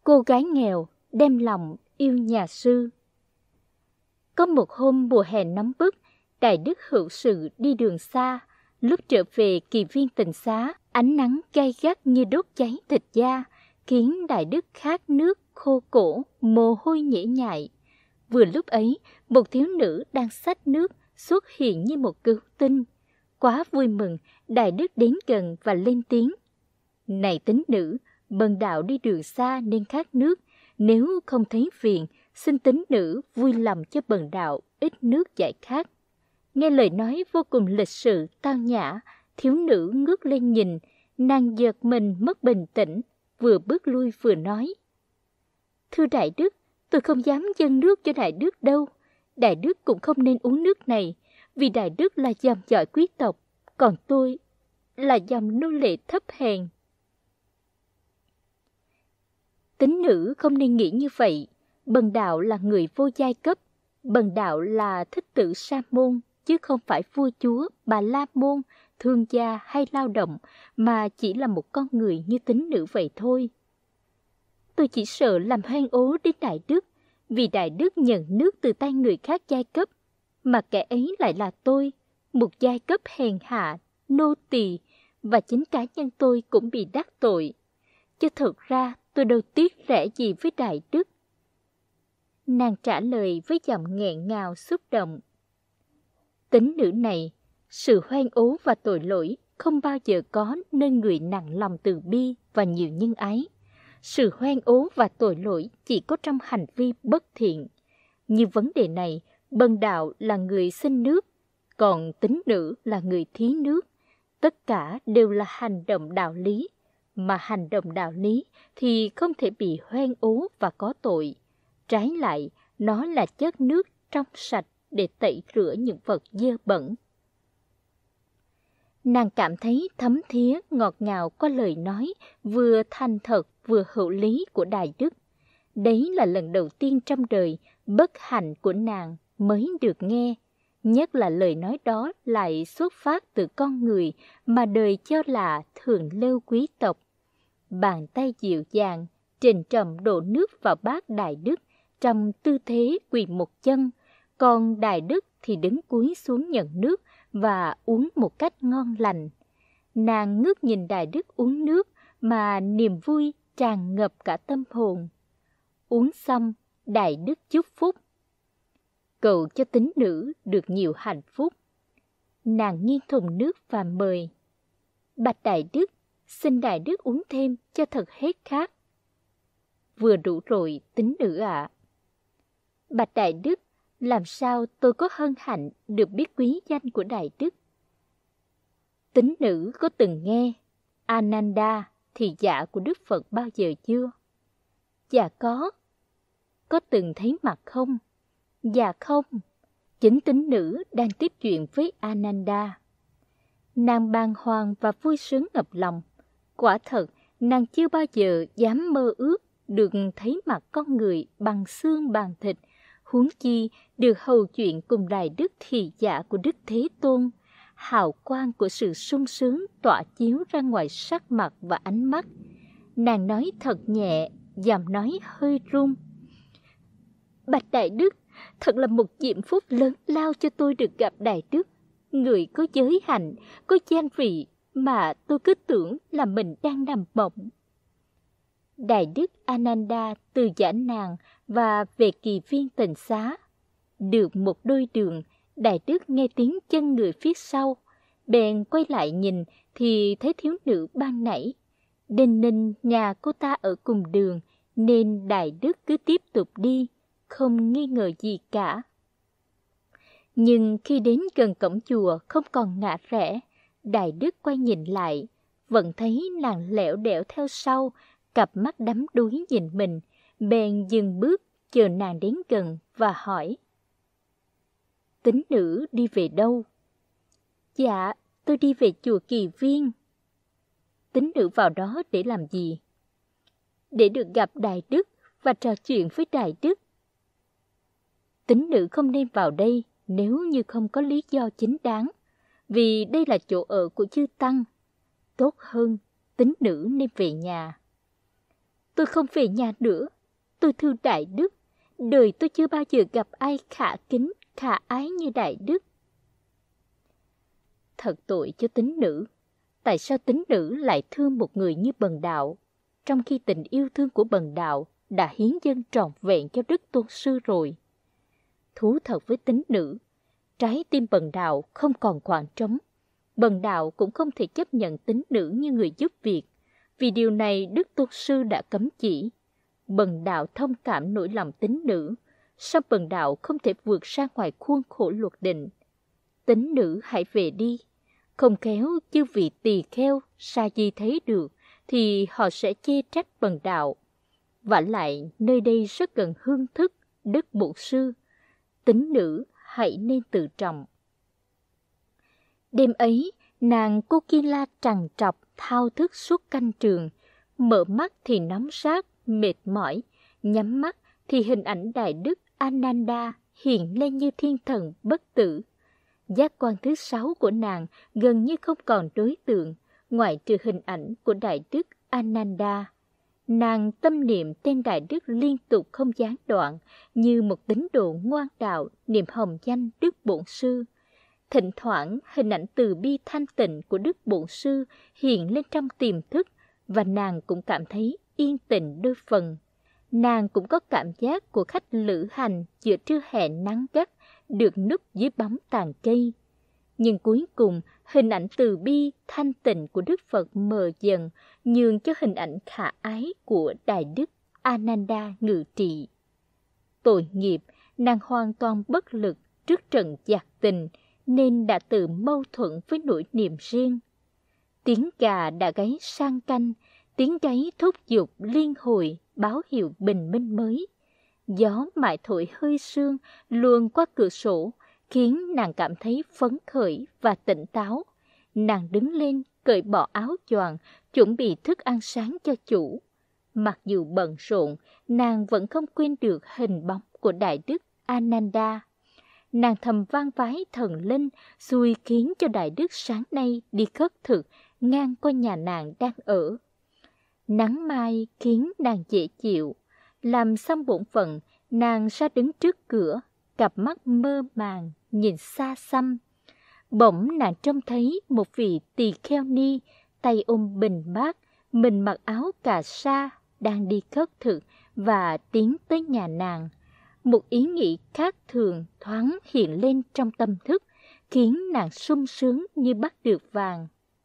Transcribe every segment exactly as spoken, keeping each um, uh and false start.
cô gái nghèo đem lòng yêu nhà sư. Có một hôm mùa hè nóng bức, Đại Đức Hữu Sự đi đường xa. Lúc trở về Kỳ Viên Tịnh Xá, ánh nắng gay gắt như đốt cháy thịt da, khiến Đại Đức khát nước, khô cổ, mồ hôi nhễ nhại. Vừa lúc ấy, một thiếu nữ đang xách nước xuất hiện như một cứu tinh. Quá vui mừng, Đại Đức đến gần và lên tiếng: "Này tín nữ, bần đạo đi đường xa nên khát nước. Nếu không thấy phiền, xin tín nữ vui lòng cho bần đạo ít nước giải khát." Nghe lời nói vô cùng lịch sự, tao nhã, thiếu nữ ngước lên nhìn, nàng giật mình mất bình tĩnh, vừa bước lui vừa nói: "Thưa Đại Đức, tôi không dám dâng nước cho Đại Đức đâu. Đại Đức cũng không nên uống nước này, vì Đại Đức là dòng dõi quý tộc, còn tôi là dòng nô lệ thấp hèn." Tín nữ không nên nghĩ như vậy. Bần đạo là người vô giai cấp, bần đạo là thích tử sa môn, chứ không phải vua chúa, bà la môn, thương gia hay lao động, mà chỉ là một con người như tín nữ vậy thôi. Tôi chỉ sợ làm hoang ố đến Đại Đức, vì Đại Đức nhận nước từ tay người khác giai cấp, mà kẻ ấy lại là tôi, một giai cấp hèn hạ, nô tỳ, và chính cá nhân tôi cũng bị đắc tội. Chứ thực ra tôi đâu tiếc rẻ gì với Đại Đức. Nàng trả lời với giọng nghẹn ngào xúc động: "Tín nữ này, sự hoang ố và tội lỗi không bao giờ có nên người nặng lòng từ bi và nhiều nhân ái. Sự hoang ố và tội lỗi chỉ có trong hành vi bất thiện. Như vấn đề này, bần đạo là người xin nước, còn tín nữ là người thí nước. Tất cả đều là hành động đạo lý, mà hành động đạo lý thì không thể bị hoang ố và có tội. Trái lại, nó là chất nước trong sạch để tẩy rửa những vật dơ bẩn." Nàng cảm thấy thấm thía ngọt ngào qua lời nói vừa thành thật vừa hữu lý của Đại Đức. Đấy là lần đầu tiên trong đời bất hạnh của nàng mới được nghe, nhất là lời nói đó lại xuất phát từ con người mà đời cho là thượng lưu quý tộc. Bàn tay dịu dàng, trịnh trọng đổ nước vào bát Đại Đức trong tư thế quỳ một chân, còn Đại Đức thì đứng cúi xuống nhận nước và uống một cách ngon lành. Nàng ngước nhìn Đại Đức uống nước mà niềm vui tràn ngập cả tâm hồn. Uống xong, Đại Đức chúc phúc: "Cầu cho tín nữ được nhiều hạnh phúc." Nàng nghiêng thùng nước và mời: "Bạch Đại Đức, xin Đại Đức uống thêm cho thật hết khát." "Vừa đủ rồi, tín nữ ạ." "Bạch Đại Đức, làm sao tôi có hân hạnh được biết quý danh của Đại Đức?" "Tín nữ có từng nghe Ananda, thị giả của Đức Phật bao giờ chưa?" "Dạ có." "Có từng thấy mặt không?" "Dạ không." Chính tín nữ đang tiếp chuyện với Ananda. Nàng bàng hoàng và vui sướng ngập lòng. Quả thật, nàng chưa bao giờ dám mơ ước được thấy mặt con người bằng xương bằng thịt, huống chi được hầu chuyện cùng Đại Đức thị giả của Đức Thế Tôn. Hào quang của sự sung sướng tỏa chiếu ra ngoài sắc mặt và ánh mắt. Nàng nói thật nhẹ, giọng nói hơi run: "Bạch Đại Đức, thật là một diễm phúc lớn lao cho tôi được gặp Đại Đức. Người có giới hạnh, có danh vị mà tôi cứ tưởng là mình đang nằm mộng." Đại Đức Ananda từ giã nàng và về Kỳ Viên Tịnh Xá. Được một đôi đường, Đại Đức nghe tiếng chân người phía sau, bèn quay lại nhìn thì thấy thiếu nữ ban nãy. Đinh ninh nhà cô ta ở cùng đường, nên Đại Đức cứ tiếp tục đi, không nghi ngờ gì cả. Nhưng khi đến gần cổng chùa không còn ngã rẽ, Đại Đức quay nhìn lại, vẫn thấy nàng lẻo đẻo theo sau, cặp mắt đắm đuối nhìn mình, bèn dừng bước chờ nàng đến gần và hỏi: "Tín nữ đi về đâu?" "Dạ, tôi đi về chùa Kỳ Viên." "Tín nữ vào đó để làm gì?" "Để được gặp Đại Đức và trò chuyện với Đại Đức." "Tín nữ không nên vào đây nếu như không có lý do chính đáng, vì đây là chỗ ở của chư tăng. Tốt hơn, tín nữ nên về nhà." tôi không về nhà nữa. Tôi thưa Đại Đức, đời tôi chưa bao giờ gặp ai khả kính, khả ái như Đại Đức. Thật tội cho tín nữ. Tại sao tín nữ lại thương một người như Bần Đạo, trong khi tình yêu thương của Bần Đạo đã hiến dâng trọn vẹn cho Đức Tôn Sư rồi? Thú thật với tín nữ, trái tim Bần Đạo không còn khoảng trống. Bần Đạo cũng không thể chấp nhận tín nữ như người giúp việc, vì điều này Đức Tôn Sư đã cấm chỉ. Bần Đạo thông cảm nỗi lòng tín nữ, song Bần Đạo không thể vượt ra ngoài khuôn khổ luật định. Tín nữ hãy về đi, không khéo chư vị tỳ kheo sa di thấy được thì họ sẽ chê trách Bần Đạo. Vả lại nơi đây rất gần hương thức Đức Bổn Sư, tín nữ hãy nên tự trọng. Đêm ấy, nàng Kokila trằn trọc thao thức suốt canh trường, mở mắt thì nóng rát, mệt mỏi, nhắm mắt thì hình ảnh Đại Đức Ananda hiện lên như thiên thần bất tử. Giác quan thứ sáu của nàng gần như không còn đối tượng, ngoại trừ hình ảnh của Đại Đức Ananda. Nàng tâm niệm tên Đại Đức liên tục không gián đoạn, như một tín đồ ngoan đạo niệm hồng danh Đức Bổn Sư. Thỉnh thoảng hình ảnh từ bi thanh tịnh của Đức Bổn Sư hiện lên trong tiềm thức, và nàng cũng cảm thấy yên tĩnh đôi phần. Nàng cũng có cảm giác của khách lữ hành giữa trưa hè nắng gắt, được núp dưới bóng tàn cây. Nhưng cuối cùng, hình ảnh từ bi thanh tịnh của Đức Phật mờ dần, nhường cho hình ảnh khả ái của Đại Đức Ananda ngự trị. Tội nghiệp, nàng hoàn toàn bất lực trước trận giặc tình, nên đã tự mâu thuẫn với nỗi niềm riêng. Tiếng gà đã gáy sang canh, tiếng gáy thúc giục liên hồi báo hiệu bình minh mới. Gió mãi thổi hơi sương luồn qua cửa sổ, khiến nàng cảm thấy phấn khởi và tỉnh táo. Nàng đứng lên, cởi bỏ áo choàng, chuẩn bị thức ăn sáng cho chủ. Mặc dù bận rộn, nàng vẫn không quên được hình bóng của Đại Đức Ananda. Nàng thầm vang vái thần linh, xui khiến cho Đại Đức sáng nay đi khất thực ngang qua nhà nàng đang ở. Nắng mai khiến nàng dễ chịu. Làm xong bổn phận, nàng ra đứng trước cửa, cặp mắt mơ màng, nhìn xa xăm. Bỗng nàng trông thấy một vị tỳ kheo ni, tay ôm bình bát, mình mặc áo cà sa, đang đi khất thực và tiến tới nhà nàng. Một ý nghĩ khác thường thoáng hiện lên trong tâm thức, khiến nàng sung sướng như bắt được vàng.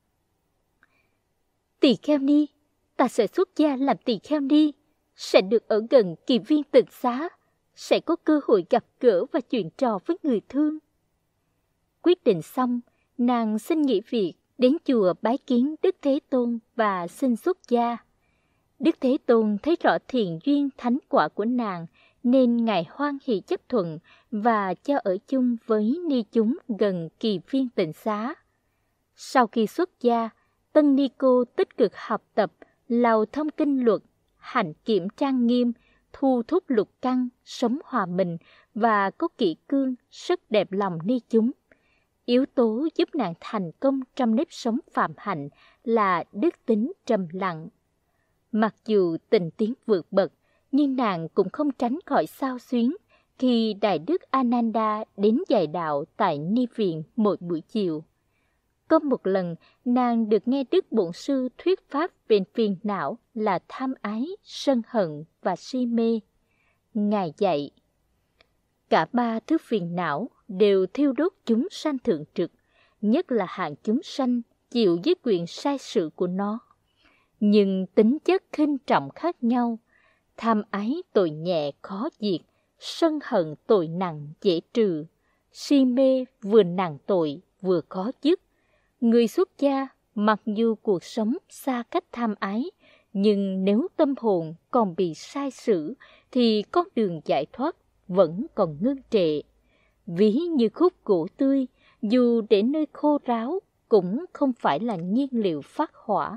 Tỳ kheo ni, ta sẽ xuất gia làm tỳ kheo ni, sẽ được ở gần kỳ viên tịnh xá, sẽ có cơ hội gặp gỡ và chuyện trò với người thương. Quyết định xong, nàng xin nghỉ việc, đến chùa bái kiến Đức Thế Tôn và xin xuất gia. Đức Thế Tôn thấy rõ thiện duyên thánh quả của nàng, nên Ngài hoan hỷ chấp thuận và cho ở chung với ni chúng gần kỳ viên tịnh xá. Sau khi xuất gia, tân ni cô tích cực học tập, lào thông kinh luật, hạnh kiểm trang nghiêm, thu thúc lục căn, sống hòa bình và có kỷ cương, rất đẹp lòng ni chúng. Yếu tố giúp nàng thành công trong nếp sống phạm hạnh là đức tính trầm lặng. Mặc dù tình tiến vượt bậc, nhưng nàng cũng không tránh khỏi xao xuyến khi Đại Đức Ananda đến dạy đạo tại ni viện mỗi buổi chiều. Có một lần, nàng được nghe Đức Bổn Sư thuyết pháp về phiền não là tham ái, sân hận và si mê. Ngài dạy, cả ba thứ phiền não đều thiêu đốt chúng sanh thượng trực, nhất là hạng chúng sanh chịu dưới quyền sai sự của nó. Nhưng tính chất khinh trọng khác nhau. Tham ái tội nhẹ khó diệt, sân hận tội nặng dễ trừ, si mê vừa nặng tội vừa khó dứt. Người xuất gia mặc dù cuộc sống xa cách tham ái, nhưng nếu tâm hồn còn bị sai sử thì con đường giải thoát vẫn còn ngưng trệ. Ví như khúc gỗ tươi, dù để nơi khô ráo cũng không phải là nhiên liệu phát hỏa.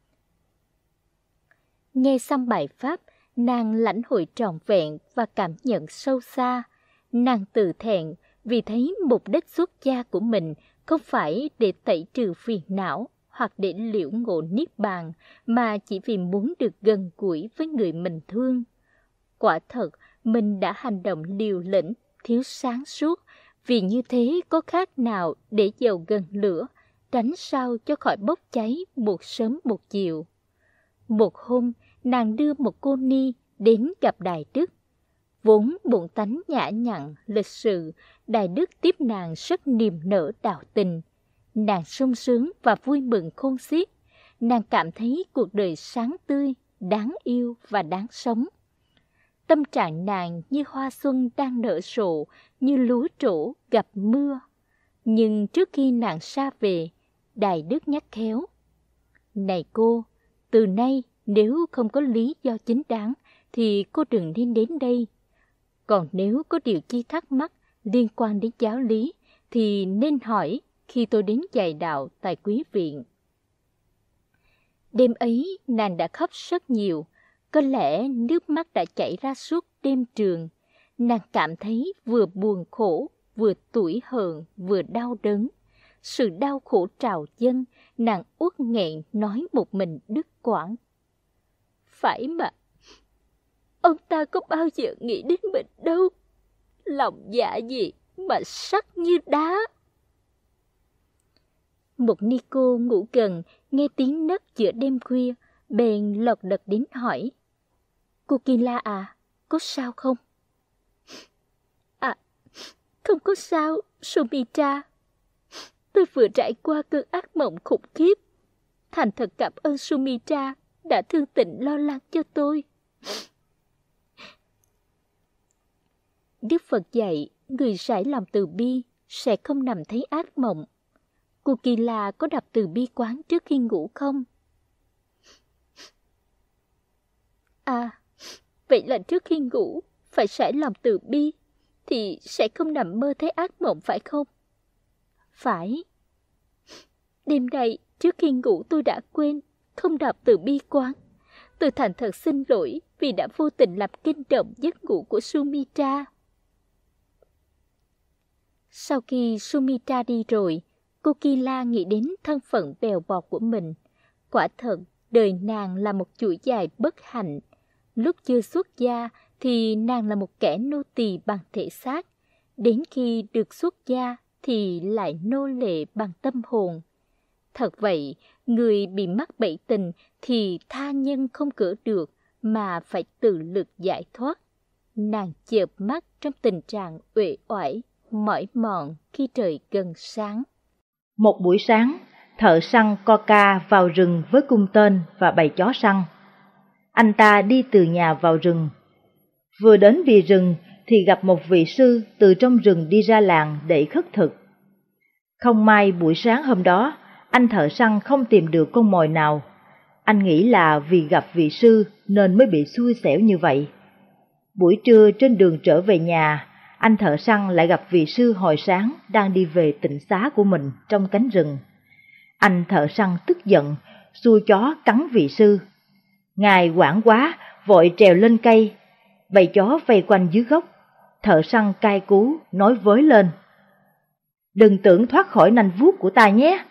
Nghe xong bài pháp, nàng lãnh hội trọn vẹn và cảm nhận sâu xa. Nàng tự thẹn vì thấy mục đích xuất gia của mình không phải để tẩy trừ phiền não hoặc để liễu ngộ niết bàn, mà chỉ vì muốn được gần gũi với người mình thương. Quả thật, mình đã hành động liều lĩnh, thiếu sáng suốt, vì như thế có khác nào để dầu gần lửa, tránh sao cho khỏi bốc cháy một sớm một chiều. Một hôm, nàng đưa một cô ni đến gặp Đại Đức. Vốn bổn tánh nhã nhặn, lịch sự, Đại Đức tiếp nàng rất niềm nở đạo tình. Nàng sung sướng và vui mừng khôn xiết. Nàng cảm thấy cuộc đời sáng tươi, đáng yêu và đáng sống. Tâm trạng nàng như hoa xuân đang nở rộ, như lúa trổ gặp mưa. Nhưng trước khi nàng xa về, Đại Đức nhắc khéo: "Này cô, từ nay nếu không có lý do chính đáng thì cô đừng nên đến đây. Còn nếu có điều chi thắc mắc liên quan đến giáo lý thì nên hỏi khi tôi đến dạy đạo tại quý viện." Đêm ấy nàng đã khóc rất nhiều, có lẽ nước mắt đã chảy ra suốt đêm trường. Nàng cảm thấy vừa buồn khổ, vừa tủi hờn, vừa đau đớn. Sự đau khổ trào dâng, nàng uất nghẹn nói một mình đứt quãng: "Phải mà, ông ta có bao giờ nghĩ đến mình đâu. Lòng dạ gì mà sắc như đá." Một ni cô ngủ gần, nghe tiếng nấc giữa đêm khuya, bèn lật đật đến hỏi: "Cô Kila à, có sao không?" "À, không có sao, Sumitra. Tôi vừa trải qua cơn ác mộng khủng khiếp. Thành thật cảm ơn Sumitra đã thương tình lo lắng cho tôi." Đức Phật dạy, người rải lòng từ bi sẽ không nằm thấy ác mộng. Cô Kila có đọc từ bi quán trước khi ngủ không? À, vậy là trước khi ngủ phải rải lòng từ bi thì sẽ không nằm mơ thấy ác mộng phải không? Phải. Đêm nay trước khi ngủ tôi đã quên không đọc từ bi quán. Tôi thành thật xin lỗi vì đã vô tình làm kinh động giấc ngủ của Sumitra. Sau khi Sumitra đi rồi, cô Kila nghĩ đến thân phận bèo bọt của mình. Quả thật, đời nàng là một chuỗi dài bất hạnh. Lúc chưa xuất gia thì nàng là một kẻ nô tỳ bằng thể xác. Đến khi được xuất gia thì lại nô lệ bằng tâm hồn. Thật vậy, người bị mắc bẫy tình thì tha nhân không cửa được mà phải tự lực giải thoát. Nàng chợp mắt trong tình trạng uể oải, mỏi mòn khi trời gần sáng. Một buổi sáng, thợ săn Coca vào rừng với cung tên và bầy chó săn. Anh ta đi từ nhà vào rừng. Vừa đến bìa rừng thì gặp một vị sư từ trong rừng đi ra làng để khất thực. Không may buổi sáng hôm đó, anh thợ săn không tìm được con mồi nào. Anh nghĩ là vì gặp vị sư nên mới bị xui xẻo như vậy. Buổi trưa trên đường trở về nhà, anh thợ săn lại gặp vị sư hồi sáng đang đi về tịnh xá của mình trong cánh rừng. Anh thợ săn tức giận, xua chó cắn vị sư. Ngài hoảng quá, vội trèo lên cây. Bầy chó vây quanh dưới gốc. Thợ săn cay cú, nói với lên: "Đừng tưởng thoát khỏi nanh vuốt của ta nhé."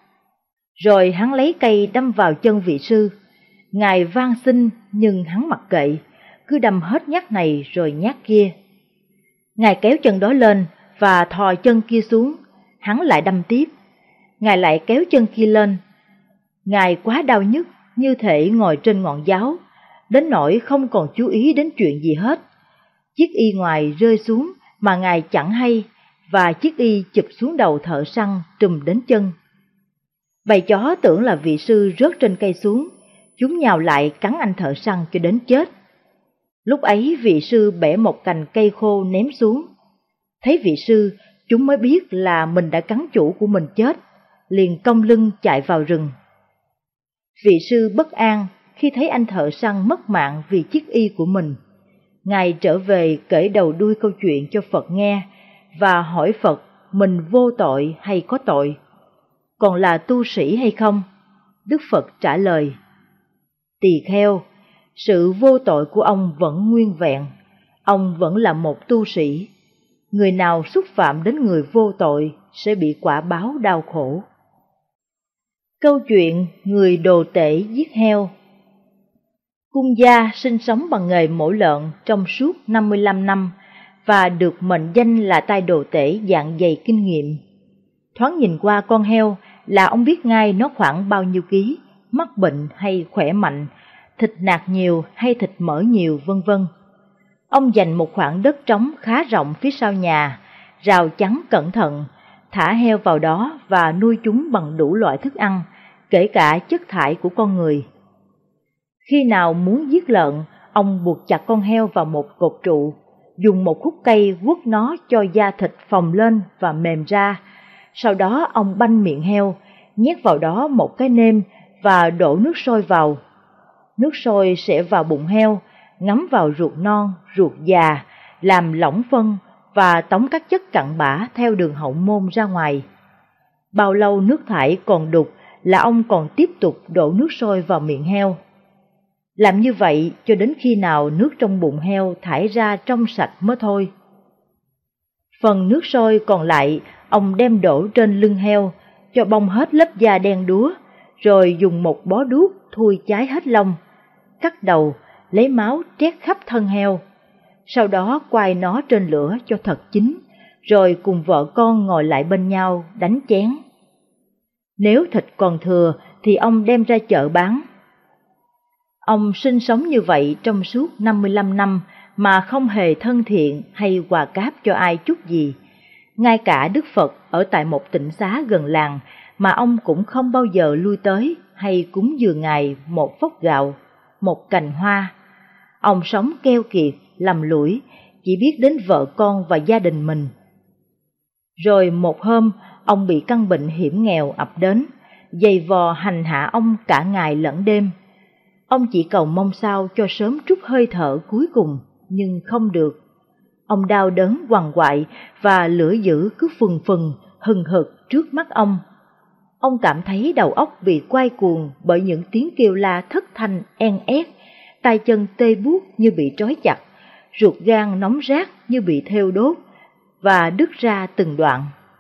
Rồi hắn lấy cây đâm vào chân vị sư. Ngài van xin nhưng hắn mặc kệ, cứ đâm hết nhát này rồi nhát kia. Ngài kéo chân đó lên và thò chân kia xuống, hắn lại đâm tiếp. Ngài lại kéo chân kia lên. Ngài quá đau nhức, như thể ngồi trên ngọn giáo, đến nỗi không còn chú ý đến chuyện gì hết. Chiếc y ngoài rơi xuống mà Ngài chẳng hay, và chiếc y chụp xuống đầu thợ săn trùm đến chân. Bầy chó tưởng là vị sư rớt trên cây xuống, chúng nhào lại cắn anh thợ săn cho đến chết. Lúc ấy vị sư bẻ một cành cây khô ném xuống. Thấy vị sư, chúng mới biết là mình đã cắn chủ của mình chết, liền cong lưng chạy vào rừng. Vị sư bất an khi thấy anh thợ săn mất mạng vì chiếc y của mình. Ngài trở về kể đầu đuôi câu chuyện cho Phật nghe và hỏi Phật mình vô tội hay có tội, còn là tu sĩ hay không. Đức Phật trả lời: "Tỳ kheo, sự vô tội của ông vẫn nguyên vẹn, ông vẫn là một tu sĩ. Người nào xúc phạm đến người vô tội sẽ bị quả báo đau khổ." Câu chuyện người đồ tể giết heo. Cung gia sinh sống bằng nghề mổ lợn trong suốt năm mươi lăm năm và được mệnh danh là tay đồ tể dạng dày kinh nghiệm. Thoáng nhìn qua con heo là ông biết ngay nó khoảng bao nhiêu ký, mắc bệnh hay khỏe mạnh, thịt nạc nhiều hay thịt mỡ nhiều, vân vân. Ông dành một khoảng đất trống khá rộng phía sau nhà, rào chắn cẩn thận, thả heo vào đó và nuôi chúng bằng đủ loại thức ăn, kể cả chất thải của con người. Khi nào muốn giết lợn, ông buộc chặt con heo vào một cột trụ, dùng một khúc cây quất nó cho da thịt phồng lên và mềm ra. Sau đó ông banh miệng heo, nhét vào đó một cái nêm và đổ nước sôi vào. Nước sôi sẽ vào bụng heo, ngấm vào ruột non, ruột già, làm lỏng phân và tống các chất cặn bã theo đường hậu môn ra ngoài. Bao lâu nước thải còn đục là ông còn tiếp tục đổ nước sôi vào miệng heo. Làm như vậy cho đến khi nào nước trong bụng heo thải ra trong sạch mới thôi. Phần nước sôi còn lại, ông đem đổ trên lưng heo, cho bong hết lớp da đen đúa, rồi dùng một bó đuốc thui cháy hết lông, cắt đầu, lấy máu trét khắp thân heo. Sau đó quay nó trên lửa cho thật chín, rồi cùng vợ con ngồi lại bên nhau đánh chén. Nếu thịt còn thừa thì ông đem ra chợ bán. Ông sinh sống như vậy trong suốt năm mươi lăm năm mà không hề thân thiện hay quà cáp cho ai chút gì. Ngay cả Đức Phật ở tại một tịnh xá gần làng mà ông cũng không bao giờ lui tới hay cúng dường Ngài một phốc gạo, một cành hoa. Ông sống keo kiệt, lầm lũi, chỉ biết đến vợ con và gia đình mình. Rồi một hôm, ông bị căn bệnh hiểm nghèo ập đến, giày vò hành hạ ông cả ngày lẫn đêm. Ông chỉ cầu mong sao cho sớm trút hơi thở cuối cùng, nhưng không được. Ông đau đớn quằn quại và lửa dữ cứ phừng phừng, hừng hực trước mắt ông. Ông cảm thấy đầu óc bị quay cuồng bởi những tiếng kêu la thất thanh en ét, tay chân tê buốt như bị trói chặt, ruột gan nóng rát như bị thêu đốt và đứt ra từng đoạn.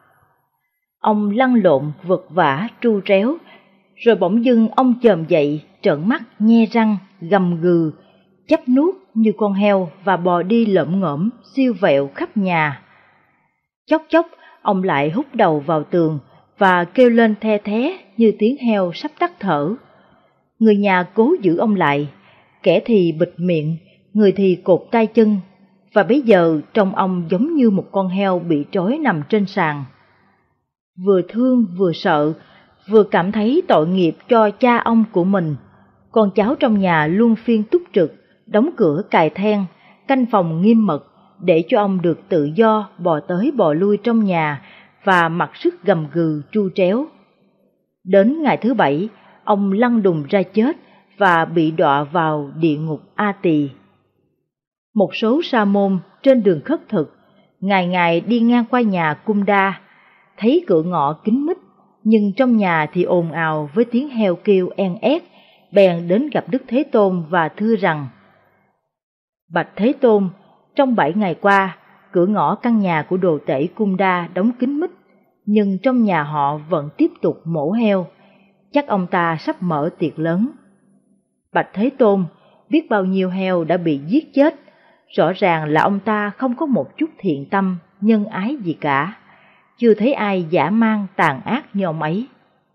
Ông lăn lộn vật vã tru tréo, rồi bỗng dưng ông chồm dậy, trợn mắt nhe răng, gầm gừ, chắp nuốt như con heo và bò đi lởm ngởm siêu vẹo khắp nhà. Chốc chốc ông lại húc đầu vào tường và kêu lên the thé như tiếng heo sắp tắt thở. Người nhà cố giữ ông lại, kẻ thì bịt miệng, người thì cột tay chân, và bây giờ trông ông giống như một con heo bị trói nằm trên sàn. Vừa thương vừa sợ, vừa cảm thấy tội nghiệp cho cha ông của mình. Con cháu trong nhà luôn phiên túc trực, đóng cửa cài then, canh phòng nghiêm mật để cho ông được tự do bò tới bò lui trong nhà và mặc sức gầm gừ tru tréo. Đến ngày thứ bảy, ông lăn đùng ra chết và bị đọa vào địa ngục A Tỳ. Một số sa môn trên đường khất thực, ngày ngày đi ngang qua nhà Cung Đa, thấy cửa ngõ kín mít, nhưng trong nhà thì ồn ào với tiếng heo kêu en ét, bèn đến gặp Đức Thế Tôn và thưa rằng: Bạch Thế Tôn, trong bảy ngày qua, cửa ngõ căn nhà của đồ tể Cung Đa đóng kín mít, nhưng trong nhà họ vẫn tiếp tục mổ heo, chắc ông ta sắp mở tiệc lớn. Bạch Thế Tôn, biết bao nhiêu heo đã bị giết chết, rõ ràng là ông ta không có một chút thiện tâm, nhân ái gì cả, chưa thấy ai dã man tàn ác như ông ấy.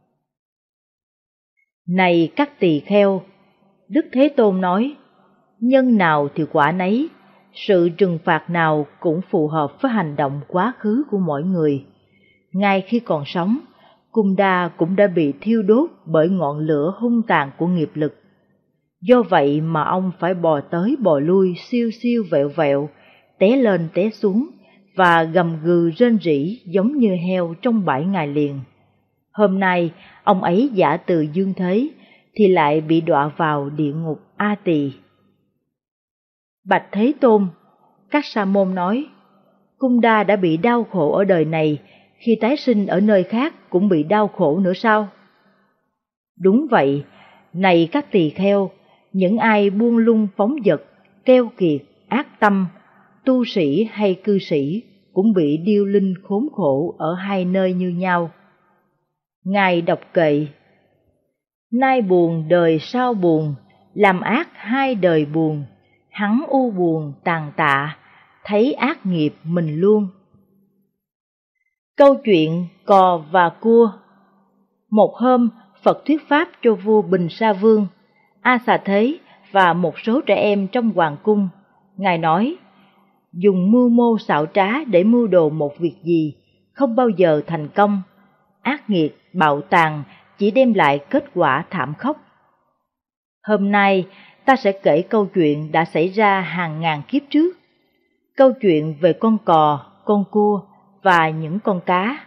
Này các tỳ kheo, Đức Thế Tôn nói, nhân nào thì quả nấy, sự trừng phạt nào cũng phù hợp với hành động quá khứ của mỗi người. Ngay khi còn sống, Cung Đa cũng đã bị thiêu đốt bởi ngọn lửa hung tàn của nghiệp lực. Do vậy mà ông phải bò tới bò lui siêu siêu vẹo vẹo, té lên té xuống và gầm gừ rên rỉ giống như heo trong bảy ngày liền. Hôm nay ông ấy giả từ dương thế thì lại bị đọa vào địa ngục A Tỳ. Bạch Thế Tôn, các sa môn nói, Cung Đa đã bị đau khổ ở đời này, khi tái sinh ở nơi khác cũng bị đau khổ nữa sao? Đúng vậy, này các tỳ kheo, những ai buông lung phóng dật, keo kiệt, ác tâm, tu sĩ hay cư sĩ cũng bị điêu linh khốn khổ ở hai nơi như nhau. Ngài đọc kệ, Nay buồn đời sau buồn, làm ác hai đời buồn, hắn u buồn tàn tạ, thấy ác nghiệp mình luôn. Câu chuyện cò và cua. Một hôm, Phật thuyết pháp cho vua Bình Sa Vương, A Xà Thế và một số trẻ em trong hoàng cung. Ngài nói, dùng mưu mô xảo trá để mưu đồ một việc gì, không bao giờ thành công. Ác nghiệt, bạo tàn chỉ đem lại kết quả thảm khốc. Hôm nay, ta sẽ kể câu chuyện đã xảy ra hàng ngàn kiếp trước. Câu chuyện về con cò, con cua và những con cá.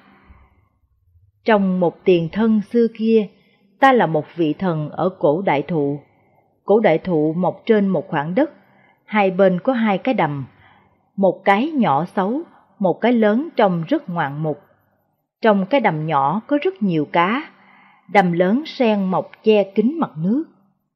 Trong một tiền thân xưa kia, ta là một vị thần ở cổ đại thụ. Cổ đại thụ mọc trên một khoảng đất, hai bên có hai cái đầm, một cái nhỏ xấu, một cái lớn trông rất ngoạn mục. Trong cái đầm nhỏ có rất nhiều cá, đầm lớn sen mọc che kín mặt nước.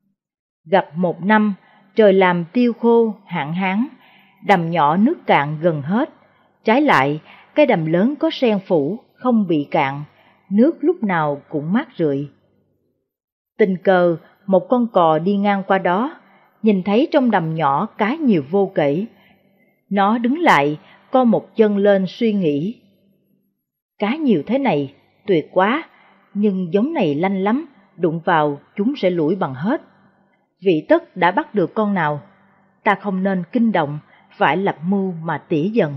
Gặp một năm, trời làm tiêu khô, hạn hán, đầm nhỏ nước cạn gần hết. Trái lại, cái đầm lớn có sen phủ, không bị cạn, nước lúc nào cũng mát rượi. Tình cờ, một con cò đi ngang qua đó, nhìn thấy trong đầm nhỏ cá nhiều vô kể. Nó đứng lại, co một chân lên suy nghĩ. Cá nhiều thế này, tuyệt quá, nhưng giống này lanh lắm, đụng vào chúng sẽ lủi bằng hết. Vị tất đã bắt được con nào, ta không nên kinh động, phải lập mưu mà tỉ dần.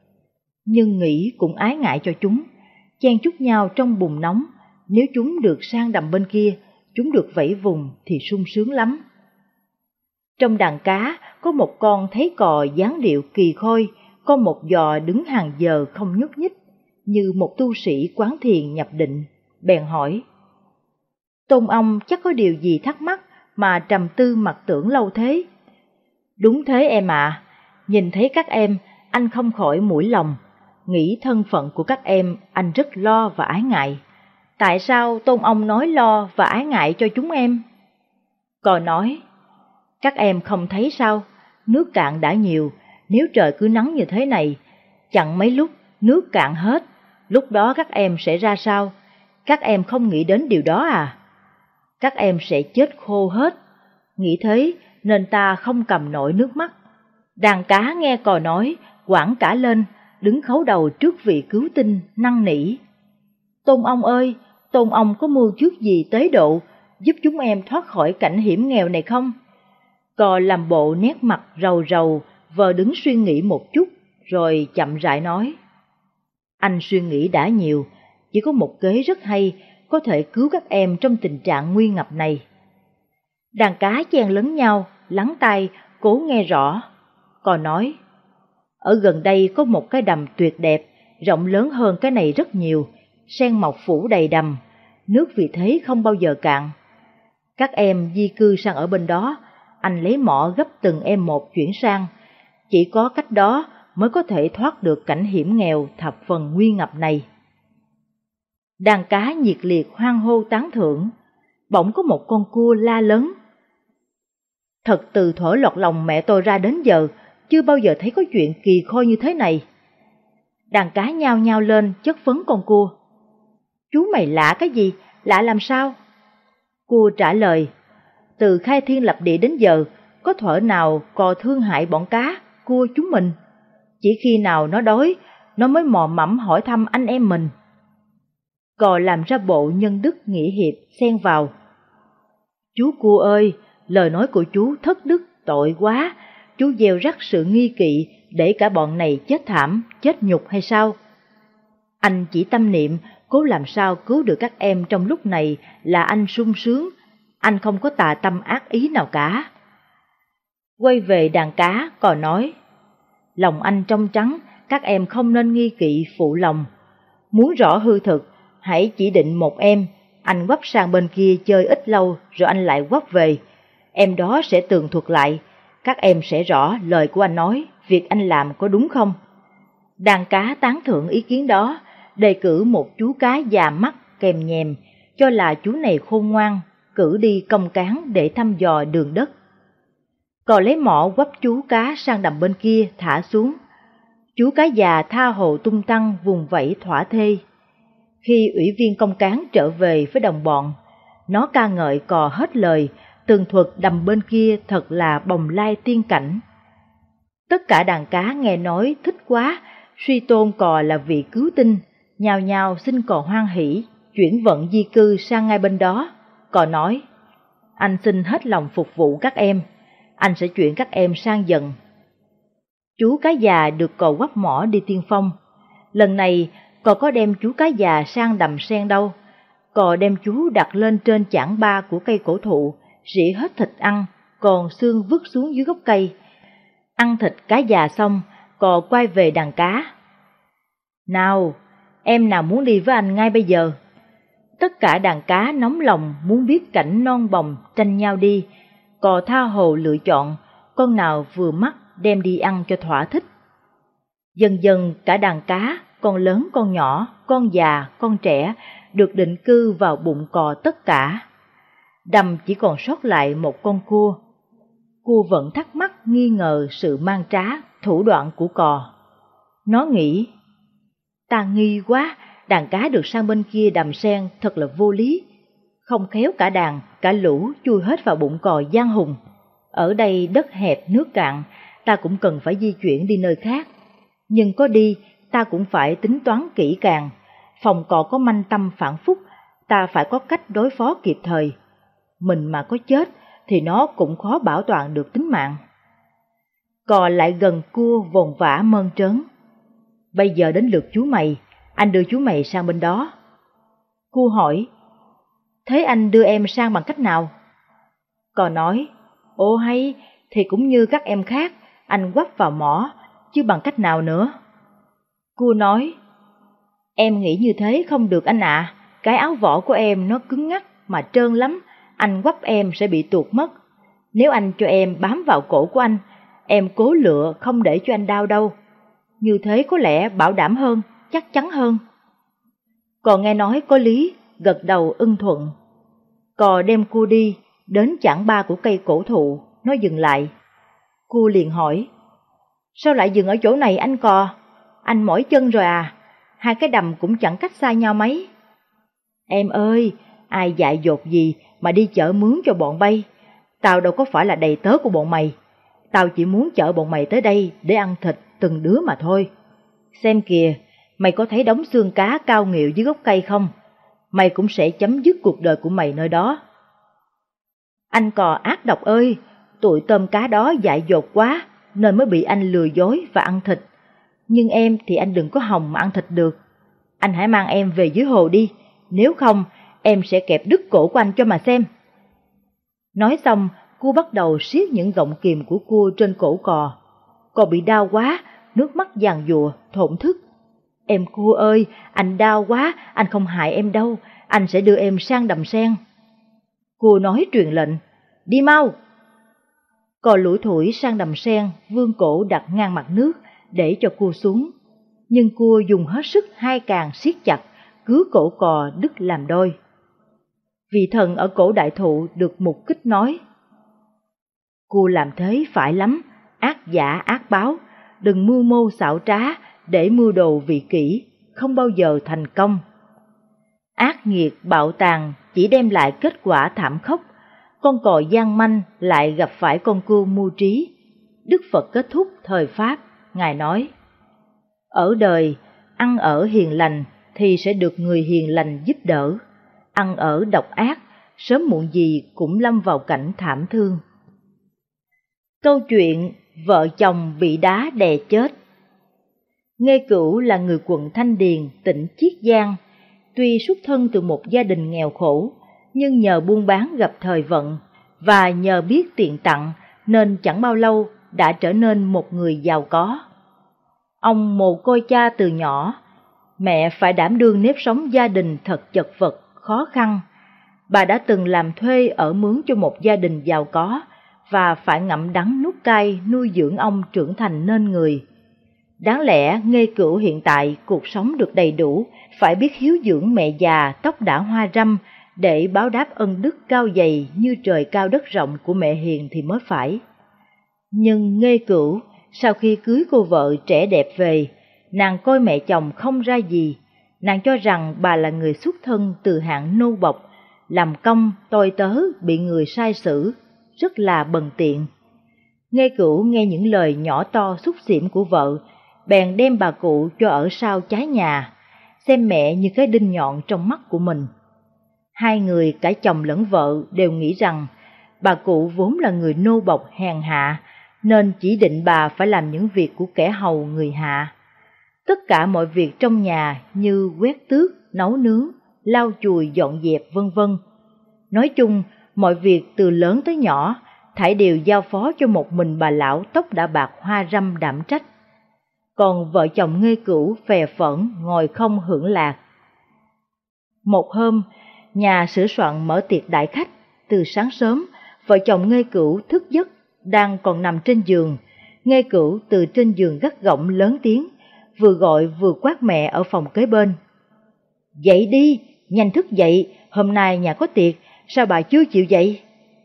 Nhưng nghĩ cũng ái ngại cho chúng, chen chúc nhau trong bùn nóng, nếu chúng được sang đầm bên kia, chúng được vẫy vùng thì sung sướng lắm. Trong đàn cá có một con thấy cò dáng điệu kỳ khôi, có một giò đứng hàng giờ không nhúc nhích, như một tu sĩ quán thiền nhập định, bèn hỏi. Tôn ông chắc có điều gì thắc mắc mà trầm tư mặc tưởng lâu thế? Đúng thế em ạ, à. Nhìn thấy các em, anh không khỏi mũi lòng, nghĩ thân phận của các em anh rất lo và ái ngại. Tại sao Tôn ông nói lo và ái ngại cho chúng em? Cò nói, các em không thấy sao, nước cạn đã nhiều, nếu trời cứ nắng như thế này, chẳng mấy lúc nước cạn hết, lúc đó các em sẽ ra sao? Các em không nghĩ đến điều đó à? Các em sẽ chết khô hết. Nghĩ thế nên ta không cầm nổi nước mắt. Đàn cá nghe cò nói, quảng cả lên, đứng khấu đầu trước vị cứu tinh, năn nỉ. Tôn ông ơi, Tôn ông có mưu trước gì tế độ, giúp chúng em thoát khỏi cảnh hiểm nghèo này không? Cò làm bộ nét mặt rầu rầu, vờ đứng suy nghĩ một chút, rồi chậm rãi nói. Anh suy nghĩ đã nhiều, chỉ có một kế rất hay, có thể cứu các em trong tình trạng nguy ngập này. Đàn cá chen lấn nhau, lắng tai, cố nghe rõ. Cò nói, ở gần đây có một cái đầm tuyệt đẹp, rộng lớn hơn cái này rất nhiều, sen mọc phủ đầy đầm, nước vì thế không bao giờ cạn. Các em di cư sang ở bên đó, anh lấy mỏ gấp từng em một chuyển sang, chỉ có cách đó mới có thể thoát được cảnh hiểm nghèo thập phần nguy ngập này. Đàn cá nhiệt liệt hoan hô tán thưởng, bỗng có một con cua la lớn. Thật từ thuở lọt lòng mẹ tôi ra đến giờ, chưa bao giờ thấy có chuyện kỳ khôi như thế này. Đàn cá nhao nhao lên chất vấn con cua. Chú mày lạ cái gì, lạ làm sao? Cua trả lời, từ khai thiên lập địa đến giờ, có thuở nào cò thương hại bọn cá, cua chúng mình. Chỉ khi nào nó đói, nó mới mò mẫm hỏi thăm anh em mình. Cò làm ra bộ nhân đức nghĩa hiệp xen vào. Chú cua ơi, lời nói của chú thất đức tội quá, chú gieo rắc sự nghi kỵ để cả bọn này chết thảm, chết nhục hay sao? Anh chỉ tâm niệm cố làm sao cứu được các em trong lúc này là anh sung sướng, anh không có tà tâm ác ý nào cả. Quay về đàn cá, cò nói, lòng anh trong trắng, các em không nên nghi kỵ phụ lòng. Muốn rõ hư thực, hãy chỉ định một em, anh quắp sang bên kia chơi ít lâu rồi anh lại quắp về. Em đó sẽ tường thuật lại, các em sẽ rõ lời của anh nói, việc anh làm có đúng không? Đàn cá tán thưởng ý kiến đó, đề cử một chú cá già mắt kèm nhèm, cho là chú này khôn ngoan, cử đi công cán để thăm dò đường đất. Cò lấy mỏ quắp chú cá sang đầm bên kia thả xuống. Chú cá già tha hồ tung tăng vùng vẫy thỏa thê. Khi ủy viên công cán trở về với đồng bọn, Nó ca ngợi cò hết lời, tường thuật đầm bên kia thật là bồng lai tiên cảnh. Tất cả đàn cá nghe nói thích quá, suy tôn cò là vị cứu tinh, nhào nhào xin cò hoan hỷ, chuyển vận di cư sang ngay bên đó. Cò nói, anh xin hết lòng phục vụ các em, anh sẽ chuyển các em sang dần. Chú cá già được cò quắp mỏ đi tiên phong. Lần này, cò có đem chú cá già sang đầm sen đâu. Cò đem chú đặt lên trên chảng ba của cây cổ thụ, rỉ hết thịt ăn, còn xương vứt xuống dưới gốc cây. Ăn thịt cá già xong, cò quay về đàn cá. Nào, em nào muốn đi với anh ngay bây giờ? Tất cả đàn cá nóng lòng muốn biết cảnh non bồng tranh nhau đi. Cò tha hồ lựa chọn, con nào vừa mắt đem đi ăn cho thỏa thích. Dần dần cả đàn cá, con lớn con nhỏ, con già, con trẻ, được định cư vào bụng cò tất cả. Đầm chỉ còn sót lại một con cua. Cua vẫn thắc mắc nghi ngờ sự mang trá, thủ đoạn của cò. Nó nghĩ, ta nghi quá, đàn cá được sang bên kia đầm sen thật là vô lý. Không khéo cả đàn, cả lũ chui hết vào bụng cò gian hùng. Ở đây đất hẹp nước cạn, ta cũng cần phải di chuyển đi nơi khác. Nhưng có đi, ta cũng phải tính toán kỹ càng. Phòng cò có manh tâm phản phúc, ta phải có cách đối phó kịp thời. Mình mà có chết, thì nó cũng khó bảo toàn được tính mạng. Cò lại gần cua vồn vã mơn trớn. Bây giờ đến lượt chú mày, anh đưa chú mày sang bên đó. Cua hỏi, thế anh đưa em sang bằng cách nào? Cò nói, ồ hay, thì cũng như các em khác, anh quắp vào mỏ, chứ bằng cách nào nữa? Cua nói, em nghĩ như thế không được anh ạ, à. Cái áo vỏ của em nó cứng ngắc mà trơn lắm, anh quắp em sẽ bị tuột mất. Nếu anh cho em bám vào cổ của anh, em cố lựa không để cho anh đau đâu. Như thế có lẽ bảo đảm hơn, chắc chắn hơn. Cò nghe nói có lý, gật đầu ưng thuận. Cò đem cua đi, đến chảng ba của cây cổ thụ, nó dừng lại. Cua liền hỏi, sao lại dừng ở chỗ này anh cò? Anh mỏi chân rồi à? Hai cái đầm cũng chẳng cách xa nhau mấy. Em ơi, ai dại dột gì mà đi chở mướn cho bọn bay? Tao đâu có phải là đầy tớ của bọn mày. Tao chỉ muốn chở bọn mày tới đây để ăn thịt từng đứa mà thôi. Xem kìa, mày có thấy đống xương cá cao nghịu dưới gốc cây không? Mày cũng sẽ chấm dứt cuộc đời của mày nơi đó. Anh cò ác độc ơi, tụi tôm cá đó dại dột quá, nên mới bị anh lừa dối và ăn thịt. Nhưng em thì anh đừng có hòng mà ăn thịt được. Anh hãy mang em về dưới hồ đi, nếu không em sẽ kẹp đứt cổ của anh cho mà xem. Nói xong, cua bắt đầu siết những gọng kìm của cua trên cổ cò. Cò bị đau quá, nước mắt giàn giụa, thổn thức. Em cua ơi, anh đau quá, anh không hại em đâu, anh sẽ đưa em sang đầm sen. Cua nói truyền lệnh, đi mau. Cò lủi thủi sang đầm sen, vươn cổ đặt ngang mặt nước để cho cua xuống. Nhưng cua dùng hết sức hai càng siết chặt, cứu cổ cò đứt làm đôi. Vị thần ở cổ đại thụ được mục kích nói, cua làm thế phải lắm, ác giả ác báo, đừng mưu mô xảo trá để mưu đồ vị kỷ, không bao giờ thành công. Ác nghiệt bạo tàn chỉ đem lại kết quả thảm khốc, con cò gian manh lại gặp phải con cua mưu trí. Đức Phật kết thúc thời Pháp, Ngài nói, ở đời, ăn ở hiền lành thì sẽ được người hiền lành giúp đỡ, ăn ở độc ác, sớm muộn gì cũng lâm vào cảnh thảm thương. Câu chuyện vợ chồng bị đá đè chết. Nghê Cửu là người quận Thanh Điền, tỉnh Chiết Giang. Tuy xuất thân từ một gia đình nghèo khổ, nhưng nhờ buôn bán gặp thời vận và nhờ biết tiện tặng nên chẳng bao lâu đã trở nên một người giàu có. Ông mồ côi cha từ nhỏ, mẹ phải đảm đương nếp sống gia đình thật chật vật, khó khăn. Bà đã từng làm thuê ở mướn cho một gia đình giàu có và phải ngậm đắng nuốt cay nuôi dưỡng ông trưởng thành nên người. Đáng lẽ Nghê Cửu hiện tại cuộc sống được đầy đủ, phải biết hiếu dưỡng mẹ già tóc đã hoa râm để báo đáp ân đức cao dày như trời cao đất rộng của mẹ hiền thì mới phải. Nhưng Nghê Cửu sau khi cưới cô vợ trẻ đẹp về, nàng coi mẹ chồng không ra gì, nàng cho rằng bà là người xuất thân từ hạng nô bộc, làm công, tôi tớ bị người sai xử, rất là bần tiện. Nghê Cửu nghe những lời nhỏ to xúc xỉm của vợ, bèn đem bà cụ cho ở sau trái nhà, xem mẹ như cái đinh nhọn trong mắt của mình. Hai người cả chồng lẫn vợ đều nghĩ rằng bà cụ vốn là người nô bộc hèn hạ, nên chỉ định bà phải làm những việc của kẻ hầu người hạ. Tất cả mọi việc trong nhà như quét tước, nấu nướng, lau chùi, dọn dẹp vân vân. Nói chung, mọi việc từ lớn tới nhỏ, thảy đều giao phó cho một mình bà lão tóc đã bạc hoa râm đảm trách. Còn vợ chồng Nghê Cửu phè phẫn ngồi không hưởng lạc. Một hôm, nhà sửa soạn mở tiệc đại khách, từ sáng sớm, vợ chồng Nghê Cửu thức giấc, đang còn nằm trên giường. Nghê Cửu từ trên giường gắt gỏng lớn tiếng, vừa gọi vừa quát mẹ ở phòng kế bên. Dậy đi, nhanh thức dậy, hôm nay nhà có tiệc, sao bà chưa chịu dậy?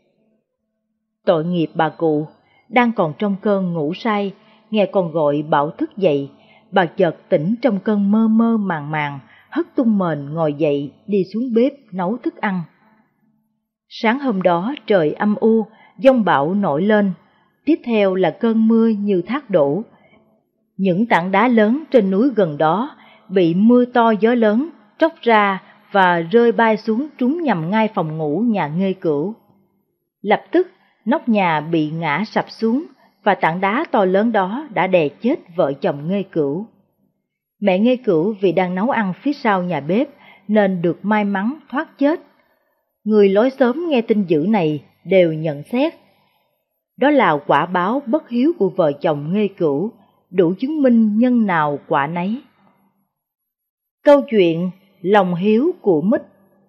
Tội nghiệp bà cụ, đang còn trong cơn ngủ say, nghe con gọi bảo thức dậy, bà chợt tỉnh trong cơn mơ mơ màng màng, hất tung mền ngồi dậy đi xuống bếp nấu thức ăn. Sáng hôm đó trời âm u, giông bão nổi lên, tiếp theo là cơn mưa như thác đổ. Những tảng đá lớn trên núi gần đó bị mưa to gió lớn tróc ra và rơi bay xuống trúng nhằm ngay phòng ngủ nhà Nghê Cửu. Lập tức nóc nhà bị ngã sập xuống và tảng đá to lớn đó đã đè chết vợ chồng Nghê Cửu. Mẹ Nghê Cửu vì đang nấu ăn phía sau nhà bếp nên được may mắn thoát chết. Người lối xóm nghe tin dữ này đều nhận xét đó là quả báo bất hiếu của vợ chồng Nghê Cửu, đủ chứng minh nhân nào quả nấy. Câu chuyện lòng hiếu của Mít.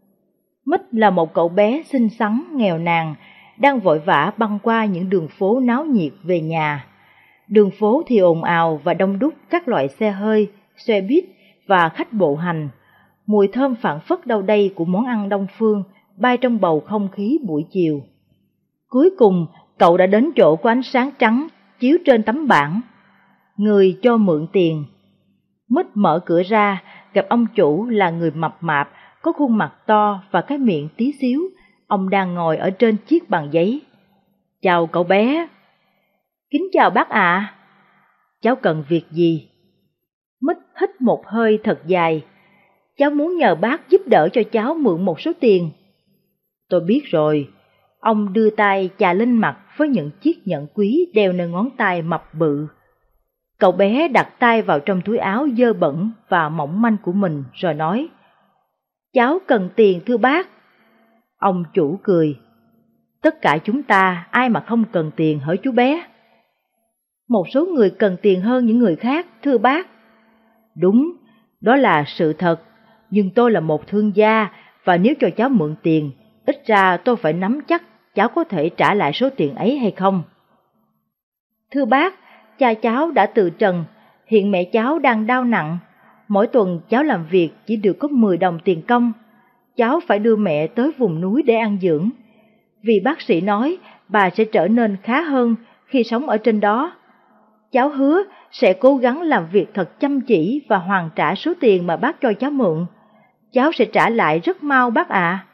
Mít là một cậu bé xinh xắn nghèo nàn, đang vội vã băng qua những đường phố náo nhiệt về nhà. Đường phố thì ồn ào và đông đúc các loại xe hơi, xe buýt và khách bộ hành. Mùi thơm phảng phất đâu đây của món ăn Đông phương bay trong bầu không khí buổi chiều. Cuối cùng, cậu đã đến chỗ có ánh sáng trắng chiếu trên tấm bảng. Người cho mượn tiền. Mít mở cửa ra, gặp ông chủ là người mập mạp, có khuôn mặt to và cái miệng tí xíu. Ông đang ngồi ở trên chiếc bàn giấy. Chào cậu bé. Kính chào bác ạ. À. Cháu cần việc gì? Mít hít một hơi thật dài. Cháu muốn nhờ bác giúp đỡ cho cháu mượn một số tiền. Tôi biết rồi. Ông đưa tay chà lên mặt với những chiếc nhẫn quý đeo nơi ngón tay mập bự. Cậu bé đặt tay vào trong túi áo dơ bẩn và mỏng manh của mình rồi nói: Cháu cần tiền thưa bác. Ông chủ cười. Tất cả chúng ta ai mà không cần tiền hỡi chú bé? Một số người cần tiền hơn những người khác thưa bác. Đúng, đó là sự thật, nhưng tôi là một thương gia và nếu cho cháu mượn tiền, ít ra tôi phải nắm chắc cháu có thể trả lại số tiền ấy hay không. Thưa bác, cha cháu đã từ trần, hiện mẹ cháu đang đau nặng. Mỗi tuần cháu làm việc chỉ được có mười đồng tiền công. Cháu phải đưa mẹ tới vùng núi để ăn dưỡng. Vì bác sĩ nói bà sẽ trở nên khá hơn khi sống ở trên đó. Cháu hứa sẽ cố gắng làm việc thật chăm chỉ và hoàn trả số tiền mà bác cho cháu mượn. Cháu sẽ trả lại rất mau bác ạ. À.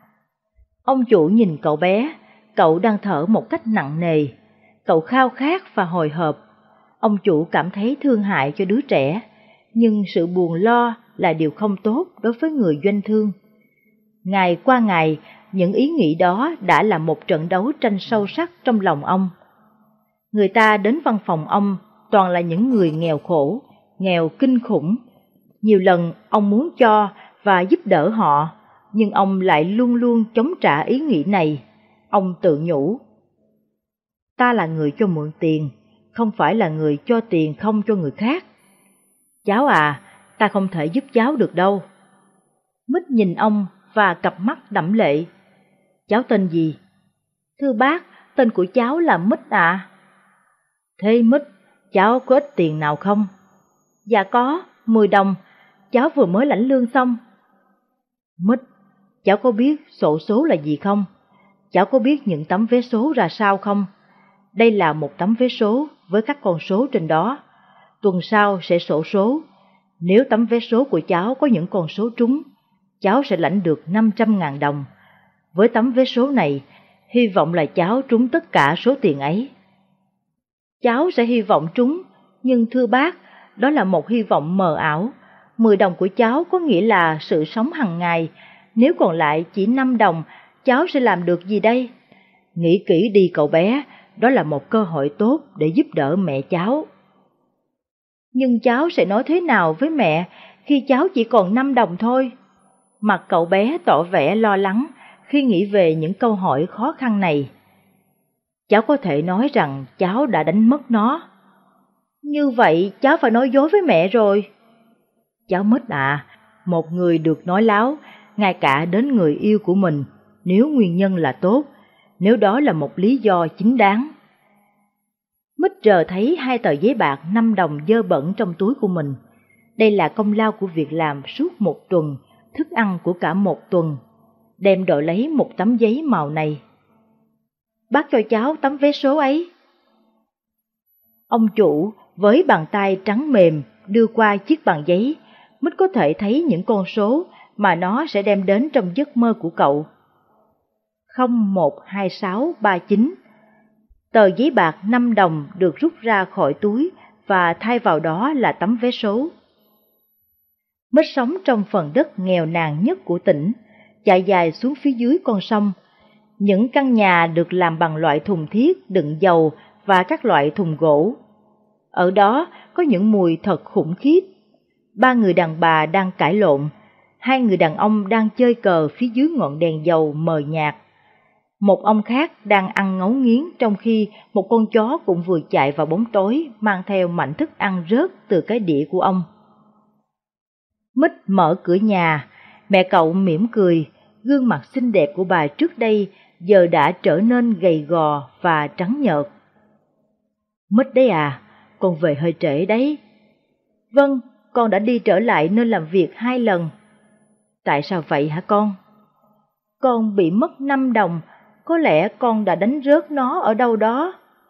Ông chủ nhìn cậu bé, cậu đang thở một cách nặng nề. Cậu khao khát và hồi hộp. Ông chủ cảm thấy thương hại cho đứa trẻ, nhưng sự buồn lo là điều không tốt đối với người doanh thương. Ngày qua ngày, những ý nghĩ đó đã là một trận đấu tranh sâu sắc trong lòng ông. Người ta đến văn phòng ông toàn là những người nghèo khổ, nghèo kinh khủng. Nhiều lần ông muốn cho và giúp đỡ họ, nhưng ông lại luôn luôn chống trả ý nghĩ này. Ông tự nhủ: Ta là người cho mượn tiền, không phải là người cho tiền không cho người khác. Cháu à, ta không thể giúp cháu được đâu. Mít nhìn ông và cặp mắt đẫm lệ. Cháu tên gì? Thưa bác, tên của cháu là Mít ạ. À. Thế Mít, cháu có ít tiền nào không? Dạ có, mười đồng, cháu vừa mới lãnh lương xong. Mít, cháu có biết sổ số là gì không? Cháu có biết những tấm vé số ra sao không? Đây là một tấm vé số với các con số trên đó. Tuần sau sẽ xổ số. Nếu tấm vé số của cháu có những con số trúng, cháu sẽ lãnh được năm trăm ngàn đồng. Với tấm vé số này, hy vọng là cháu trúng tất cả số tiền ấy. Cháu sẽ hy vọng trúng, nhưng thưa bác, đó là một hy vọng mờ ảo. Mười đồng của cháu có nghĩa là sự sống hàng ngày, nếu còn lại chỉ năm đồng, cháu sẽ làm được gì đây? Nghĩ kỹ đi cậu bé, đó là một cơ hội tốt để giúp đỡ mẹ cháu. Nhưng cháu sẽ nói thế nào với mẹ khi cháu chỉ còn năm đồng thôi? Mặt cậu bé tỏ vẻ lo lắng khi nghĩ về những câu hỏi khó khăn này. Cháu có thể nói rằng cháu đã đánh mất nó. Như vậy cháu phải nói dối với mẹ rồi. Cháu Mít à, một người được nói láo, ngay cả đến người yêu của mình, nếu nguyên nhân là tốt, nếu đó là một lý do chính đáng. Mít rờ thấy hai tờ giấy bạc năm đồng dơ bẩn trong túi của mình. Đây là công lao của việc làm suốt một tuần, thức ăn của cả một tuần. Đem đội lấy một tấm giấy màu này. Bác cho cháu tấm vé số ấy. Ông chủ với bàn tay trắng mềm đưa qua chiếc bàn giấy. Mít có thể thấy những con số mà nó sẽ đem đến trong giấc mơ của cậu. không một hai sáu ba chín. Tờ giấy bạc năm đồng được rút ra khỏi túi và thay vào đó là tấm vé số. Mít sống trong phần đất nghèo nàn nhất của tỉnh, chạy dài xuống phía dưới con sông. Những căn nhà được làm bằng loại thùng thiết đựng dầu và các loại thùng gỗ. Ở đó có những mùi thật khủng khiếp. Ba người đàn bà đang cãi lộn, hai người đàn ông đang chơi cờ phía dưới ngọn đèn dầu mờ nhạt. Một ông khác đang ăn ngấu nghiến trong khi một con chó cũng vừa chạy vào bóng tối mang theo mảnh thức ăn rớt từ cái đĩa của ông. Mít mở cửa nhà, mẹ cậu mỉm cười, gương mặt xinh đẹp của bà trước đây giờ đã trở nên gầy gò và trắng nhợt. Mít đấy à, con về hơi trễ đấy. Vâng, con đã đi trở lại nơi làm việc hai lần. Tại sao vậy hả con? Con bị mất năm đồng, có lẽ con đã đánh rớt nó ở đâu đó.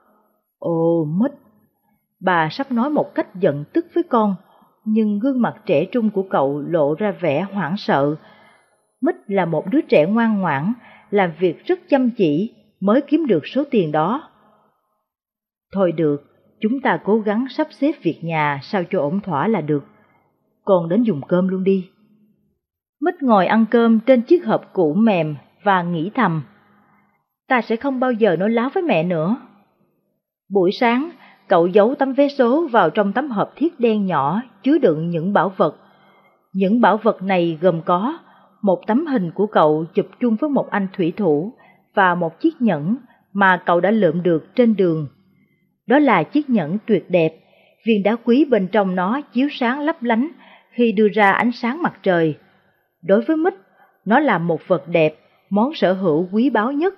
Ồ Mít, bà sắp nói một cách giận tức với con, nhưng gương mặt trẻ trung của cậu lộ ra vẻ hoảng sợ. Mít là một đứa trẻ ngoan ngoãn, làm việc rất chăm chỉ mới kiếm được số tiền đó. Thôi được, chúng ta cố gắng sắp xếp việc nhà sao cho ổn thỏa là được. Con đến dùng cơm luôn đi. Mít ngồi ăn cơm trên chiếc hộp cũ mềm và nghĩ thầm, ta sẽ không bao giờ nói láo với mẹ nữa. Buổi sáng, cậu giấu tấm vé số vào trong tấm hộp thiết đen nhỏ chứa đựng những bảo vật. Những bảo vật này gồm có một tấm hình của cậu chụp chung với một anh thủy thủ và một chiếc nhẫn mà cậu đã lượm được trên đường. Đó là chiếc nhẫn tuyệt đẹp, viên đá quý bên trong nó chiếu sáng lấp lánh khi đưa ra ánh sáng mặt trời. Đối với Mít, nó là một vật đẹp, món sở hữu quý báu nhất.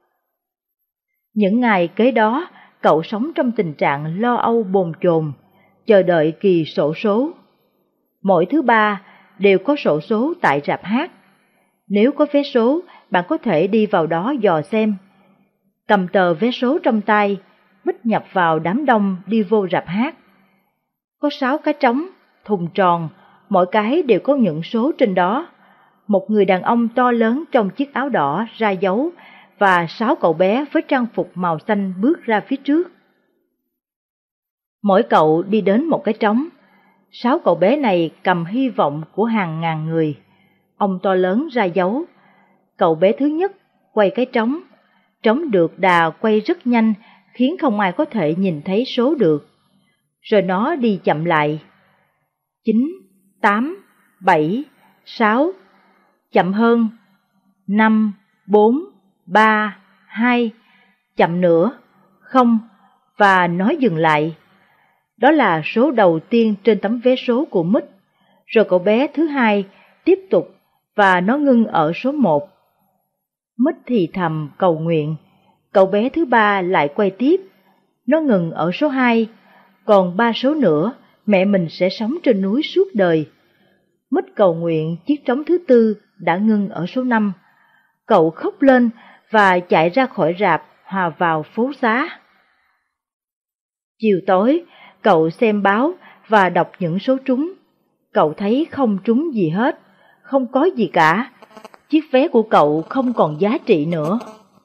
Những ngày kế đó, cậu sống trong tình trạng lo âu bồn chồn, chờ đợi kỳ xổ số. Mỗi thứ ba đều có xổ số tại rạp hát. Nếu có vé số, bạn có thể đi vào đó dò xem. Cầm tờ vé số trong tay, Mít nhập vào đám đông đi vô rạp hát. Có sáu cái trống, thùng tròn, mỗi cái đều có những số trên đó. Một người đàn ông to lớn trong chiếc áo đỏ ra dấu và sáu cậu bé với trang phục màu xanh bước ra phía trước. Mỗi cậu đi đến một cái trống. Sáu cậu bé này cầm hy vọng của hàng ngàn người. Ông to lớn ra dấu. Cậu bé thứ nhất quay cái trống. Trống được đà quay rất nhanh khiến không ai có thể nhìn thấy số được. Rồi nó đi chậm lại. Chín, tám, bảy, sáu. Chậm hơn. Năm, bốn, ba, hai. Chậm nữa. Không. Và nó dừng lại. Đó là số đầu tiên trên tấm vé số của Mít. Rồi cậu bé thứ hai tiếp tục và nó ngưng ở số một. Mít thì thầm cầu nguyện. Cậu bé thứ ba lại quay tiếp. Nó ngừng ở số hai. Còn ba số nữa, mẹ mình sẽ sống trên núi suốt đời. Mít cầu nguyện chiếc trống thứ tư đã ngưng ở số năm. Cậu khóc lên và chạy ra khỏi rạp hòa vào phố xá. Chiều tối, cậu xem báo và đọc những số trúng. Cậu thấy không trúng gì hết, không có gì cả. Chiếc chiếc vé của cậu không còn giá trị nữa.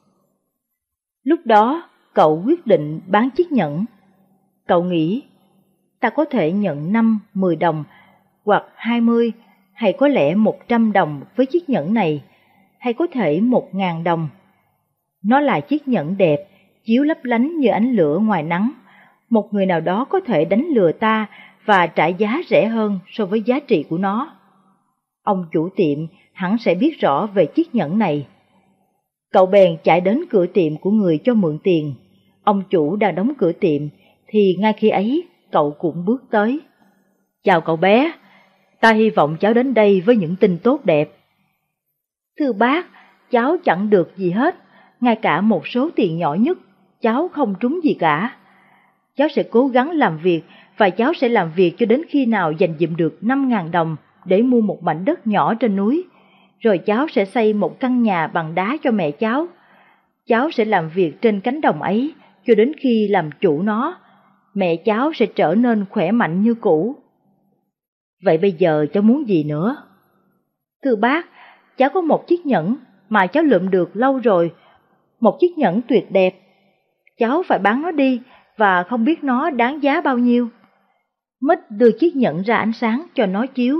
Lúc đó, cậu quyết định bán chiếc nhẫn. Cậu nghĩ, ta có thể nhận năm, mười đồng, hoặc hai mươi, hay có lẽ một trăm đồng với chiếc nhẫn này, hay có thể một ngàn đồng. Nó là chiếc nhẫn đẹp, chiếu lấp lánh như ánh lửa ngoài nắng. Một người nào đó có thể đánh lừa ta và trả giá rẻ hơn so với giá trị của nó. Ông chủ tiệm hẳn sẽ biết rõ về chiếc nhẫn này. Cậu bèn chạy đến cửa tiệm của người cho mượn tiền. Ông chủ đang đóng cửa tiệm, thì ngay khi ấy cậu cũng bước tới. Chào cậu bé, ta hy vọng cháu đến đây với những tin tốt đẹp. Thưa bác, cháu chẳng được gì hết, ngay cả một số tiền nhỏ nhất, cháu không trúng gì cả. Cháu sẽ cố gắng làm việc và cháu sẽ làm việc cho đến khi nào dành dụm được năm ngàn đồng để mua một mảnh đất nhỏ trên núi. Rồi cháu sẽ xây một căn nhà bằng đá cho mẹ cháu. Cháu sẽ làm việc trên cánh đồng ấy cho đến khi làm chủ nó. Mẹ cháu sẽ trở nên khỏe mạnh như cũ. Vậy bây giờ cháu muốn gì nữa? Thưa bác, cháu có một chiếc nhẫn mà cháu lượm được lâu rồi. Một chiếc nhẫn tuyệt đẹp. Cháu phải bán nó đi và không biết nó đáng giá bao nhiêu. Mít đưa chiếc nhẫn ra ánh sáng cho nó chiếu.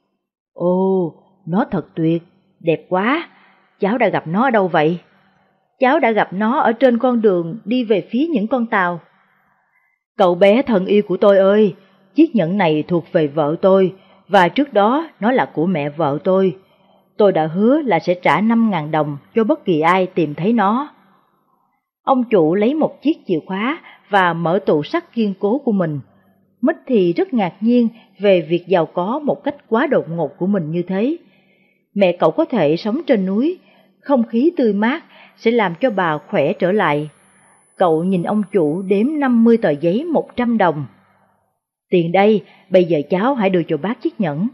Ồ, nó thật tuyệt, đẹp quá. Cháu đã gặp nó ở đâu vậy? Cháu đã gặp nó ở trên con đường đi về phía những con tàu. Cậu bé thân yêu của tôi ơi, chiếc nhẫn này thuộc về vợ tôi, và trước đó nó là của mẹ vợ tôi. Tôi đã hứa là sẽ trả năm ngàn đồng cho bất kỳ ai tìm thấy nó. Ông chủ lấy một chiếc chìa khóa và mở tủ sắt kiên cố của mình. Mít thì rất ngạc nhiên về việc giàu có một cách quá đột ngột của mình như thế. Mẹ cậu có thể sống trên núi, không khí tươi mát sẽ làm cho bà khỏe trở lại. Cậu nhìn ông chủ đếm năm mươi tờ giấy một trăm đồng. Tiền đây, bây giờ cháu hãy đưa cho bác chiếc nhẫn.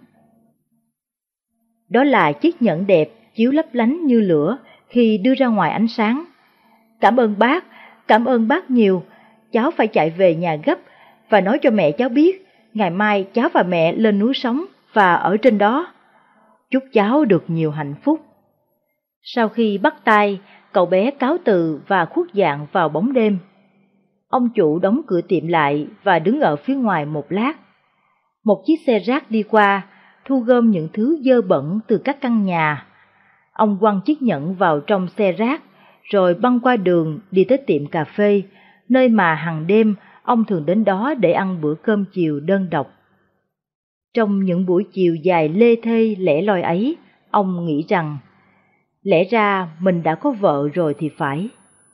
Đó là chiếc nhẫn đẹp, chiếu lấp lánh như lửa khi đưa ra ngoài ánh sáng. Cảm ơn bác, cảm ơn bác nhiều. Cháu phải chạy về nhà gấp và nói cho mẹ cháu biết, ngày mai cháu và mẹ lên núi sống và ở trên đó. Chúc cháu được nhiều hạnh phúc. Sau khi bắt tay, cậu bé cáo từ và khuất dạng vào bóng đêm. Ông chủ đóng cửa tiệm lại và đứng ở phía ngoài một lát. Một chiếc xe rác đi qua, thu gom những thứ dơ bẩn từ các căn nhà. Ông quăng chiếc nhẫn vào trong xe rác, rồi băng qua đường đi tới tiệm cà phê, nơi mà hàng đêm ông thường đến đó để ăn bữa cơm chiều đơn độc. Trong những buổi chiều dài lê thê lẻ loi ấy, ông nghĩ rằng, lẽ ra mình đã có vợ rồi thì phải.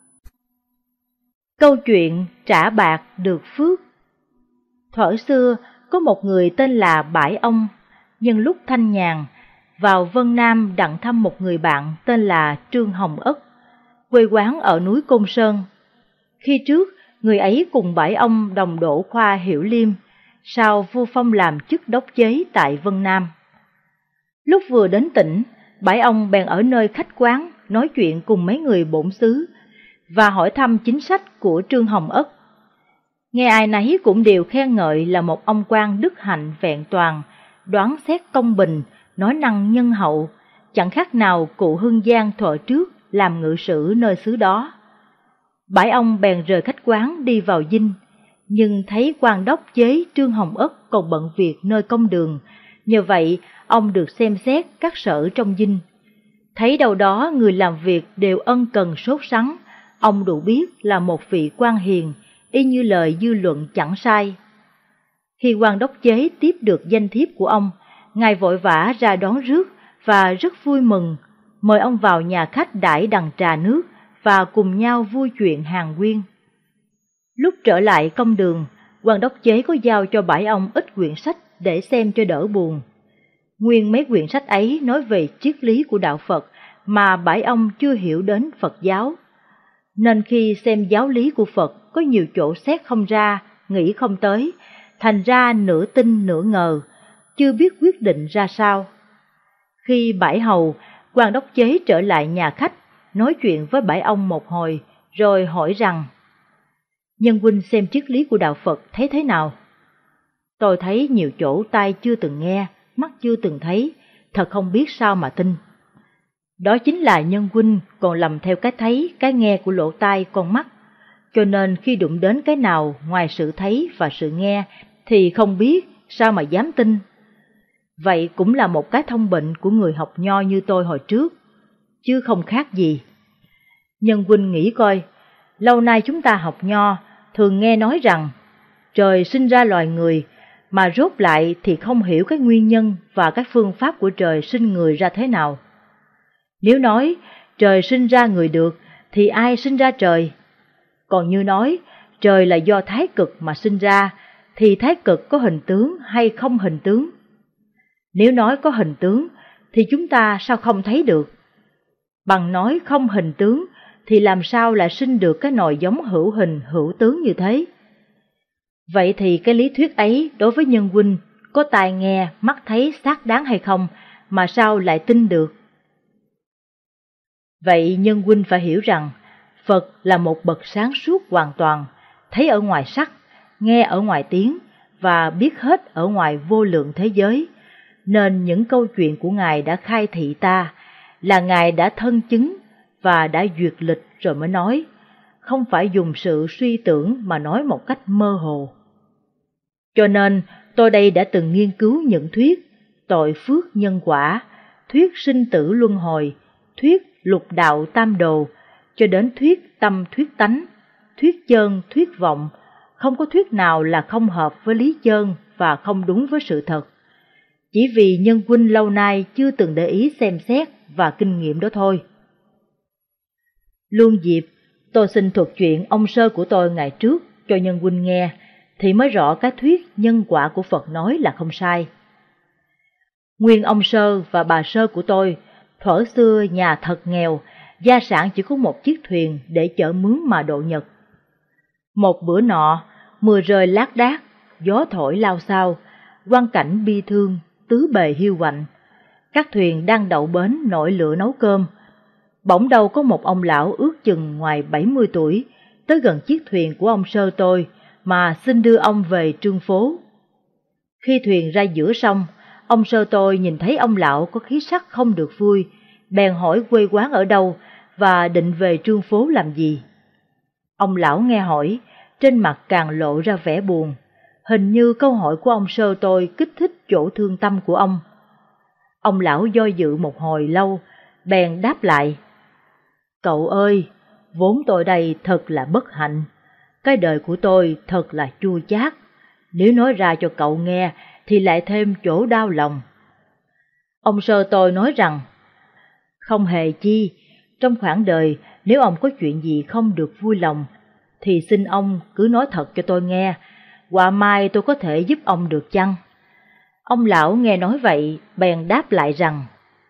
Câu chuyện trả bạc được phước. Thuở xưa, có một người tên là Bãi Ông, nhân lúc thanh nhàn, vào Vân Nam đặng thăm một người bạn tên là Trương Hồng Ất, quê quán ở núi Côn Sơn. Khi trước, người ấy cùng Bãi Ông đồng đỗ khoa Hiểu Liêm, sau vua phong làm chức đốc chế tại Vân Nam. Lúc vừa đến tỉnh, Bãi Ông bèn ở nơi khách quán nói chuyện cùng mấy người bổn xứ và hỏi thăm chính sách của Trương Hồng Ất. Nghe ai nấy cũng đều khen ngợi là một ông quan đức hạnh vẹn toàn, đoán xét công bình, nói năng nhân hậu, chẳng khác nào cụ Hưng Giang thuở trước làm ngự sử nơi xứ đó. Bãi Ông bèn rời khách quán đi vào dinh, nhưng thấy quan đốc chế Trương Hồng Ất còn bận việc nơi công đường, nhờ vậy ông được xem xét các sở trong dinh. Thấy đâu đó người làm việc đều ân cần sốt sắng, ông đủ biết là một vị quan hiền, y như lời dư luận chẳng sai. Khi quan đốc chế tiếp được danh thiếp của ông, ngài vội vã ra đón rước và rất vui mừng, mời ông vào nhà khách đãi đằng trà nước và cùng nhau vui chuyện hàn huyên. Lúc trở lại công đường, quan đốc chế có giao cho Bãi Ông ít quyển sách để xem cho đỡ buồn. Nguyên mấy quyển sách ấy nói về triết lý của đạo Phật mà Bãi Ông chưa hiểu đến Phật giáo. Nên khi xem giáo lý của Phật có nhiều chỗ xét không ra, nghĩ không tới, thành ra nửa tin nửa ngờ, chưa biết quyết định ra sao. Khi Bãi Hầu, quan đốc chế trở lại nhà khách, nói chuyện với Bãi Ông một hồi, rồi hỏi rằng, nhân huynh xem triết lý của đạo Phật thấy thế nào? Tôi thấy nhiều chỗ tai chưa từng nghe, mắt chưa từng thấy, thật không biết sao mà tin. Đó chính là Nhân huynh còn lầm theo cái thấy, cái nghe của lỗ tai con mắt, cho nên khi đụng đến cái nào ngoài sự thấy và sự nghe thì không biết, sao mà dám tin. Vậy cũng là một cái thông bệnh của người học nho như tôi hồi trước, chứ không khác gì. Nhân huynh nghĩ coi, lâu nay chúng ta học nho thường nghe nói rằng trời sinh ra loài người, mà rốt lại thì không hiểu cái nguyên nhân và cái phương pháp của trời sinh người ra thế nào. Nếu nói trời sinh ra người được thì ai sinh ra trời? Còn như nói trời là do thái cực mà sinh ra thì thái cực có hình tướng hay không hình tướng? Nếu nói có hình tướng thì chúng ta sao không thấy được? Bằng nói không hình tướng thì làm sao lại sinh được cái nòi giống hữu hình hữu tướng như thế? Vậy thì cái lý thuyết ấy đối với Nhân huynh có tai nghe, mắt thấy xác đáng hay không mà sao lại tin được? Vậy Nhân huynh phải hiểu rằng Phật là một bậc sáng suốt hoàn toàn, thấy ở ngoài sắc, nghe ở ngoài tiếng và biết hết ở ngoài vô lượng thế giới, nên những câu chuyện của Ngài đã khai thị ta là Ngài đã thân chứng và đã duyệt lịch rồi mới nói, không phải dùng sự suy tưởng mà nói một cách mơ hồ. Cho nên tôi đây đã từng nghiên cứu những thuyết tội phước nhân quả, thuyết sinh tử luân hồi, thuyết lục đạo tam đồ, cho đến thuyết tâm thuyết tánh, thuyết chân thuyết vọng, không có thuyết nào là không hợp với lý chân và không đúng với sự thật. Chỉ vì Nhân huynh lâu nay chưa từng để ý xem xét và kinh nghiệm đó thôi. Luôn dịp, tôi xin thuật chuyện ông sơ của tôi ngày trước cho Nhân huynh nghe, thì mới rõ cái thuyết nhân quả của Phật nói là không sai. Nguyên ông sơ và bà sơ của tôi, thuở xưa nhà thật nghèo, gia sản chỉ có một chiếc thuyền để chở mướn mà độ nhật. Một bữa nọ, mưa rơi lác đác, gió thổi lao xao, quang cảnh bi thương, tứ bề hiu quạnh. Các thuyền đang đậu bến nổi lửa nấu cơm. Bỗng đâu có một ông lão ước chừng ngoài bảy mươi tuổi, tới gần chiếc thuyền của ông sơ tôi mà xin đưa ông về trương phố. Khi thuyền ra giữa sông, ông sơ tôi nhìn thấy ông lão có khí sắc không được vui, bèn hỏi quê quán ở đâu và định về trương phố làm gì. Ông lão nghe hỏi, trên mặt càng lộ ra vẻ buồn, hình như câu hỏi của ông sơ tôi kích thích chỗ thương tâm của ông. Ông lão do dự một hồi lâu, bèn đáp lại, cậu ơi, vốn tôi đây thật là bất hạnh, cái đời của tôi thật là chua chát, nếu nói ra cho cậu nghe thì lại thêm chỗ đau lòng. Ông sơ tôi nói rằng, không hề chi, trong khoảng đời nếu ông có chuyện gì không được vui lòng, thì xin ông cứ nói thật cho tôi nghe, quả mai tôi có thể giúp ông được chăng? Ông lão nghe nói vậy, bèn đáp lại rằng,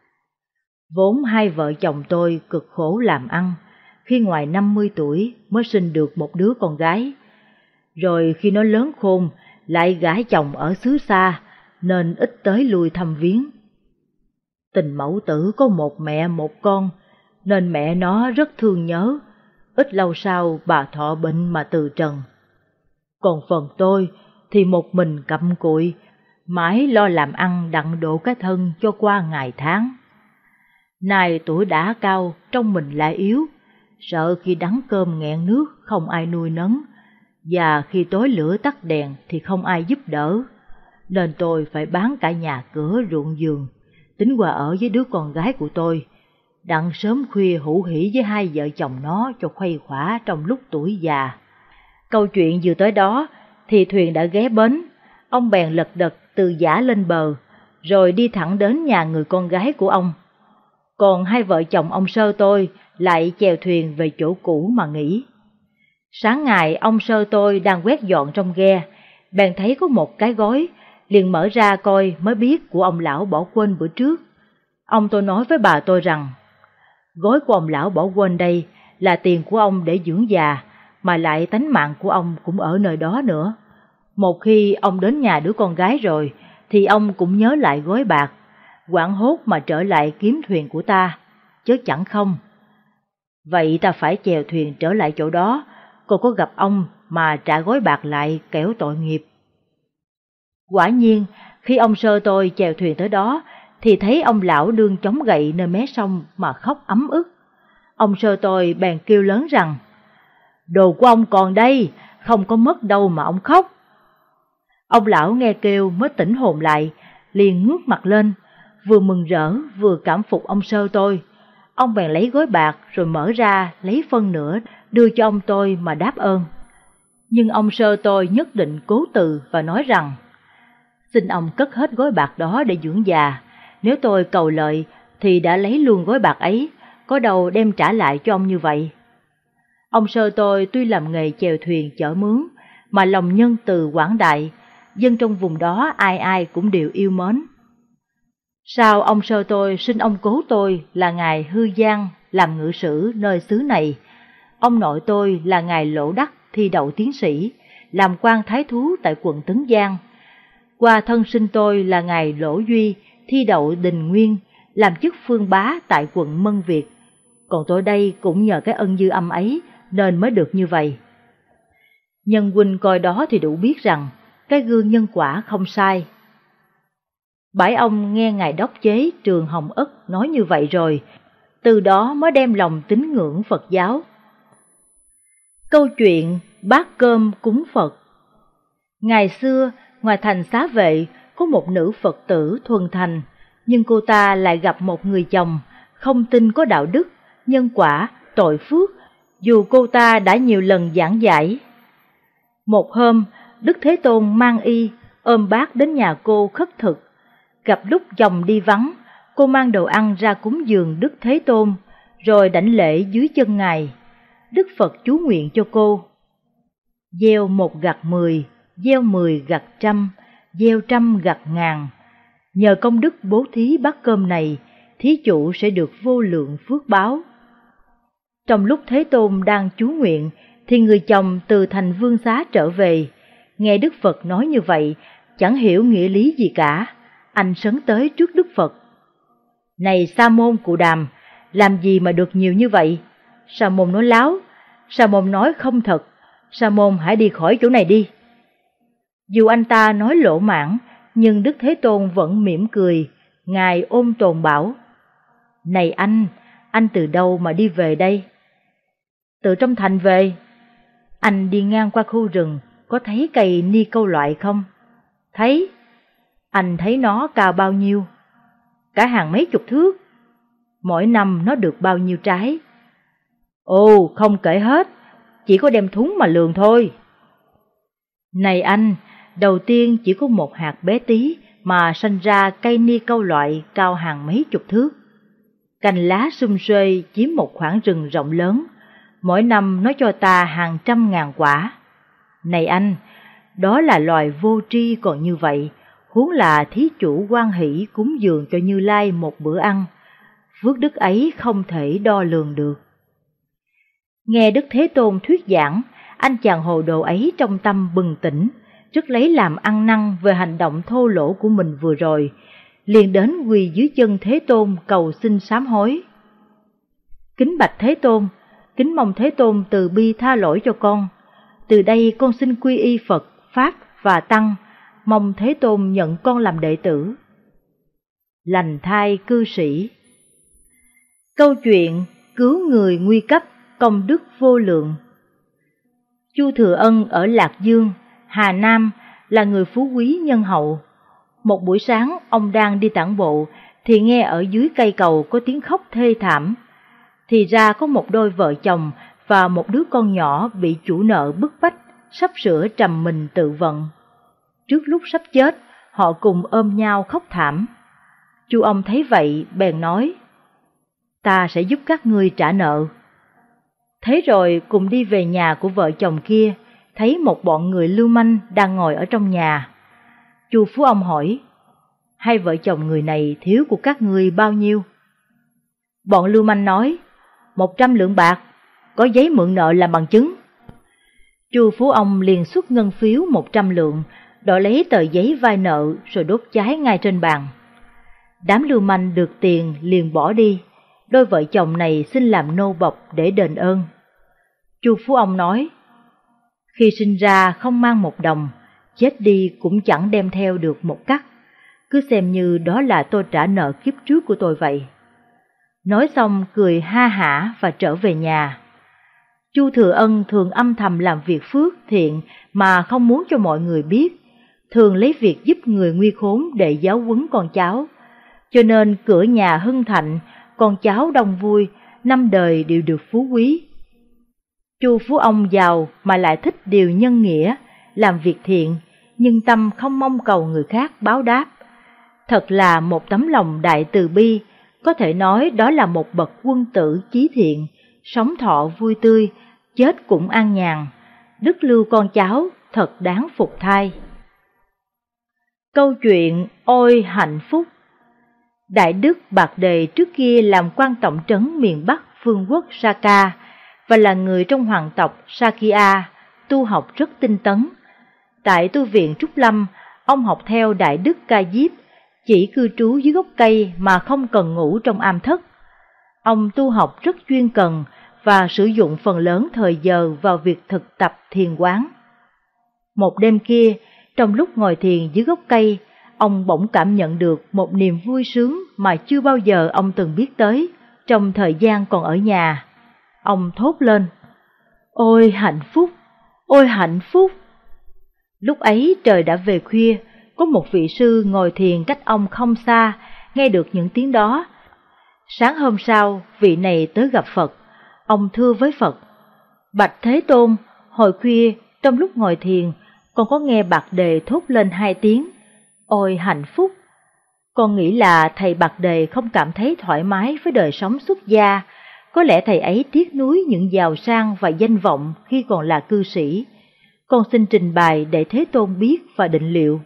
vốn hai vợ chồng tôi cực khổ làm ăn, khi ngoài năm mươi tuổi mới sinh được một đứa con gái. Rồi khi nó lớn khôn, lại gả chồng ở xứ xa, nên ít tới lui thăm viếng. Tình mẫu tử có một mẹ một con, nên mẹ nó rất thương nhớ. Ít lâu sau bà thọ bệnh mà từ trần. Còn phần tôi thì một mình cặm cụi, mãi lo làm ăn đặng độ cái thân cho qua ngày tháng. Nay tuổi đã cao, trong mình lại yếu, sợ khi đắng cơm nghẹn nước không ai nuôi nấng, và khi tối lửa tắt đèn thì không ai giúp đỡ, nên tôi phải bán cả nhà cửa ruộng vườn, tính qua ở với đứa con gái của tôi, đặng sớm khuya hữu hỉ với hai vợ chồng nó cho khuây khỏa trong lúc tuổi già. Câu chuyện vừa tới đó thì thuyền đã ghé bến, ông bèn lật đật từ giã lên bờ, rồi đi thẳng đến nhà người con gái của ông. Còn hai vợ chồng ông sơ tôi lại chèo thuyền về chỗ cũ mà nghỉ. Sáng ngày ông sơ tôi đang quét dọn trong ghe, bèn thấy có một cái gói, liền mở ra coi mới biết của ông lão bỏ quên bữa trước. Ông tôi nói với bà tôi rằng, gói của ông lão bỏ quên đây là tiền của ông để dưỡng già, mà lại tánh mạng của ông cũng ở nơi đó nữa. Một khi ông đến nhà đứa con gái rồi, thì ông cũng nhớ lại gói bạc, hoảng hốt mà trở lại kiếm thuyền của ta, chứ chẳng không. Vậy ta phải chèo thuyền trở lại chỗ đó, còn có gặp ông mà trả gói bạc lại kẻo tội nghiệp. Quả nhiên, khi ông sơ tôi chèo thuyền tới đó, thì thấy ông lão đương chống gậy nơi mé sông mà khóc ấm ức. Ông sơ tôi bèn kêu lớn rằng, đồ của ông còn đây, không có mất đâu mà ông khóc. Ông lão nghe kêu mới tỉnh hồn lại, liền ngước mặt lên, vừa mừng rỡ vừa cảm phục ông sơ tôi. Ông bèn lấy gói bạc rồi mở ra lấy phân nửa đưa cho ông tôi mà đáp ơn. Nhưng ông sơ tôi nhất định cố từ và nói rằng, xin ông cất hết gói bạc đó để dưỡng già, nếu tôi cầu lợi thì đã lấy luôn gói bạc ấy, có đâu đem trả lại cho ông như vậy. Ông sơ tôi tuy làm nghề chèo thuyền chở mướn, mà lòng nhân từ quảng đại, dân trong vùng đó ai ai cũng đều yêu mến. Sao ông sơ tôi xin ông cố tôi là ngài Hư Giang làm ngự sử nơi xứ này, ông nội tôi là ngài Lỗ Đắc thi đậu tiến sĩ, làm quan thái thú tại quận Tấn Giang, qua thân sinh tôi là ngài Lỗ Duy thi đậu đình nguyên, làm chức phương bá tại quận Mân Việt, còn tôi đây cũng nhờ cái ân dư âm ấy nên mới được như vậy. Nhân huynh coi đó thì đủ biết rằng cái gương nhân quả không sai. Bãi ông nghe ngài đốc chế Trường Hồng Ất nói như vậy rồi, từ đó mới đem lòng tín ngưỡng Phật giáo. Câu chuyện bát cơm cúng Phật. Ngày xưa, ngoài thành Xá Vệ có một nữ Phật tử thuần thành, nhưng cô ta lại gặp một người chồng không tin có đạo đức, nhân quả, tội phước, dù cô ta đã nhiều lần giảng giải. Một hôm, Đức Thế Tôn mang y, ôm bát đến nhà cô khất thực. Gặp lúc chồng đi vắng, cô mang đồ ăn ra cúng dường Đức Thế Tôn, rồi đảnh lễ dưới chân ngài. Đức Phật chú nguyện cho cô: gieo một gặt mười, gieo mười gặt trăm, gieo trăm gặt ngàn. Nhờ công đức bố thí bát cơm này, thí chủ sẽ được vô lượng phước báo. Trong lúc Thế Tôn đang chú nguyện, thì người chồng từ thành Vương Xá trở về. Nghe Đức Phật nói như vậy, chẳng hiểu nghĩa lý gì cả. Anh sấn tới trước Đức Phật: này Sa môn Cụ Đàm, làm gì mà được nhiều như vậy? Sa môn nói láo, Sa môn nói không thật, Sa môn hãy đi khỏi chỗ này đi. Dù anh ta nói lỗ mãng, nhưng Đức Thế Tôn vẫn mỉm cười. Ngài ôn tồn bảo: này anh, anh từ đâu mà đi về đây? Từ trong thành về. Anh đi ngang qua khu rừng, có thấy cây ni câu loại không? Thấy. Anh thấy nó cao bao nhiêu? Cả hàng mấy chục thước. Mỗi năm nó được bao nhiêu trái? Ồ, không kể hết, chỉ có đem thúng mà lường thôi. Này anh, đầu tiên chỉ có một hạt bé tí mà sanh ra cây ni câu loại cao hàng mấy chục thước. Cành lá sum xuê chiếm một khoảng rừng rộng lớn, mỗi năm nó cho ta hàng trăm ngàn quả. Này anh, đó là loài vô tri còn như vậy, huống là thí chủ hoan hỷ cúng dường cho Như Lai một bữa ăn, phước đức ấy không thể đo lường được. Nghe Đức Thế Tôn thuyết giảng, anh chàng hồ đồ ấy trong tâm bừng tỉnh, rất lấy làm ăn năn về hành động thô lỗ của mình vừa rồi, liền đến quỳ dưới chân Thế Tôn cầu xin sám hối. Kính bạch Thế Tôn, kính mong Thế Tôn từ bi tha lỗi cho con. Từ đây con xin quy y Phật, Pháp và Tăng, mong Thế Tôn nhận con làm đệ tử. Lành thai cư sĩ. Câu chuyện cứu người nguy cấp, công đức vô lượng. Chu Thừa Ân ở Lạc Dương, Hà Nam là người phú quý nhân hậu. Một buổi sáng ông đang đi tản bộ thì nghe ở dưới cây cầu có tiếng khóc thê thảm. Thì ra có một đôi vợ chồng và một đứa con nhỏ bị chủ nợ bức bách, sắp sửa trầm mình tự vận. Trước lúc sắp chết, họ cùng ôm nhau khóc thảm. Chu ông thấy vậy bèn nói: ta sẽ giúp các ngươi trả nợ. Thế rồi cùng đi về nhà của vợ chồng kia, thấy một bọn người lưu manh đang ngồi ở trong nhà. Chu Phú Ông hỏi: hai vợ chồng người này thiếu của các ngươi bao nhiêu? Bọn lưu manh nói: một trăm lượng bạc, có giấy mượn nợ làm bằng chứng. Chu Phú Ông liền xuất ngân phiếu một trăm lượng, đòi lấy tờ giấy vay nợ rồi đốt cháy ngay trên bàn. Đám lưu manh được tiền liền bỏ đi, đôi vợ chồng này xin làm nô bộc để đền ơn. Chu Phú Ông nói: khi sinh ra không mang một đồng, chết đi cũng chẳng đem theo được một cắc, cứ xem như đó là tôi trả nợ kiếp trước của tôi vậy. Nói xong cười ha hả và trở về nhà. Chu Thừa Ân thường âm thầm làm việc phước thiện mà không muốn cho mọi người biết, thường lấy việc giúp người nguy khốn để giáo huấn con cháu. Cho nên cửa nhà hưng thạnh, con cháu đông vui, năm đời đều được phú quý. Chu Phú Ông giàu mà lại thích điều nhân nghĩa, làm việc thiện, nhưng tâm không mong cầu người khác báo đáp. Thật là một tấm lòng đại từ bi, có thể nói đó là một bậc quân tử chí thiện, sống thọ vui tươi, chết cũng an nhàn. Đức lưu con cháu thật đáng phục thay. Câu chuyện Ôi hạnh phúc. Đại đức Bạc Đề trước kia làm quan tổng trấn miền Bắc vương quốc Saka và là người trong hoàng tộc Sakya, tu học rất tinh tấn. Tại tu viện Trúc Lâm, ông học theo Đại đức Ca Diếp, chỉ cư trú dưới gốc cây mà không cần ngủ trong am thất. Ông tu học rất chuyên cần và sử dụng phần lớn thời giờ vào việc thực tập thiền quán. Một đêm kia, trong lúc ngồi thiền dưới gốc cây, ông bỗng cảm nhận được một niềm vui sướng mà chưa bao giờ ông từng biết tới trong thời gian còn ở nhà. Ông thốt lên: Ôi hạnh phúc! Ôi hạnh phúc! Lúc ấy trời đã về khuya, có một vị sư ngồi thiền cách ông không xa, nghe được những tiếng đó. Sáng hôm sau, vị này tới gặp Phật. Ông thưa với Phật: Bạch Thế Tôn, hồi khuya trong lúc ngồi thiền, con có nghe Bạc Đề thốt lên hai tiếng Ôi hạnh phúc. Con nghĩ là thầy Bạc Đề không cảm thấy thoải mái với đời sống xuất gia, có lẽ thầy ấy tiếc nuối những giàu sang và danh vọng khi còn là cư sĩ. Con xin trình bày để Thế Tôn biết và định liệu.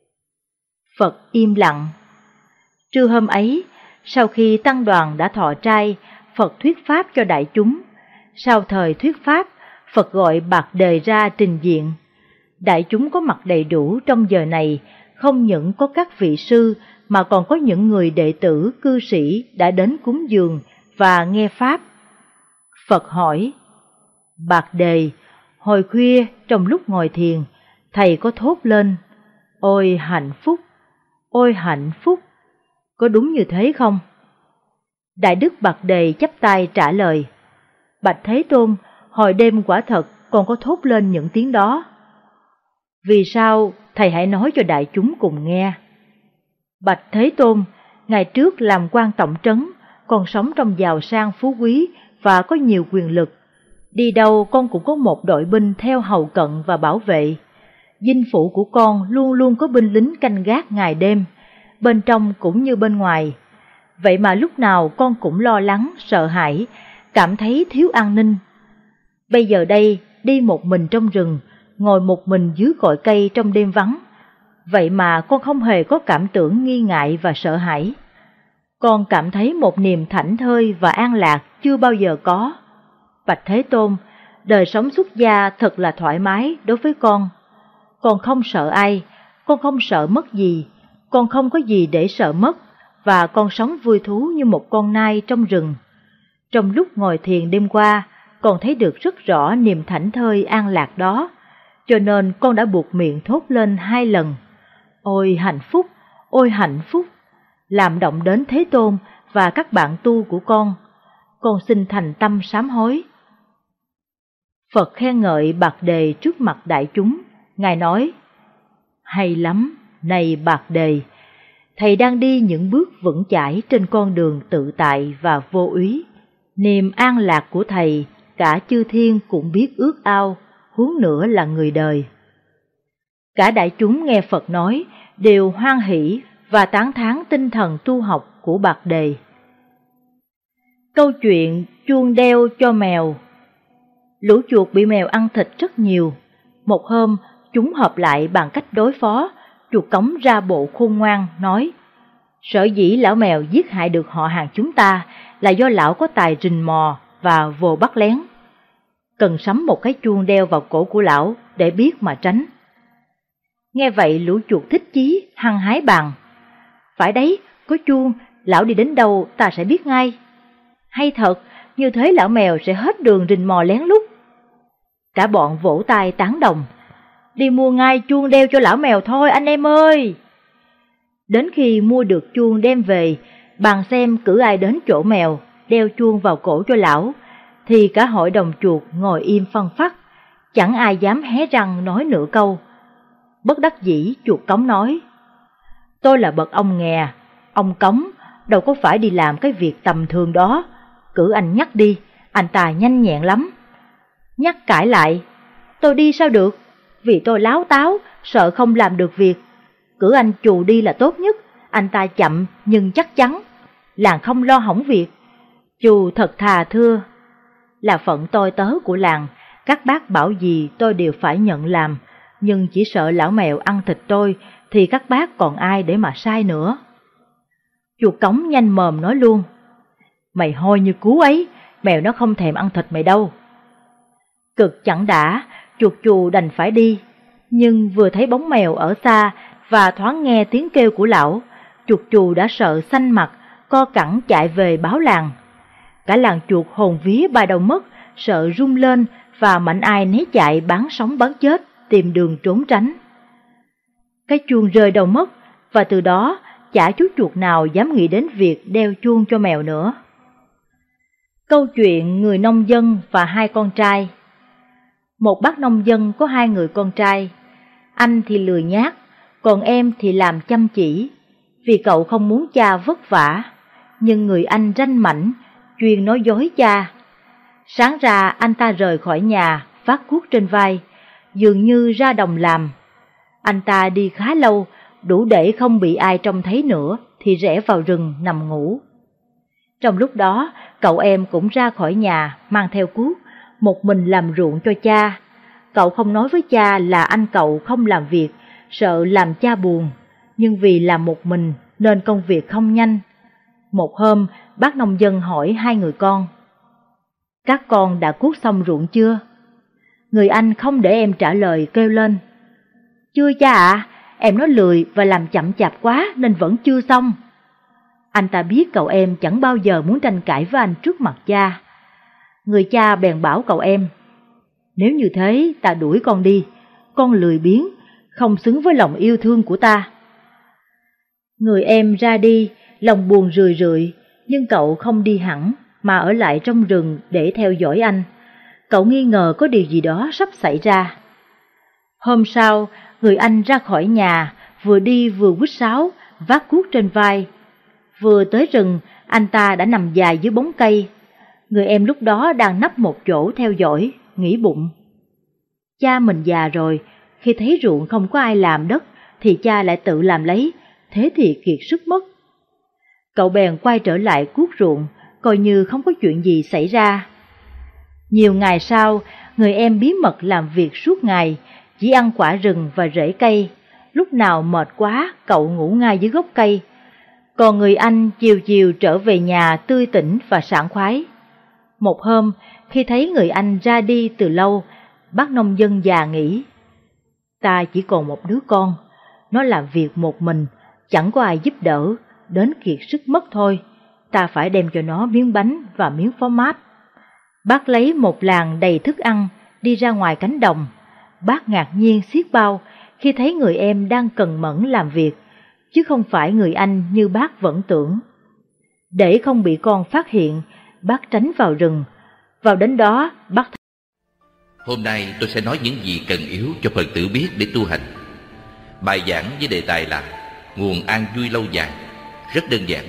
Phật im lặng. Trưa hôm ấy, sau khi tăng đoàn đã thọ trai, Phật thuyết pháp cho đại chúng. Sau thời thuyết pháp, Phật gọi Bạc Đề ra trình diện. Đại chúng có mặt đầy đủ trong giờ này, không những có các vị sư mà còn có những người đệ tử cư sĩ đã đến cúng dường và nghe pháp. Phật hỏi: Bạc Đề, hồi khuya trong lúc ngồi thiền, thầy có thốt lên Ôi hạnh phúc, ôi hạnh phúc, có đúng như thế không? Đại đức Bạc Đề chắp tay trả lời: Bạch Thế Tôn, hồi đêm quả thật còn có thốt lên những tiếng đó. Vì sao thầy hãy nói cho đại chúng cùng nghe. Bạch Thế Tôn, ngày trước làm quan tổng trấn, con sống trong giàu sang phú quý và có nhiều quyền lực. Đi đâu con cũng có một đội binh theo hầu cận và bảo vệ. Dinh phủ của con luôn luôn có binh lính canh gác ngày đêm, bên trong cũng như bên ngoài. Vậy mà lúc nào con cũng lo lắng, sợ hãi, cảm thấy thiếu an ninh. Bây giờ đây, đi một mình trong rừng, ngồi một mình dưới cội cây trong đêm vắng. Vậy mà con không hề có cảm tưởng nghi ngại và sợ hãi. Con cảm thấy một niềm thảnh thơi và an lạc chưa bao giờ có. Bạch Thế Tôn, đời sống xuất gia thật là thoải mái đối với con. Con không sợ ai, con không sợ mất gì, con không có gì để sợ mất, và con sống vui thú như một con nai trong rừng. Trong lúc ngồi thiền đêm qua, con thấy được rất rõ niềm thảnh thơi an lạc đó, cho nên con đã buộc miệng thốt lên hai lần Ôi hạnh phúc, ôi hạnh phúc, làm động đến Thế Tôn và các bạn tu của con. Con xin thành tâm sám hối. Phật khen ngợi Bạc Đề trước mặt đại chúng. Ngài nói: Hay lắm, này Bạc Đề, thầy đang đi những bước vững chãi trên con đường tự tại và vô úy. Niềm an lạc của thầy cả chư thiên cũng biết ước ao, huống nữa là người đời. Cả đại chúng nghe Phật nói đều hoan hỷ và tán thán tinh thần tu học của Bạc Đề. Câu chuyện chuông đeo cho mèo. Lũ chuột bị mèo ăn thịt rất nhiều. Một hôm, chúng họp lại bàn cách đối phó. Chuột cống ra bộ khôn ngoan, nói: Sở dĩ lão mèo giết hại được họ hàng chúng ta là do lão có tài rình mò và vồ bắt lén. Cần sắm một cái chuông đeo vào cổ của lão để biết mà tránh. Nghe vậy lũ chuột thích chí, hăng hái bàn: Phải đấy, có chuông, lão đi đến đâu ta sẽ biết ngay. Hay thật, như thế lão mèo sẽ hết đường rình mò lén lút. Cả bọn vỗ tay tán đồng: Đi mua ngay chuông đeo cho lão mèo thôi anh em ơi. Đến khi mua được chuông đem về, bàn xem cử ai đến chỗ mèo, đeo chuông vào cổ cho lão, thì cả hội đồng chuột ngồi im phăng phắc, chẳng ai dám hé răng nói nửa câu. Bất đắc dĩ, chuột cống nói: tôi là bậc ông nghè, ông Cống đâu có phải đi làm cái việc tầm thường đó, cử anh nhắc đi, anh ta nhanh nhẹn lắm. Nhắc cãi lại: tôi đi sao được, vì tôi láo táo, sợ không làm được việc. Cử anh Chù đi là tốt nhất, anh ta chậm nhưng chắc chắn, làng không lo hỏng việc. Chù thật thà thưa: là phận tôi tớ của làng, các bác bảo gì tôi đều phải nhận làm, nhưng chỉ sợ lão mèo ăn thịt tôi thì các bác còn ai để mà sai nữa. Chuột Cống nhanh mồm nói luôn: mày hôi như cú ấy, mèo nó không thèm ăn thịt mày đâu. Cực chẳng đã, chuột Chù đành phải đi, nhưng vừa thấy bóng mèo ở xa và thoáng nghe tiếng kêu của lão, chuột Chù đã sợ xanh mặt, co cẳng chạy về báo làng. Cả làng chuột hồn vía ba đầu mất, sợ rung lên và mạnh ai né chạy bán sống bán chết, tìm đường trốn tránh. Cái chuông rơi đầu mất, và từ đó chả chú chuột nào dám nghĩ đến việc đeo chuông cho mèo nữa. Câu chuyện người nông dân và hai con trai. Một bác nông dân có hai người con trai, anh thì lười nhác, còn em thì làm chăm chỉ, vì cậu không muốn cha vất vả, nhưng người anh ranh mãnh, chuyên nói dối cha. Sáng ra anh ta rời khỏi nhà, vác cuốc trên vai, dường như ra đồng làm. Anh ta đi khá lâu, đủ để không bị ai trông thấy nữa, thì rẽ vào rừng nằm ngủ. Trong lúc đó, cậu em cũng ra khỏi nhà, mang theo cuốc, một mình làm ruộng cho cha. Cậu không nói với cha là anh cậu không làm việc, sợ làm cha buồn, nhưng vì làm một mình nên công việc không nhanh. Một hôm, bác nông dân hỏi hai người con: các con đã cuốc xong ruộng chưa? Người anh không để em trả lời, kêu lên: chưa cha ạ, em nói lười và làm chậm chạp quá nên vẫn chưa xong. Anh ta biết cậu em chẳng bao giờ muốn tranh cãi với anh trước mặt cha. Người cha bèn bảo cậu em: nếu như thế ta đuổi con đi, con lười biếng, không xứng với lòng yêu thương của ta. Người em ra đi, lòng buồn rười rượi, nhưng cậu không đi hẳn, mà ở lại trong rừng để theo dõi anh. Cậu nghi ngờ có điều gì đó sắp xảy ra. Hôm sau, người anh ra khỏi nhà, vừa đi vừa huýt sáo, vác cuốc trên vai. Vừa tới rừng, anh ta đã nằm dài dưới bóng cây. Người em lúc đó đang nấp một chỗ theo dõi, nghĩ bụng: cha mình già rồi, khi thấy ruộng không có ai làm đất, thì cha lại tự làm lấy, thế thì kiệt sức mất. Cậu bèn quay trở lại cuốc ruộng, coi như không có chuyện gì xảy ra. Nhiều ngày sau, người em bí mật làm việc suốt ngày, chỉ ăn quả rừng và rễ cây. Lúc nào mệt quá, cậu ngủ ngay dưới gốc cây. Còn người anh chiều chiều trở về nhà tươi tỉnh và sảng khoái. Một hôm, khi thấy người anh ra đi từ lâu, bác nông dân già nghĩ: ta chỉ còn một đứa con, nó làm việc một mình, chẳng có ai giúp đỡ, đến kiệt sức mất thôi. Ta phải đem cho nó miếng bánh và miếng phó mát. Bác lấy một làng đầy thức ăn, đi ra ngoài cánh đồng. Bác ngạc nhiên xiết bao khi thấy người em đang cần mẫn làm việc, chứ không phải người anh như bác vẫn tưởng. Để không bị con phát hiện, bác tránh vào rừng. Vào đến đó, bác... Hôm nay tôi sẽ nói những gì cần yếu cho Phật tử biết để tu hành. Bài giảng với đề tài là nguồn an vui lâu dài. Rất đơn giản.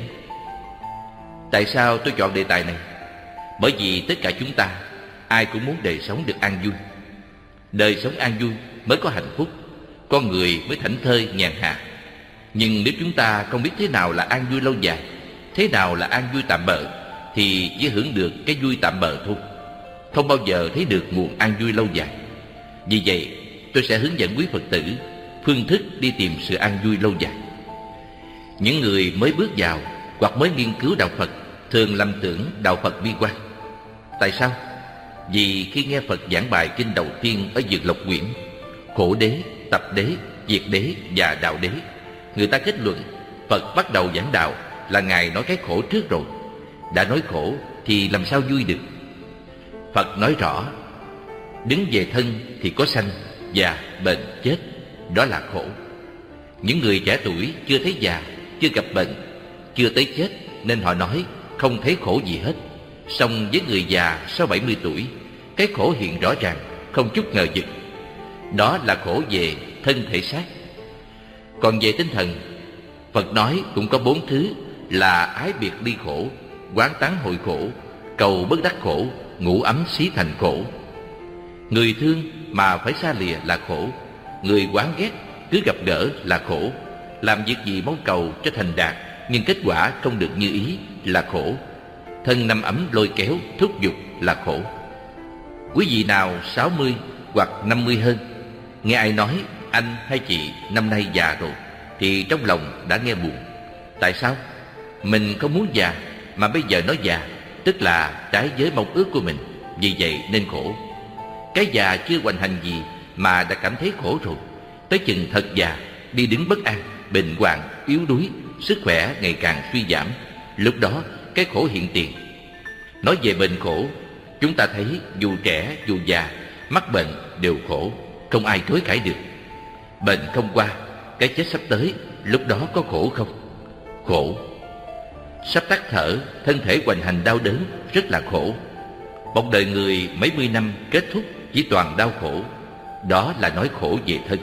Tại sao tôi chọn đề tài này? Bởi vì tất cả chúng ta, ai cũng muốn đời sống được an vui. Đời sống an vui mới có hạnh phúc, con người mới thảnh thơi nhàn hạ. Nhưng nếu chúng ta không biết thế nào là an vui lâu dài, thế nào là an vui tạm bợ, thì chỉ hưởng được cái vui tạm bợ thôi, không bao giờ thấy được nguồn an vui lâu dài. Vì vậy, tôi sẽ hướng dẫn quý Phật tử phương thức đi tìm sự an vui lâu dài. Những người mới bước vào hoặc mới nghiên cứu đạo Phật thường lầm tưởng đạo Phật bi quan. Tại sao? Vì khi nghe Phật giảng bài kinh đầu tiên ở Dược Lộc Quyển, khổ đế, tập đế, diệt đế và đạo đế, người ta kết luận Phật bắt đầu giảng đạo là Ngài nói cái khổ trước rồi. Đã nói khổ thì làm sao vui được? Phật nói rõ, đứng về thân thì có sanh, già, bệnh, chết, đó là khổ. Những người trẻ tuổi chưa thấy già, chưa gặp bệnh, chưa tới chết, nên họ nói không thấy khổ gì hết. Song với người già sau bảy mươi tuổi, cái khổ hiện rõ ràng, không chút ngờ vực. Đó là khổ về thân thể xác. Còn về tinh thần, Phật nói cũng có bốn thứ là ái biệt ly khổ, quán tán hội khổ, cầu bất đắc khổ, ngủ ấm xí thành khổ. Người thương mà phải xa lìa là khổ, người oán ghét cứ gặp gỡ là khổ, làm việc gì mong cầu cho thành đạt nhưng kết quả không được như ý là khổ, thân năm ấm lôi kéo thúc giục là khổ. Quý vị nào sáu mươi hoặc năm mươi hơn, nghe ai nói anh hay chị năm nay già rồi thì trong lòng đã nghe buồn. Tại sao? Mình không muốn già mà bây giờ nói già, tức là trái với mong ước của mình, vì vậy nên khổ. Cái già chưa hoành hành gì mà đã cảm thấy khổ rồi, tới chừng thật già, đi đứng bất an, bệnh hoạn, yếu đuối, sức khỏe ngày càng suy giảm, lúc đó cái khổ hiện tiền. Nói về bệnh khổ, chúng ta thấy dù trẻ dù già, mắc bệnh đều khổ, không ai chối cãi được. Bệnh không qua, cái chết sắp tới, lúc đó có khổ không? Khổ. Sắp tắt thở, thân thể hoành hành đau đớn, rất là khổ. Một đời người mấy mươi năm kết thúc chỉ toàn đau khổ, đó là nói khổ về thân.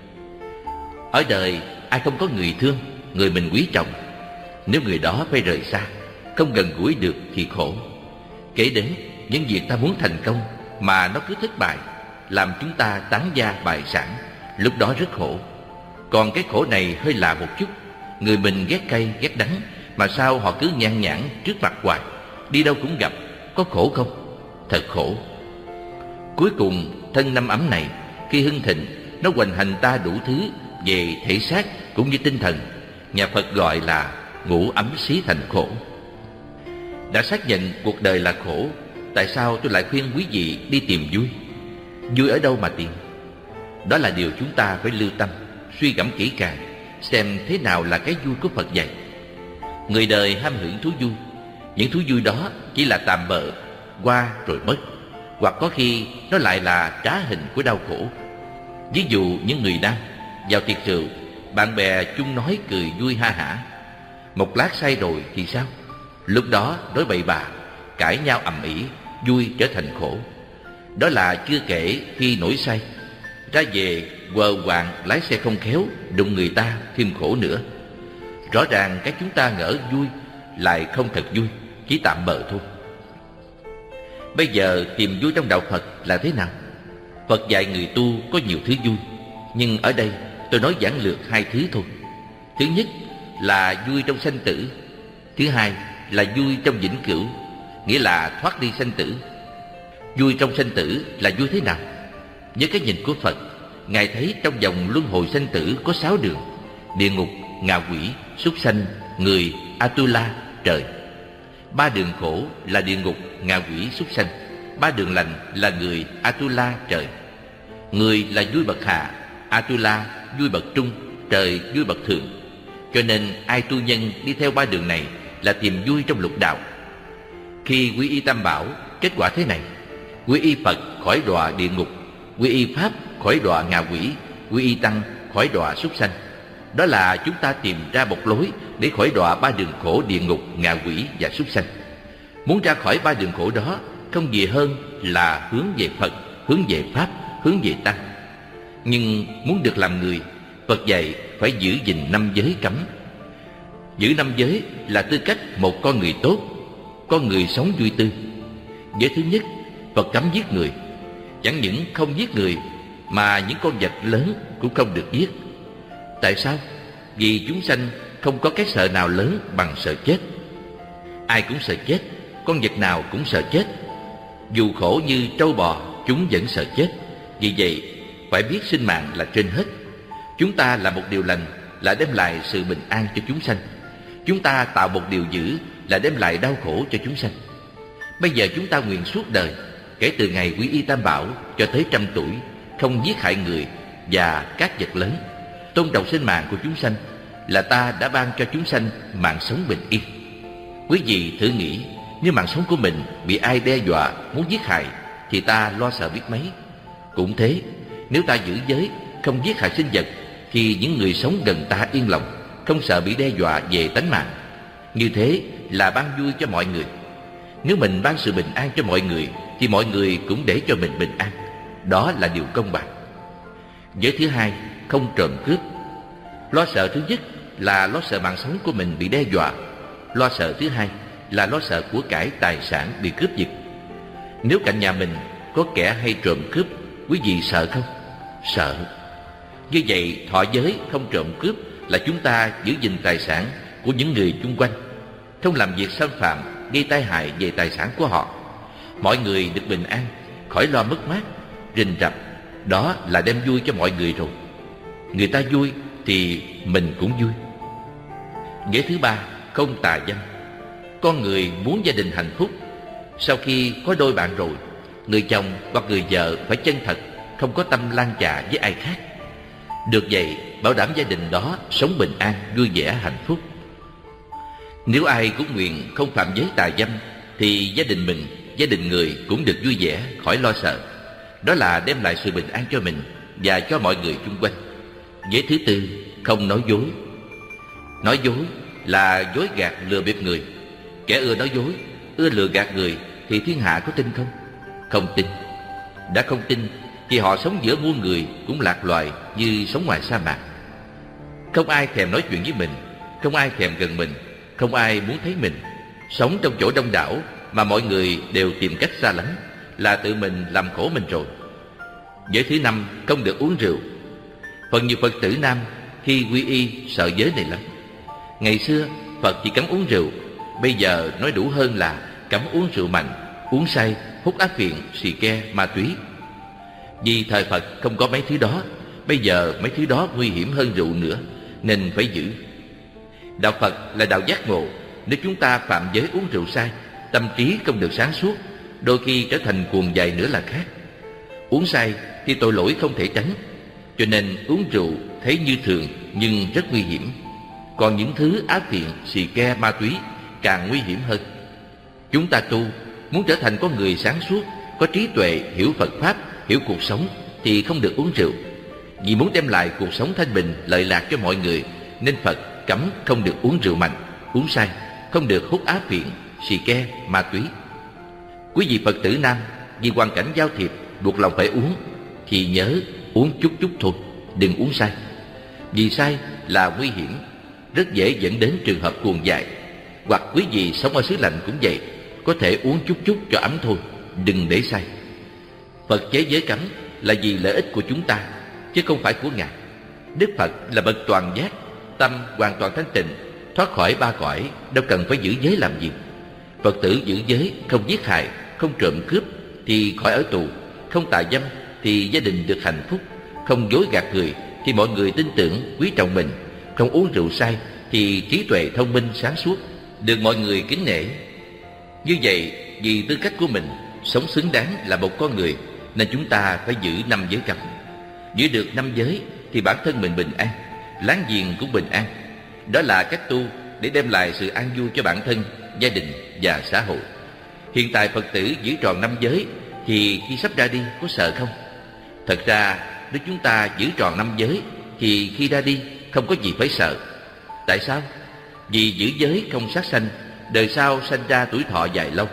Ở đời ai không có người thương, người mình quý trọng. Nếu người đó phải rời xa, không gần gũi được thì khổ. Kể đến những việc ta muốn thành công mà nó cứ thất bại, làm chúng ta tán gia bại sản, lúc đó rất khổ. Còn cái khổ này hơi lạ một chút, người mình ghét cay ghét đắng mà sao họ cứ nhan nhản trước mặt hoài, đi đâu cũng gặp, có khổ không? Thật khổ. Cuối cùng thân năm ấm này khi hưng thịnh, nó hoành hành ta đủ thứ về thể xác cũng như tinh thần. Nhà Phật gọi là ngủ ấm xí thành khổ. Đã xác nhận cuộc đời là khổ, tại sao tôi lại khuyên quý vị đi tìm vui? Vui ở đâu mà tìm? Đó là điều chúng ta phải lưu tâm, suy gẫm kỹ càng, xem thế nào là cái vui của Phật dạy. Người đời ham hưởng thú vui, những thú vui đó chỉ là tạm bợ, qua rồi mất, hoặc có khi nó lại là trá hình của đau khổ. Ví dụ những người nam vào tiệc rượu, bạn bè chung nói cười vui ha hả. Một lát say rồi thì sao? Lúc đó nói bậy bạ, cãi nhau ầm ĩ, vui trở thành khổ. Đó là chưa kể khi nổi say, ra về quờ quạng lái xe không khéo, đụng người ta thêm khổ nữa. Rõ ràng cái chúng ta ngỡ vui lại không thật vui, chỉ tạm bợ thôi. Bây giờ tìm vui trong đạo Phật là thế nào? Phật dạy người tu có nhiều thứ vui, nhưng ở đây tôi nói giản lược hai thứ thôi. Thứ nhất là vui trong sanh tử, thứ hai là vui trong vĩnh cửu, nghĩa là thoát đi sanh tử. Vui trong sanh tử là vui thế nào? Với cái nhìn của Phật, Ngài thấy trong vòng luân hồi sanh tử có sáu đường: địa ngục, ngạ quỷ, súc sanh, người, Atula, trời. Ba đường khổ là địa ngục, ngạ quỷ, súc sanh. Ba đường lành là người, Atula, trời. Người là vui bậc hạ, Atula vui bậc trung, trời vui bậc thượng. Cho nên ai tu nhân đi theo ba đường này là tìm vui trong lục đạo. Khi quy y Tam Bảo, kết quả thế này: quy y Phật khỏi đọa địa ngục, quy y Pháp khỏi đọa ngạ quỷ, quy y Tăng khỏi đọa súc sanh. Đó là chúng ta tìm ra một lối để khỏi đọa ba đường khổ địa ngục, ngạ quỷ và súc sanh. Muốn ra khỏi ba đường khổ đó không gì hơn là hướng về Phật, hướng về Pháp, hướng về Tăng. Nhưng muốn được làm người, Phật dạy phải giữ gìn năm giới cấm. Giữ năm giới là tư cách một con người tốt, con người sống vui tươi. Giới thứ nhất, Phật cấm giết người. Chẳng những không giết người mà những con vật lớn cũng không được giết. Tại sao? Vì chúng sanh không có cái sợ nào lớn bằng sợ chết. Ai cũng sợ chết, con vật nào cũng sợ chết. Dù khổ như trâu bò, chúng vẫn sợ chết. Vì vậy phải biết sinh mạng là trên hết. Chúng ta làm một điều lành là đem lại sự bình an cho chúng sanh. Chúng ta tạo một điều dữ là đem lại đau khổ cho chúng sanh. Bây giờ chúng ta nguyện suốt đời, kể từ ngày quy y Tam Bảo cho tới trăm tuổi, không giết hại người và các vật lớn, tôn trọng sinh mạng của chúng sanh, là ta đã ban cho chúng sanh mạng sống bình yên. Quý vị thử nghĩ, nếu mạng sống của mình bị ai đe dọa muốn giết hại thì ta lo sợ biết mấy. Cũng thế, nếu ta giữ giới không giết hại sinh vật thì những người sống gần ta yên lòng, không sợ bị đe dọa về tánh mạng. Như thế là ban vui cho mọi người. Nếu mình ban sự bình an cho mọi người thì mọi người cũng để cho mình bình an. Đó là điều công bằng. Giới thứ hai, không trộm cướp. Lo sợ thứ nhất là lo sợ mạng sống của mình bị đe dọa. Lo sợ thứ hai là lo sợ của cải tài sản bị cướp giật. Nếu cạnh nhà mình có kẻ hay trộm cướp, quý vị sợ không? Sợ. Như vậy, thọ giới không trộm cướp là chúng ta giữ gìn tài sản của những người chung quanh, không làm việc xâm phạm gây tai hại về tài sản của họ. Mọi người được bình an, khỏi lo mất mát, rình rập. Đó là đem vui cho mọi người rồi. Người ta vui thì mình cũng vui. Nghĩa thứ ba, không tà dâm. Con người muốn gia đình hạnh phúc. Sau khi có đôi bạn rồi, người chồng hoặc người vợ phải chân thật, không có tâm lan chạ với ai khác. Được vậy, bảo đảm gia đình đó sống bình an, vui vẻ, hạnh phúc. Nếu ai cũng nguyện không phạm giới tà dâm thì gia đình mình, gia đình người cũng được vui vẻ, khỏi lo sợ. Đó là đem lại sự bình an cho mình và cho mọi người chung quanh. Giới thứ tư, không nói dối. Nói dối là dối gạt lừa bịp người. Kẻ ưa nói dối, ưa lừa gạt người thì thiên hạ có tin không? Không tin. Đã không tin thì họ sống giữa muôn người cũng lạc loài như sống ngoài sa mạc. Không ai thèm nói chuyện với mình, không ai thèm gần mình, không ai muốn thấy mình. Sống trong chỗ đông đảo mà mọi người đều tìm cách xa lánh là tự mình làm khổ mình rồi. Giới thứ năm, không được uống rượu. Phần nhiều Phật tử nam khi quy y sợ giới này lắm. Ngày xưa Phật chỉ cấm uống rượu, bây giờ nói đủ hơn là cấm uống rượu mạnh, uống say, hút ác phiện, xì ke, ma túy. Vì thời Phật không có mấy thứ đó, bây giờ mấy thứ đó nguy hiểm hơn rượu nữa, nên phải giữ. Đạo Phật là đạo giác ngộ. Nếu chúng ta phạm giới uống rượu say, tâm trí không được sáng suốt, đôi khi trở thành cuồng dại nữa là khác. Uống say thì tội lỗi không thể tránh, cho nên uống rượu thấy như thường nhưng rất nguy hiểm. Còn những thứ ác phiện, xì ke, ma túy càng nguy hiểm hơn. Chúng ta tu muốn trở thành con người sáng suốt, có trí tuệ, hiểu Phật Pháp, hiểu cuộc sống thì không được uống rượu. Vì muốn đem lại cuộc sống thanh bình, lợi lạc cho mọi người, nên Phật cấm không được uống rượu mạnh, uống say, không được hút ác phiện, xì ke, ma túy. Quý vị Phật tử nam vì hoàn cảnh giao thiệp buộc lòng phải uống thì nhớ uống chút chút thôi, đừng uống say. Vì say là nguy hiểm, rất dễ dẫn đến trường hợp cuồng dại. Hoặc quý vị sống ở xứ lạnh cũng vậy, có thể uống chút chút cho ấm thôi, đừng để say. Phật chế giới cấm là vì lợi ích của chúng ta, chứ không phải của Ngài. Đức Phật là bậc toàn giác, tâm hoàn toàn thanh tịnh, thoát khỏi ba cõi, đâu cần phải giữ giới làm gì. Phật tử giữ giới, không giết hại, không trộm cướp thì khỏi ở tù, không tà dâm thì gia đình được hạnh phúc, không dối gạt người thì mọi người tin tưởng quý trọng mình, không uống rượu say thì trí tuệ thông minh sáng suốt, được mọi người kính nể. Như vậy, vì tư cách của mình sống xứng đáng là một con người, nên chúng ta phải giữ năm giới cấm. Giữ được năm giới thì bản thân mình bình an, láng giềng cũng bình an. Đó là cách tu để đem lại sự an vui cho bản thân, gia đình và xã hội. Hiện tại Phật tử giữ tròn năm giới thì khi sắp ra đi có sợ không? Thật ra nếu chúng ta giữ tròn năm giới thì khi ra đi không có gì phải sợ. Tại sao? Vì giữ giới không sát sanh, đời sau sanh ra tuổi thọ dài lâu.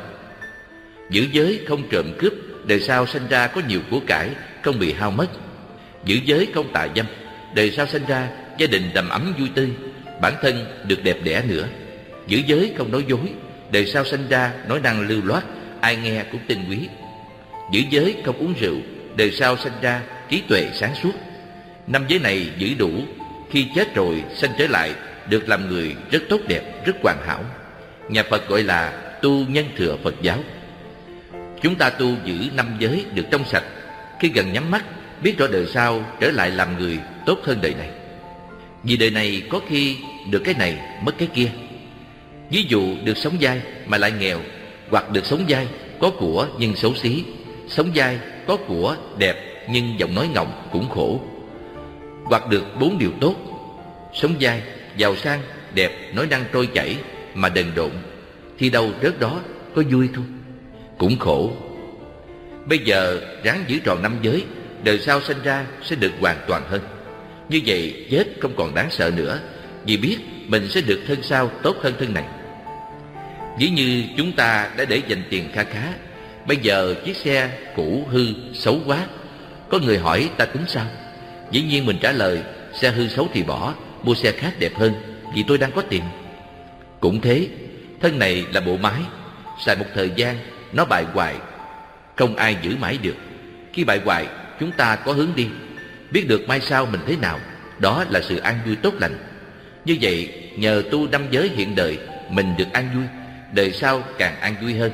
Giữ giới không trộm cướp, đời sau sanh ra có nhiều của cải, không bị hao mất. Giữ giới không tà dâm, đời sau sanh ra gia đình đầm ấm vui tươi, bản thân được đẹp đẽ nữa. Giữ giới không nói dối, đời sau sanh ra nói năng lưu loát, ai nghe cũng tin quý. Giữ giới không uống rượu, đời sau sanh ra trí tuệ sáng suốt. Năm giới này giữ đủ, khi chết rồi sanh trở lại được làm người rất tốt đẹp, rất hoàn hảo. Nhà Phật gọi là tu nhân thừa Phật giáo. Chúng ta tu giữ năm giới được trong sạch, khi gần nhắm mắt biết rõ đời sau trở lại làm người tốt hơn đời này. Vì đời này có khi được cái này mất cái kia. Ví dụ được sống dai mà lại nghèo, hoặc được sống dai có của nhưng xấu xí, sống dai có của đẹp nhưng giọng nói ngọng cũng khổ. Hoặc được bốn điều tốt: sống dai, giàu sang, đẹp, nói năng trôi chảy mà đần độn, thì đâu rớt đó có vui thôi, cũng khổ. Bây giờ ráng giữ tròn năm giới, đời sau sinh ra sẽ được hoàn toàn hơn. Như vậy chết không còn đáng sợ nữa, vì biết mình sẽ được thân sau tốt hơn thân này. Ví như chúng ta đã để dành tiền kha khá, bây giờ chiếc xe cũ hư xấu quá, có người hỏi ta tính sao? Dĩ nhiên mình trả lời, xe hư xấu thì bỏ, mua xe khác đẹp hơn, vì tôi đang có tiền. Cũng thế, thân này là bộ máy, xài một thời gian nó bại hoại, không ai giữ mãi được. Khi bại hoại, chúng ta có hướng đi, biết được mai sau mình thế nào, đó là sự an vui tốt lành. Như vậy, nhờ tu năm giới hiện đời, mình được an vui, đời sau càng an vui hơn.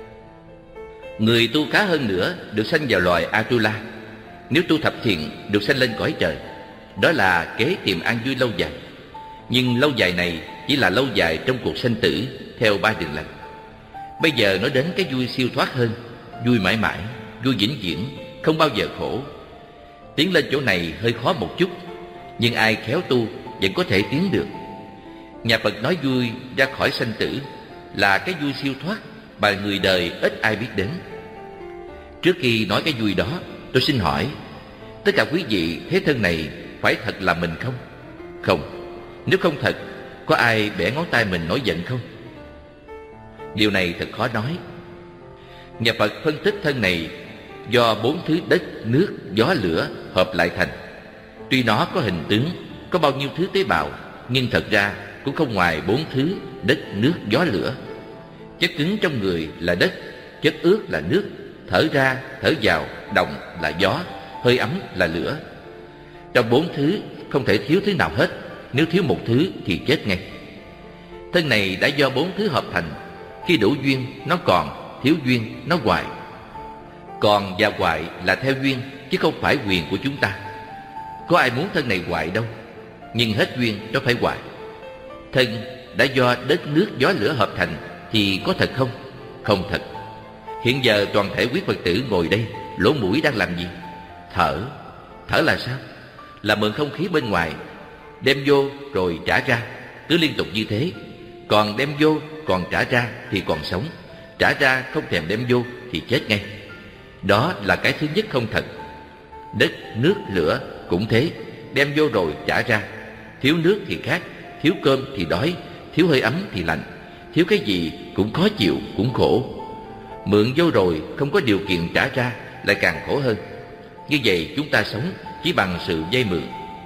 Người tu khá hơn nữa được sanh vào loài Atula. Nếu tu thập thiện được sanh lên cõi trời, đó là kế tìm an vui lâu dài. Nhưng lâu dài này chỉ là lâu dài trong cuộc sanh tử theo ba đường lành. Bây giờ nói đến cái vui siêu thoát hơn, vui mãi mãi, vui vĩnh viễn, không bao giờ khổ. Tiến lên chỗ này hơi khó một chút, nhưng ai khéo tu vẫn có thể tiến được. Nhà Phật nói vui ra khỏi sanh tử là cái vui siêu thoát mà người đời ít ai biết đến. Trước khi nói cái vui đó, tôi xin hỏi, tất cả quý vị thấy thân này phải thật là mình không? Không. Nếu không thật, có ai bẻ ngón tay mình nổi giận không? Điều này thật khó nói. Nhà Phật phân tích thân này do bốn thứ đất, nước, gió, lửa hợp lại thành. Tuy nó có hình tướng, có bao nhiêu thứ tế bào, nhưng thật ra cũng không ngoài bốn thứ đất, nước, gió, lửa. Chất cứng trong người là đất, chất ướt là nước, thở ra, thở vào, động là gió, hơi ấm là lửa. Trong bốn thứ không thể thiếu thứ nào hết, nếu thiếu một thứ thì chết ngay. Thân này đã do bốn thứ hợp thành, khi đủ duyên nó còn, thiếu duyên nó hoại. Còn và hoại là theo duyên, chứ không phải quyền của chúng ta. Có ai muốn thân này hoại đâu, nhưng hết duyên nó phải hoại. Thân đã do đất, nước, gió, lửa hợp thành thì có thật không? Không thật. Hiện giờ toàn thể quý Phật tử ngồi đây, lỗ mũi đang làm gì? Thở. Thở là sao? Là mượn không khí bên ngoài, đem vô rồi trả ra, cứ liên tục như thế. Còn đem vô, còn trả ra thì còn sống. Trả ra không thèm đem vô thì chết ngay. Đó là cái thứ nhất không thật. Đất, nước, lửa cũng thế, đem vô rồi trả ra. Thiếu nước thì khác, thiếu cơm thì đói, thiếu hơi ấm thì lạnh. Thiếu cái gì cũng khó chịu, cũng khổ. Mượn vô rồi không có điều kiện trả ra lại càng khổ hơn. Như vậy chúng ta sống chỉ bằng sự vay mượn.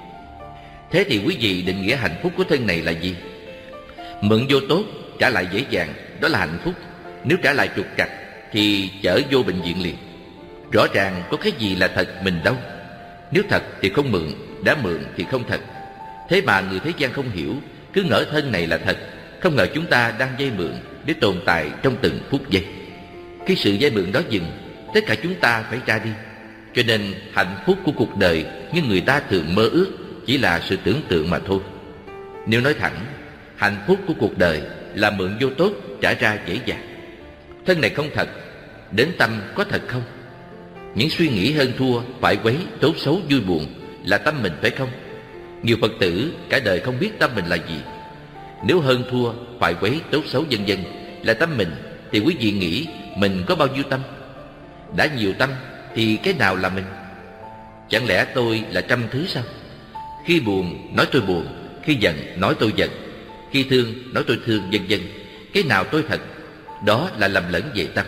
Thế thì quý vị định nghĩa hạnh phúc của thân này là gì? Mượn vô tốt, trả lại dễ dàng, đó là hạnh phúc. Nếu trả lại trục trặc thì chở vô bệnh viện liền. Rõ ràng có cái gì là thật mình đâu. Nếu thật thì không mượn, đã mượn thì không thật. Thế mà người thế gian không hiểu, cứ ngỡ thân này là thật, không ngờ chúng ta đang vay mượn để tồn tại trong từng phút giây. Khi sự vay mượn đó dừng, tất cả chúng ta phải ra đi. Cho nên hạnh phúc của cuộc đời như người ta thường mơ ước chỉ là sự tưởng tượng mà thôi. Nếu nói thẳng, hạnh phúc của cuộc đời là mượn vô tốt, trả ra dễ dàng. Thân này không thật, đến tâm có thật không? Những suy nghĩ hơn thua, phải quấy, tốt xấu, vui buồn là tâm mình phải không? Nhiều Phật tử cả đời không biết tâm mình là gì. Nếu hơn thua, phải quấy, tốt xấu vân vân là tâm mình, thì quý vị nghĩ mình có bao nhiêu tâm? Đã nhiều tâm thì cái nào là mình? Chẳng lẽ tôi là trăm thứ sao? Khi buồn nói tôi buồn, khi giận nói tôi giận, khi thương nói tôi thương, vân vân. Cái nào tôi thật? Đó là lầm lẫn về tâm.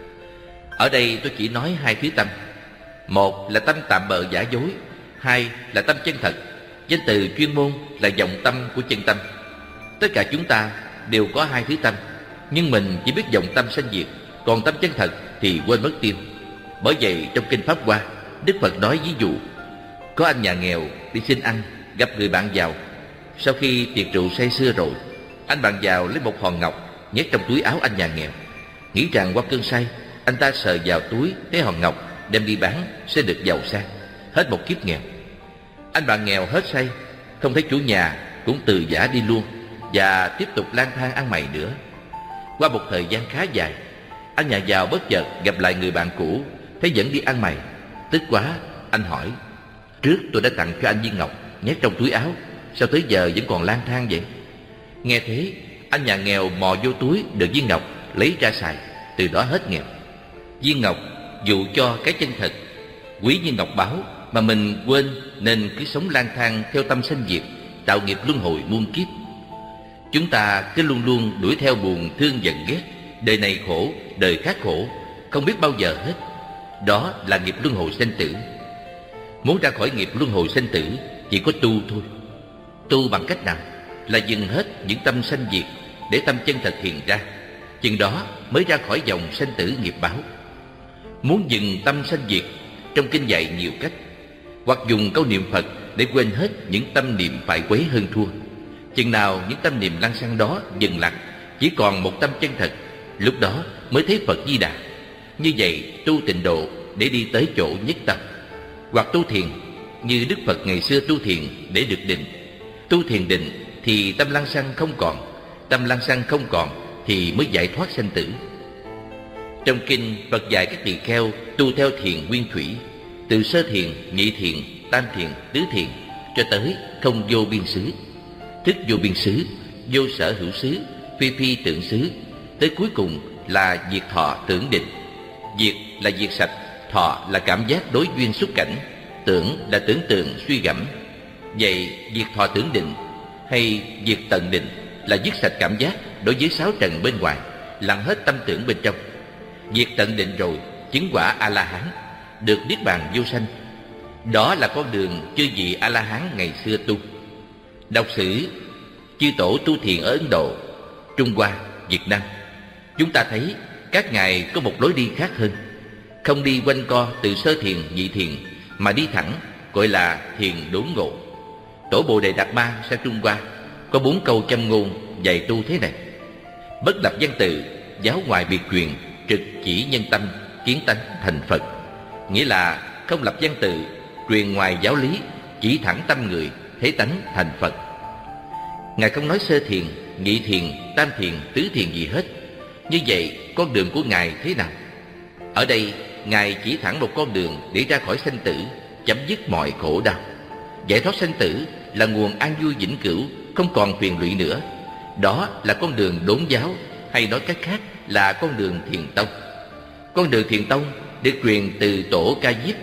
Ở đây tôi chỉ nói hai thứ tâm. Một là tâm tạm bợ giả dối, hai là tâm chân thật. Danh từ chuyên môn là vọng tâm của chân tâm. Tất cả chúng ta đều có hai thứ tâm, nhưng mình chỉ biết vọng tâm sanh diệt, còn tâm chân thật thì quên mất tiêu. Bởi vậy trong Kinh Pháp Hoa, Đức Phật nói ví dụ: có anh nhà nghèo đi xin ăn, gặp người bạn giàu. Sau khi tiệc rượu say sưa rồi, anh bạn giàu lấy một hòn ngọc nhét trong túi áo anh nhà nghèo, nghĩ rằng qua cơn say anh ta sờ vào túi thấy hòn ngọc, đem đi bán sẽ được giàu sang, hết một kiếp nghèo. Anh bạn nghèo hết say, không thấy chủ nhà cũng từ giã đi luôn, và tiếp tục lang thang ăn mày nữa. Qua một thời gian khá dài, anh nhà giàu bất chợt gặp lại người bạn cũ, thấy vẫn đi ăn mày. Tức quá, anh hỏi: trước tôi đã tặng cho anh viên ngọc nhét trong túi áo, sao tới giờ vẫn còn lang thang vậy? Nghe thế, anh nhà nghèo mò vô túi được viên ngọc, lấy ra xài, từ đó hết nghèo. Viên ngọc dụ cho cái chân thật, quý như ngọc báu, mà mình quên nên cứ sống lang thang theo tâm sanh diệt, tạo nghiệp luân hồi muôn kiếp. Chúng ta cứ luôn luôn đuổi theo buồn thương giận ghét, đời này khổ, đời khác khổ, không biết bao giờ hết. Đó là nghiệp luân hồi sanh tử. Muốn ra khỏi nghiệp luân hồi sanh tử chỉ có tu thôi. Tu bằng cách nào? Là dừng hết những tâm sanh diệt để tâm chân thật hiện ra. Chừng đó mới ra khỏi dòng sanh tử nghiệp báo. Muốn dừng tâm sanh diệt, trong kinh dạy nhiều cách. Hoặc dùng câu niệm Phật để quên hết những tâm niệm phải quấy hơn thua. Chừng nào những tâm niệm lăng xăng đó dừng lặng, chỉ còn một tâm chân thật, lúc đó mới thấy Phật Di Đà. Như vậy tu tịnh độ để đi tới chỗ nhất tâm. Hoặc tu thiền, như Đức Phật ngày xưa tu thiền để được định. Tu thiền định thì tâm lăng xăng không còn, tâm lăng xăng không còn thì mới giải thoát sanh tử. Trong kinh, Phật dạy các tỳ kheo tu theo thiền nguyên thủy, từ sơ thiền, nhị thiền, tam thiền, tứ thiền cho tới không vô biên xứ, thức vô biên xứ, vô sở hữu xứ, phi phi tượng xứ, tới cuối cùng là diệt thọ tưởng định. Diệt là diệt sạch, thọ là cảm giác đối duyên xúc cảnh, tưởng là tưởng tượng suy gẫm. Vậy diệt thọ tưởng định hay diệt tận định là dứt sạch cảm giác đối với sáu trần bên ngoài, lặng hết tâm tưởng bên trong. Diệt tận định rồi chứng quả A-la-hán, được niết bàn vô sanh. Đó là con đường chư vị A-la-hán ngày xưa tu. Đọc sử chư tổ tu thiền ở Ấn Độ, Trung Hoa, Việt Nam, chúng ta thấy các ngài có một lối đi khác hơn. Không đi quanh co từ sơ thiền, nhị thiền, mà đi thẳng, gọi là thiền đốn ngộ. Tổ Bồ Đề Đạt Ma sang Trung Hoa có bốn câu châm ngôn dạy tu thế này: bất lập văn tự, giáo ngoài biệt truyền, trực chỉ nhân tâm, kiến tánh thành Phật. Nghĩa là không lập văn tự, truyền ngoài giáo lý, chỉ thẳng tâm người, thấy tánh thành Phật. Ngài không nói sơ thiền, nhị thiền, tam thiền, tứ thiền gì hết. Như vậy con đường của Ngài thế nào? Ở đây Ngài chỉ thẳng một con đường để ra khỏi sanh tử, chấm dứt mọi khổ đau. Giải thoát sanh tử là nguồn an vui vĩnh cửu, không còn phiền lụy nữa. Đó là con đường đốn giáo, hay nói cách khác là con đường thiền tông. Con đường thiền tông được truyền từ tổ Ca Diếp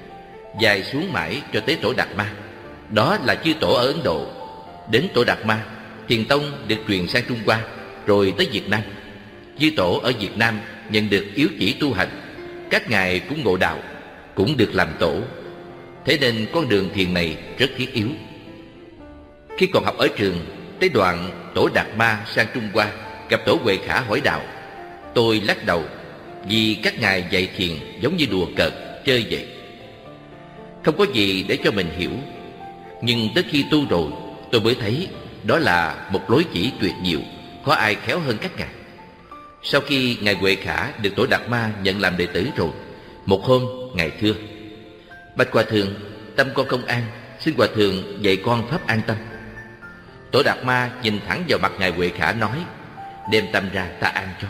dài xuống mãi cho tới tổ Đạt Ma. Đó là chư tổ ở Ấn Độ. Đến tổ Đạt Ma, thiền tông được truyền sang Trung Hoa, rồi tới Việt Nam. Chư tổ ở Việt Nam nhận được yếu chỉ tu hành, các ngài cũng ngộ đạo, cũng được làm tổ. Thế nên con đường thiền này rất thiết yếu. Khi còn học ở trường, tới đoạn tổ Đạt Ma sang Trung Hoa, gặp tổ Huệ Khả hỏi đạo. Tôi lắc đầu, vì các ngài dạy thiền giống như đùa cợt, chơi vậy, không có gì để cho mình hiểu. Nhưng tới khi tu rồi, tôi mới thấy đó là một lối chỉ tuyệt diệu, khó ai khéo hơn các ngài. Sau khi ngài Huệ Khả được tổ Đạt Ma nhận làm đệ tử rồi, một hôm ngài thưa: bạch hòa thượng, tâm con không an, xin hòa thượng dạy con pháp an tâm. Tổ Đạt Ma nhìn thẳng vào mặt ngài Huệ Khả nói: đem tâm ra ta an cho.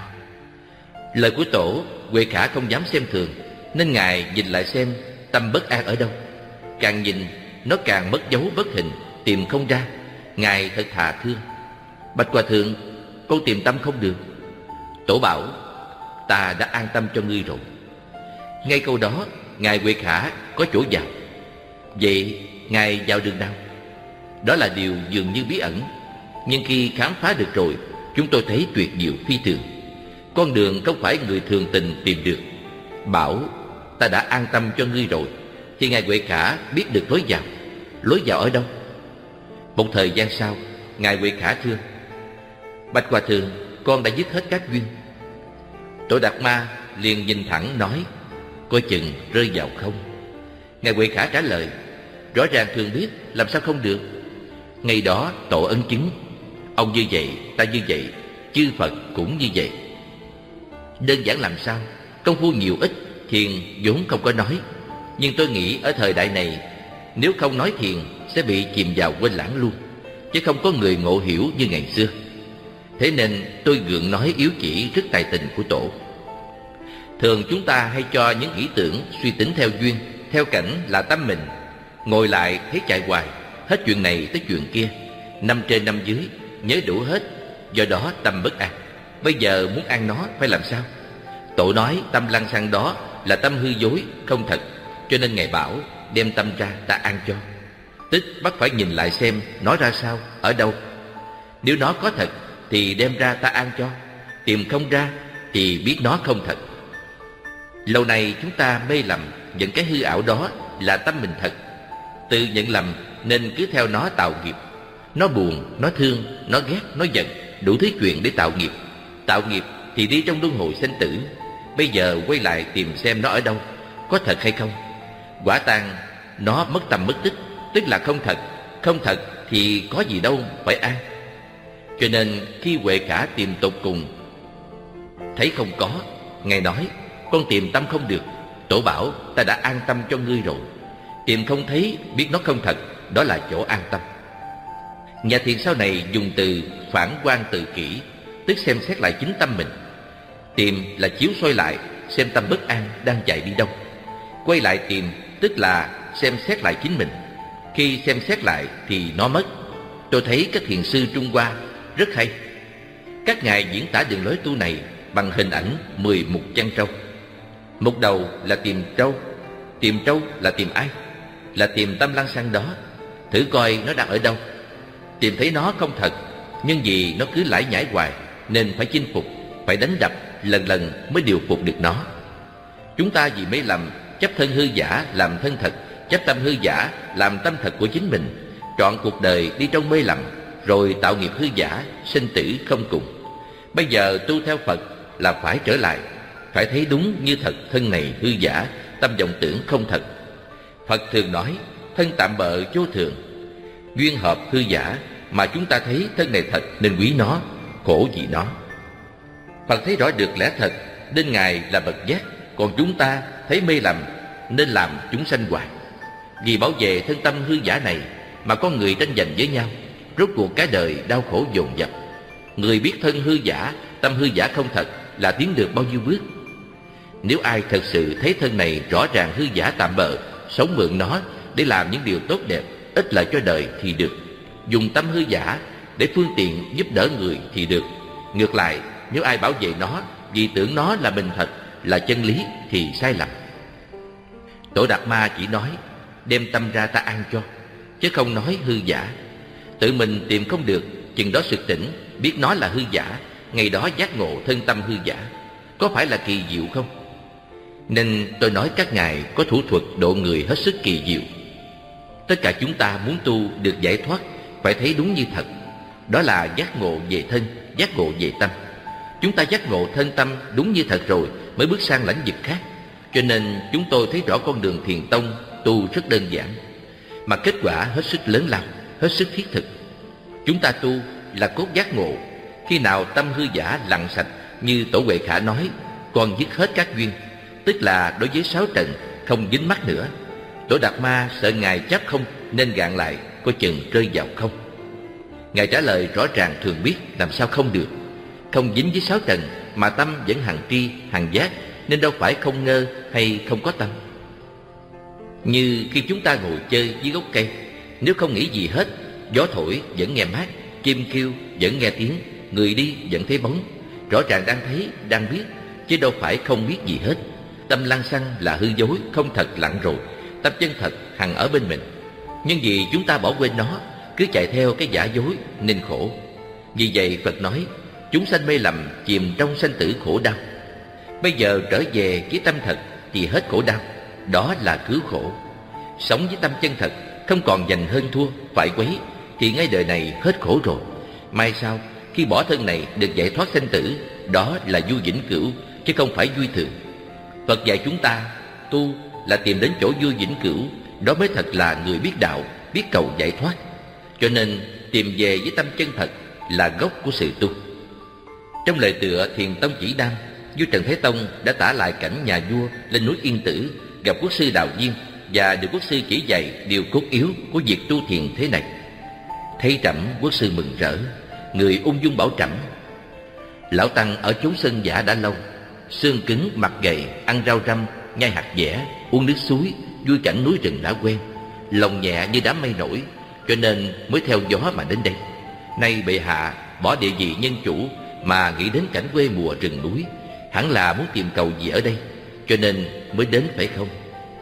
Lời của tổ Huệ Khả không dám xem thường, nên ngài nhìn lại xem tâm bất an ở đâu. Càng nhìn nó càng mất dấu bất hình, tìm không ra. Ngài thật thà thương: bạch hòa thượng, con tìm tâm không được. Tổ bảo: ta đã an tâm cho ngươi rồi. Ngay câu đó ngài Huệ Khả có chỗ vào. Vậy ngài vào đường nào? Đó là điều dường như bí ẩn, nhưng khi khám phá được rồi, chúng tôi thấy tuyệt diệu phi thường. Con đường không phải người thường tình tìm được. Bảo ta đã an tâm cho ngươi rồi, thì ngài Huệ Khả biết được lối vào. Lối vào ở đâu? Một thời gian sau, ngài Huệ Khả thưa: bạch hòa thượng, con đã dứt hết các duyên. Tổ Đạt Ma liền nhìn thẳng nói: coi chừng rơi vào không. Ngài Huệ Khả trả lời: rõ ràng thường biết, làm sao không được. Ngày đó tổ ấn chứng: ông như vậy, ta như vậy, chư Phật cũng như vậy. Đơn giản làm sao? Công phu nhiều ít, thiền vốn không có nói. Nhưng tôi nghĩ ở thời đại này, nếu không nói thiền sẽ bị chìm vào quên lãng luôn, chứ không có người ngộ hiểu như ngày xưa. Thế nên tôi gượng nói yếu chỉ rất tài tình của tổ. Thường chúng ta hay cho những ý tưởng, suy tính theo duyên, theo cảnh là tâm mình. Ngồi lại thấy chạy hoài, hết chuyện này tới chuyện kia, năm trên năm dưới, nhớ đủ hết. Do đó tâm bất an. Bây giờ muốn ăn nó phải làm sao? Tổ nói tâm lăng xăng đó là tâm hư dối, không thật. Cho nên Ngài bảo đem tâm ra ta an cho. Tức bắt phải nhìn lại xem nó ra sao, ở đâu. Nếu nó có thật thì đem ra ta an cho, tìm không ra thì biết nó không thật. Lâu nay chúng ta mê lầm những cái hư ảo đó là tâm mình thật. Tự nhận lầm nên cứ theo nó tạo nghiệp. Nó buồn, nó thương, nó ghét, nó giận, đủ thứ chuyện để tạo nghiệp. Tạo nghiệp thì đi trong luân hồi sinh tử. Bây giờ quay lại tìm xem nó ở đâu, có thật hay không. Quả tang nó mất tâm mất tích, tức là không thật. Không thật thì có gì đâu phải an. Cho nên khi Huệ Khả tìm tột cùng thấy không có, Ngài nói: con tìm tâm không được, Tổ bảo ta đã an tâm cho ngươi rồi. Tìm không thấy, biết nó không thật, đó là chỗ an tâm. Nhà thiền sau này dùng từ phản quan tự kỷ, tức xem xét lại chính tâm mình. Tìm là chiếu soi lại xem tâm bất an đang chạy đi đâu. Quay lại tìm tức là xem xét lại chính mình. Khi xem xét lại thì nó mất. Tôi thấy các thiền sư Trung Hoa rất hay. Các ngài diễn tả đường lối tu này bằng hình ảnh mười mục chăn trâu. Mục đầu là tìm trâu. Tìm trâu là tìm ai? Là tìm tâm lăng xăng đó. Thử coi nó đang ở đâu. Tìm thấy nó không thật, nhưng vì nó cứ lải nhải hoài nên phải chinh phục, phải đánh đập lần lần mới điều phục được nó. Chúng ta vì mê lầm, chấp thân hư giả làm thân thật, chấp tâm hư giả làm tâm thật của chính mình, trọn cuộc đời đi trong mê lầm, rồi tạo nghiệp hư giả, sinh tử không cùng. Bây giờ tu theo Phật là phải trở lại, phải thấy đúng như thật thân này hư giả, tâm vọng tưởng không thật. Phật thường nói thân tạm bợ vô thường, duyên hợp hư giả, mà chúng ta thấy thân này thật nên quý nó, khổ vì nó. Phật thấy rõ được lẽ thật nên Ngài là bậc giác, còn chúng ta thấy mê lầm nên làm chúng sanh hoài. Vì bảo vệ thân tâm hư giả này mà con người tranh giành với nhau, rốt cuộc cả đời đau khổ dồn dập. Người biết thân hư giả, tâm hư giả không thật là tiến được bao nhiêu bước. Nếu ai thật sự thấy thân này rõ ràng hư giả tạm bợ, sống mượn nó để làm những điều tốt đẹp, ích lợi cho đời thì được. Dùng tâm hư giả để phương tiện giúp đỡ người thì được. Ngược lại, nếu ai bảo vệ nó vì tưởng nó là mình thật, là chân lý thì sai lầm. Tổ Đạt Ma chỉ nói đem tâm ra ta an cho, chứ không nói hư giả. Tự mình tìm không được, chừng đó sực tỉnh, biết nó là hư giả, ngày đó giác ngộ thân tâm hư giả. Có phải là kỳ diệu không? Nên tôi nói các ngài có thủ thuật độ người hết sức kỳ diệu. Tất cả chúng ta muốn tu được giải thoát phải thấy đúng như thật. Đó là giác ngộ về thân, giác ngộ về tâm. Chúng ta giác ngộ thân tâm đúng như thật rồi mới bước sang lãnh vực khác. Cho nên chúng tôi thấy rõ con đường thiền tông tu rất đơn giản, mà kết quả hết sức lớn lao, hết sức thiết thực. Chúng ta tu là cốt giác ngộ. Khi nào tâm hư giả lặng sạch như Tổ Huệ Khả nói, còn dứt hết các duyên, tức là đối với sáu trần không dính mắc nữa. Tổ Đạt Ma sợ Ngài chấp không nên gạn lại, coi chừng rơi vào không. Ngài trả lời rõ ràng thường biết làm sao không được. Không dính với sáu trần mà tâm vẫn hằng tri, hằng giác, nên đâu phải không ngơ hay không có tâm. Như khi chúng ta ngồi chơi dưới gốc cây, nếu không nghĩ gì hết, gió thổi vẫn nghe mát, chim kêu vẫn nghe tiếng, người đi vẫn thấy bóng, rõ ràng đang thấy, đang biết, chứ đâu phải không biết gì hết. Tâm lăng xăng là hư dối, không thật lặng rồi, tâm chân thật hằng ở bên mình. Nhưng vì chúng ta bỏ quên nó, cứ chạy theo cái giả dối nên khổ. Vì vậy Phật nói chúng sanh mê lầm, chìm trong sanh tử khổ đau. Bây giờ trở về với tâm thật thì hết khổ đau, đó là cứu khổ. Sống với tâm chân thật, không còn giành hơn thua, phải quấy, thì ngay đời này hết khổ rồi. Mai sau khi bỏ thân này được giải thoát sanh tử, đó là vui vĩnh cửu, chứ không phải vui thường. Phật dạy chúng ta tu là tìm đến chỗ vui vĩnh cửu, đó mới thật là người biết đạo, biết cầu giải thoát. Cho nên tìm về với tâm chân thật là gốc của sự tu. Trong lời tựa Thiền Tông Chỉ Nam, vua Trần Thế Tông đã tả lại cảnh nhà vua lên núi Yên Tử gặp quốc sư Đào Viên và được quốc sư chỉ dạy điều cốt yếu của việc tu thiền thế này. Thấy Trẫm, quốc sư mừng rỡ, người ung dung bảo Trẫm: lão tăng ở chốn sơn giả đã lâu, xương cứng mặt gầy, ăn rau răm, nhai hạt dẻ, uống nước suối, vui cảnh núi rừng đã quen, lòng nhẹ như đám mây nổi, cho nên mới theo gió mà đến đây. Nay bệ hạ bỏ địa vị nhân chủ mà nghĩ đến cảnh quê mùa rừng núi, hẳn là muốn tìm cầu gì ở đây, cho nên mới đến phải không?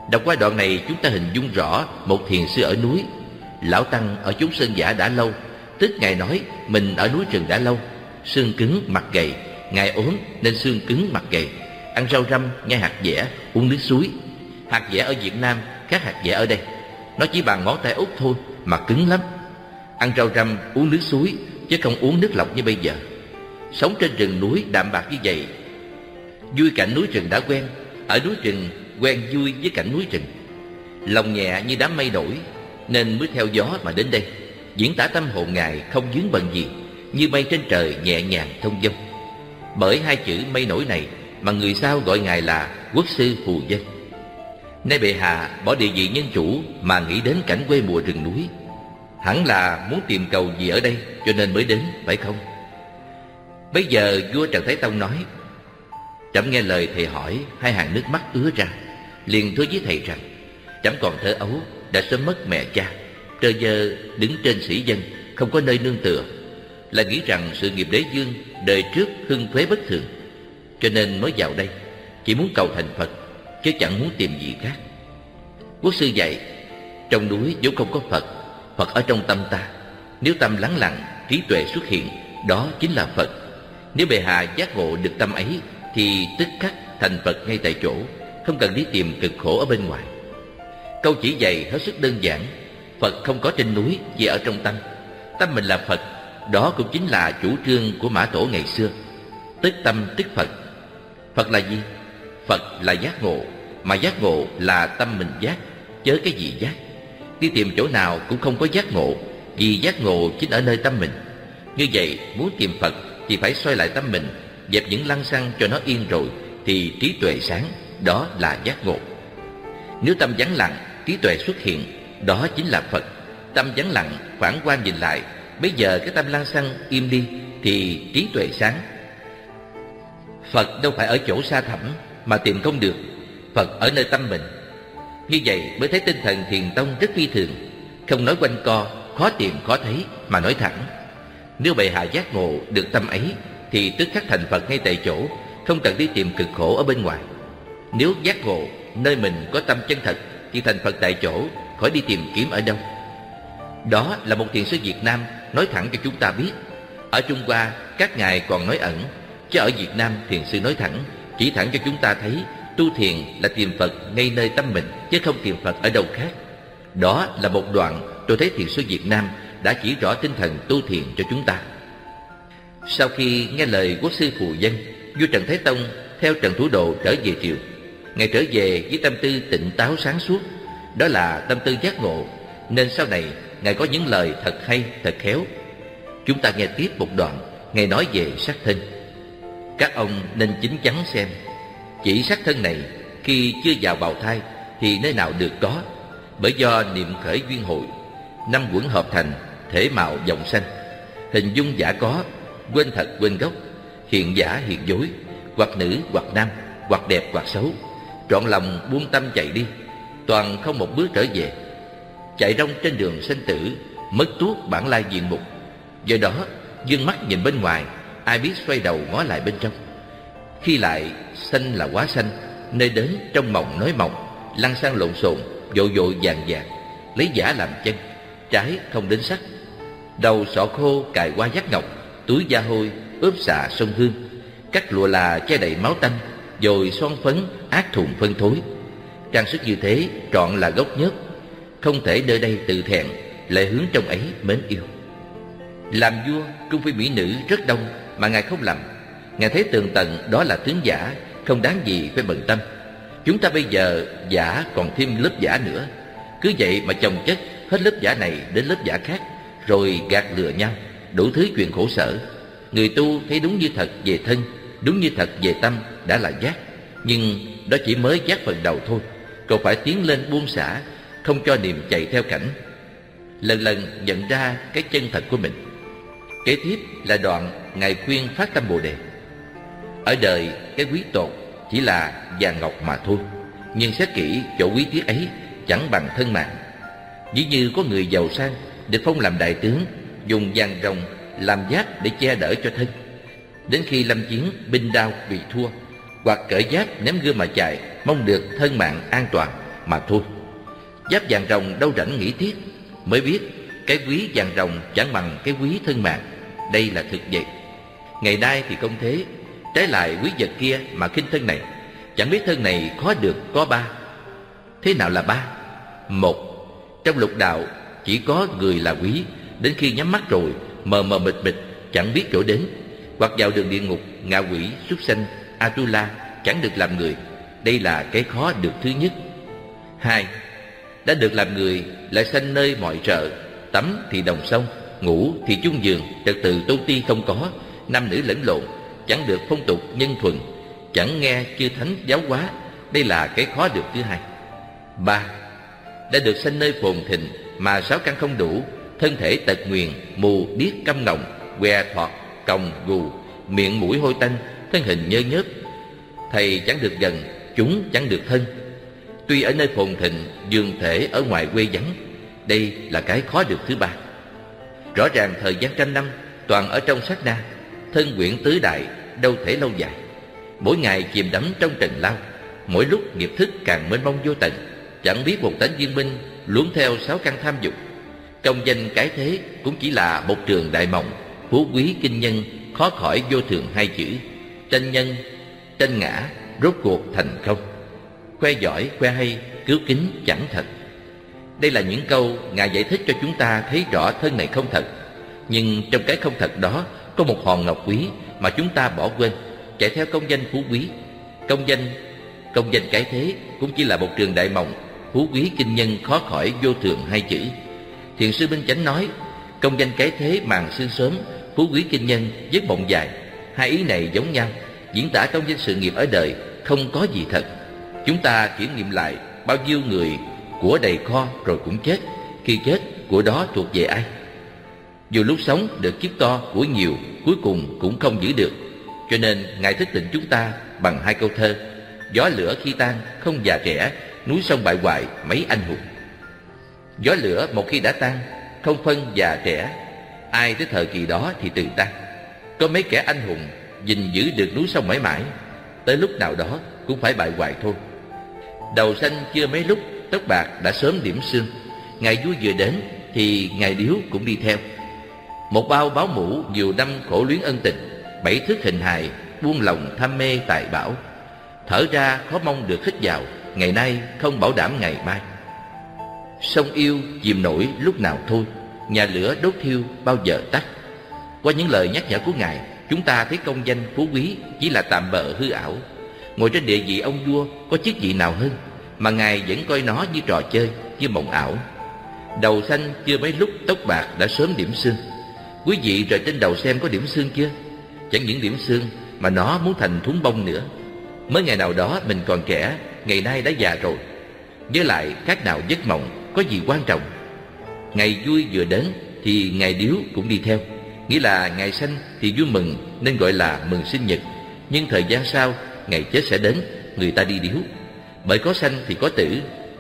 Đọc qua đoạn này chúng ta hình dung rõ một thiền sư ở núi. Lão Tăng ở chốn sơn dã đã lâu, tức Ngài nói mình ở núi rừng đã lâu. Xương cứng mặt gầy, Ngài ốm nên xương cứng mặt gầy. Ăn rau răm, nhai hạt dẻ, uống nước suối. Hạt dẻ ở Việt Nam khác hạt dẻ ở đây. Nó chỉ bằng ngón tay út thôi mà cứng lắm. Ăn rau răm, uống nước suối chứ không uống nước lọc như bây giờ. Sống trên rừng núi đạm bạc như vậy, vui cảnh núi rừng đã quen, ở núi rừng quen vui với cảnh núi rừng. Lòng nhẹ như đám mây nổi nên mới theo gió mà đến đây, diễn tả tâm hồn Ngài không vướng bận gì, như mây trên trời nhẹ nhàng thông dong. Bởi hai chữ mây nổi này mà người sau gọi Ngài là Quốc sư Phù Dân. Nay bệ hạ bỏ địa vị nhân chủ mà nghĩ đến cảnh quê mùa rừng núi, hẳn là muốn tìm cầu gì ở đây cho nên mới đến, phải không? Bây giờ vua Trần Thái Tông nói. Trẫm nghe lời thầy hỏi, hai hàng nước mắt ứa ra, liền thưa với thầy rằng trẫm còn thơ ấu đã sớm mất mẹ cha, trơ dơ đứng trên sĩ dân, không có nơi nương tựa, là nghĩ rằng sự nghiệp đế vương đời trước hưng thuế bất thường, cho nên mới vào đây, chỉ muốn cầu thành Phật chứ chẳng muốn tìm gì khác. Quốc sư dạy, trong núi vốn không có Phật, Phật ở trong tâm ta. Nếu tâm lắng lặng, trí tuệ xuất hiện, đó chính là Phật. Nếu bệ hạ giác ngộ được tâm ấy thì tức khắc thành Phật ngay tại chỗ, không cần đi tìm cực khổ ở bên ngoài. Câu chỉ dạy hết sức đơn giản. Phật không có trên núi, chỉ ở trong tâm. Tâm mình là Phật, đó cũng chính là chủ trương của Mã Tổ ngày xưa. Tức tâm tức Phật. Phật là gì? Phật là giác ngộ, mà giác ngộ là tâm mình giác, chớ cái gì giác. Đi tìm chỗ nào cũng không có giác ngộ, vì giác ngộ chính ở nơi tâm mình. Như vậy, muốn tìm Phật thì phải xoay lại tâm mình, dẹp những lăng xăng cho nó yên rồi, thì trí tuệ sáng, đó là giác ngộ. Nếu tâm vắng lặng, trí tuệ xuất hiện, đó chính là Phật. Tâm vắng lặng, phản quan nhìn lại, bây giờ cái tâm lăng xăng im đi thì trí tuệ sáng. Phật đâu phải ở chỗ xa thẳm mà tìm không được, Phật ở nơi tâm mình. Như vậy mới thấy tinh thần Thiền Tông rất phi thường, không nói quanh co, khó tìm khó thấy, mà nói thẳng. Nếu bệ hạ giác ngộ được tâm ấy thì tức khắc thành Phật ngay tại chỗ, không cần đi tìm cực khổ ở bên ngoài. Nếu giác ngộ nơi mình có tâm chân thật thì thành Phật tại chỗ, khỏi đi tìm kiếm ở đâu. Đó là một thiền sư Việt Nam nói thẳng cho chúng ta biết. Ở Trung Hoa các ngài còn nói ẩn, chứ ở Việt Nam thiền sư nói thẳng, chỉ thẳng cho chúng ta thấy tu thiền là tìm Phật ngay nơi tâm mình, chứ không tìm Phật ở đâu khác. Đó là một đoạn tôi thấy thiền sư Việt Nam đã chỉ rõ tinh thần tu thiền cho chúng ta. Sau khi nghe lời Quốc sư Phù Dân, vua Trần Thái Tông theo Trần Thủ Độ trở về triều. Ngài trở về với tâm tư tỉnh táo sáng suốt, đó là tâm tư giác ngộ, nên sau này Ngài có những lời thật hay, thật khéo. Chúng ta nghe tiếp một đoạn Ngài nói về sắc thân. Các ông nên chín chắn xem, chỉ sắc thân này khi chưa vào bào thai thì nơi nào được có, bởi do niệm khởi duyên hội, năm quẩn hợp thành, thể mạo vọng sanh. Hình dung giả có, quên thật quên gốc, hiện giả hiện dối, hoặc nữ hoặc nam, hoặc đẹp hoặc xấu. Trọn lòng buông tâm chạy đi, toàn không một bước trở về. Chạy rong trên đường sinh tử, mất tuốt bản lai diện mục. Do đó dương mắt nhìn bên ngoài, ai biết xoay đầu ngó lại bên trong. Khi lại sanh là quá sanh, nơi đến trong mộng nói mộng, lăng xăng lộn xộn, vội vội vàng vàng, lấy giả làm chân, trái không đến sắc. Đầu sọ khô cài qua giác ngọc, túi da hôi ướp xạ sông hương, cắt lụa là che đầy máu tanh, rồi son phấn ác thùng phân thối. Trang sức như thế trọn là gốc nhớt, không thể nơi đây tự thẹn, lại hướng trong ấy mến yêu. Làm vua cung phi mỹ nữ rất đông mà Ngài không làm. Ngài thấy tường tận đó là tướng giả, không đáng gì phải bận tâm. Chúng ta bây giờ giả còn thêm lớp giả nữa, cứ vậy mà chồng chất hết lớp giả này đến lớp giả khác, rồi gạt lừa nhau, đủ thứ chuyện khổ sở. Người tu thấy đúng như thật về thân, đúng như thật về tâm đã là giác, nhưng đó chỉ mới giác phần đầu thôi, còn phải tiến lên buông xả, không cho niềm chạy theo cảnh, lần lần nhận ra cái chân thật của mình. Kế tiếp là đoạn Ngài khuyên phát tâm Bồ Đề. Ở đời cái quý tột chỉ là vàng ngọc mà thôi, nhưng xét kỹ chỗ quý tiếc ấy chẳng bằng thân mạng. Ví như có người giàu sang được phong làm đại tướng, dùng vàng rồng làm giáp để che đỡ cho thân. Đến khi lâm chiến binh đao bị thua, hoặc cởi giáp ném gươm mà chạy, mong được thân mạng an toàn, mà thôi. Giáp vàng rồng đâu rảnh nghĩ tiếc, mới biết cái quý vàng rồng chẳng bằng cái quý thân mạng. Đây là thực vậy. Ngày nay thì không thế, trái lại quý vật kia mà khinh thân này. Chẳng biết thân này khó được có ba. Thế nào là ba? Một, trong lục đạo chỉ có người là quý, đến khi nhắm mắt rồi mờ mờ mịt mịt chẳng biết chỗ đến, hoặc vào đường địa ngục, ngạ quỷ, súc sanh, Atula, chẳng được làm người. Đây là cái khó được thứ nhất. Hai, đã được làm người lại sanh nơi mọi chợ, tắm thì đồng sông, ngủ thì chung giường, trật tự tôn ti không có, nam nữ lẫn lộn, chẳng được phong tục nhân thuần, chẳng nghe chư thánh giáo hóa. Đây là cái khó được thứ hai. Ba, đã được sanh nơi phồn thịnh mà sáu căn không đủ, thân thể tật nguyền, mù, điếc, câm ngọng, què thọt, còng, gù, miệng mũi hôi tanh, thân hình nhơ nhớp. Thầy chẳng được gần, chúng chẳng được thân. Tuy ở nơi phồn thịnh, dường thể ở ngoài quê vắng. Đây là cái khó được thứ ba. Rõ ràng thời gian trăm năm toàn ở trong sát na, thân quyển tứ đại đâu thể lâu dài. Mỗi ngày chìm đắm trong trần lao, mỗi lúc nghiệp thức càng mênh mông vô tận, chẳng biết một tánh viên minh luống theo sáu căn tham dục. Công danh cái thế cũng chỉ là một trường đại mộng, phú quý kinh nhân khó khỏi vô thường hai chữ. Tranh nhân, tranh ngã, rốt cuộc thành không. Khoe giỏi, khoe hay, cứu kính chẳng thật. Đây là những câu Ngài giải thích cho chúng ta thấy rõ thân này không thật. Nhưng trong cái không thật đó có một hòn ngọc quý mà chúng ta bỏ quên, chạy theo công danh phú quý. Công danh, công danh cái thế cũng chỉ là một trường đại mộng, phú quý kinh nhân khó khỏi vô thường hai chữ. Thiền sư Minh Chánh nói, công danh cái thế màn sương sớm, phú quý kinh nhân giấc mộng dài. Hai ý này giống nhau, diễn tả công danh sự nghiệp ở đời không có gì thật. Chúng ta kiểm nghiệm lại, bao nhiêu người của đầy kho rồi cũng chết. Khi chết, của đó thuộc về ai? Dù lúc sống được kiếp to, của nhiều, cuối cùng cũng không giữ được. Cho nên Ngài thức tỉnh chúng ta bằng hai câu thơ: gió lửa khi tan không già trẻ, núi sông bại hoại mấy anh hùng. Gió lửa một khi đã tan, không phân già trẻ, ai tới thời kỳ đó thì tự tan. Có mấy kẻ anh hùng gìn giữ được núi sông mãi mãi, tới lúc nào đó cũng phải bại hoại thôi. Đầu xanh chưa mấy lúc, tóc bạc đã sớm điểm sương. Ngày vui vừa đến thì ngày điếu cũng đi theo. Một bao báo mũ nhiều năm khổ luyến ân tình, bảy thước hình hài buông lòng tham mê tài bảo. Thở ra khó mong được khích vào, ngày nay không bảo đảm ngày mai. Sông yêu chìm nổi lúc nào thôi, nhà lửa đốt thiêu bao giờ tắt. Qua những lời nhắc nhở của Ngài, chúng ta thấy công danh phú quý chỉ là tạm bợ hư ảo. Ngồi trên địa vị ông vua có chức vị nào hơn, mà Ngài vẫn coi nó như trò chơi, như mộng ảo. Đầu xanh chưa mấy lúc, tóc bạc đã sớm điểm sương. Quý vị rời trên đầu xem có điểm sương chưa? Chẳng những điểm sương mà nó muốn thành thúng bông nữa. Mới ngày nào đó mình còn trẻ, ngày nay đã già rồi. Với lại khác nào giấc mộng, có gì quan trọng. Ngày vui vừa đến thì ngày điếu cũng đi theo. Nghĩa là ngày sanh thì vui mừng nên gọi là mừng sinh nhật. Nhưng thời gian sau, ngày chết sẽ đến, người ta đi điếu. Bởi có sanh thì có tử.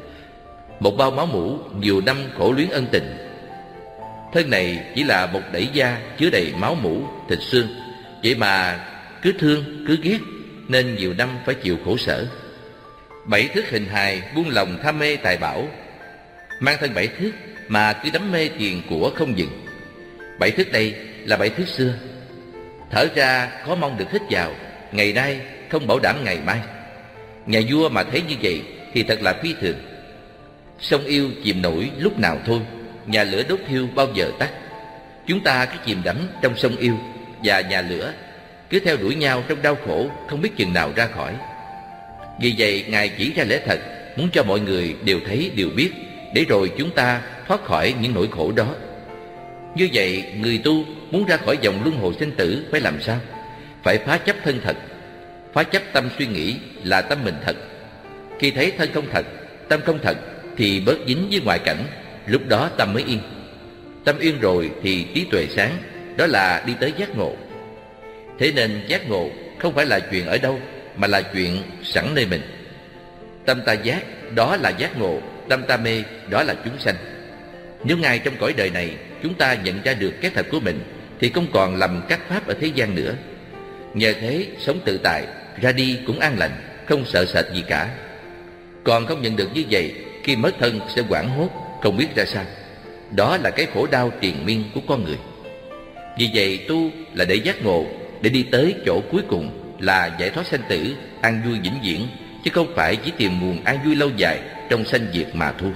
Một bao máu mũ nhiều năm khổ luyến ân tình. Thân này chỉ là một đẩy da chứa đầy máu mũ, thịt xương. Vậy mà cứ thương, cứ ghét, nên nhiều năm phải chịu khổ sở. Bảy thước hình hài buông lòng tham mê tài bảo. Mang thân bảy thước mà cứ đắm mê tiền của không dừng. Bảy thước đây là bảy thước xưa. Thở ra khó mong được hít vào, ngày nay không bảo đảm ngày mai. Nhà vua mà thấy như vậy thì thật là phi thường. Sông yêu chìm nổi lúc nào thôi, nhà lửa đốt thiêu bao giờ tắt. Chúng ta cứ chìm đắm trong sông yêu và nhà lửa, cứ theo đuổi nhau trong đau khổ không biết chừng nào ra khỏi. Vì vậy Ngài chỉ ra lẽ thật, muốn cho mọi người đều thấy đều biết, để rồi chúng ta thoát khỏi những nỗi khổ đó. Như vậy người tu muốn ra khỏi dòng luân hồi sinh tử phải làm sao? Phải phá chấp thân thật. Phá chấp tâm suy nghĩ là tâm mình thật. Khi thấy thân không thật, tâm không thật thì bớt dính với ngoại cảnh, lúc đó tâm mới yên. Tâm yên rồi thì trí tuệ sáng, đó là đi tới giác ngộ. Thế nên giác ngộ không phải là chuyện ở đâu, mà là chuyện sẵn nơi mình. Tâm ta giác, đó là giác ngộ. Tâm ta mê, đó là chúng sanh. Nếu ngay trong cõi đời này chúng ta nhận ra được cái thật của mình, thì không còn lầm các pháp ở thế gian nữa. Nhờ thế sống tự tại, ra đi cũng an lành, không sợ sệt gì cả. Còn không nhận được như vậy, khi mất thân sẽ hoảng hốt, không biết ra sao. Đó là cái khổ đau triền miên của con người. Vì vậy tu là để giác ngộ, để đi tới chỗ cuối cùng là giải thoát sanh tử, an vui vĩnh viễn, chứ không phải chỉ tìm nguồn an vui lâu dài trong sanh diệt mà thôi.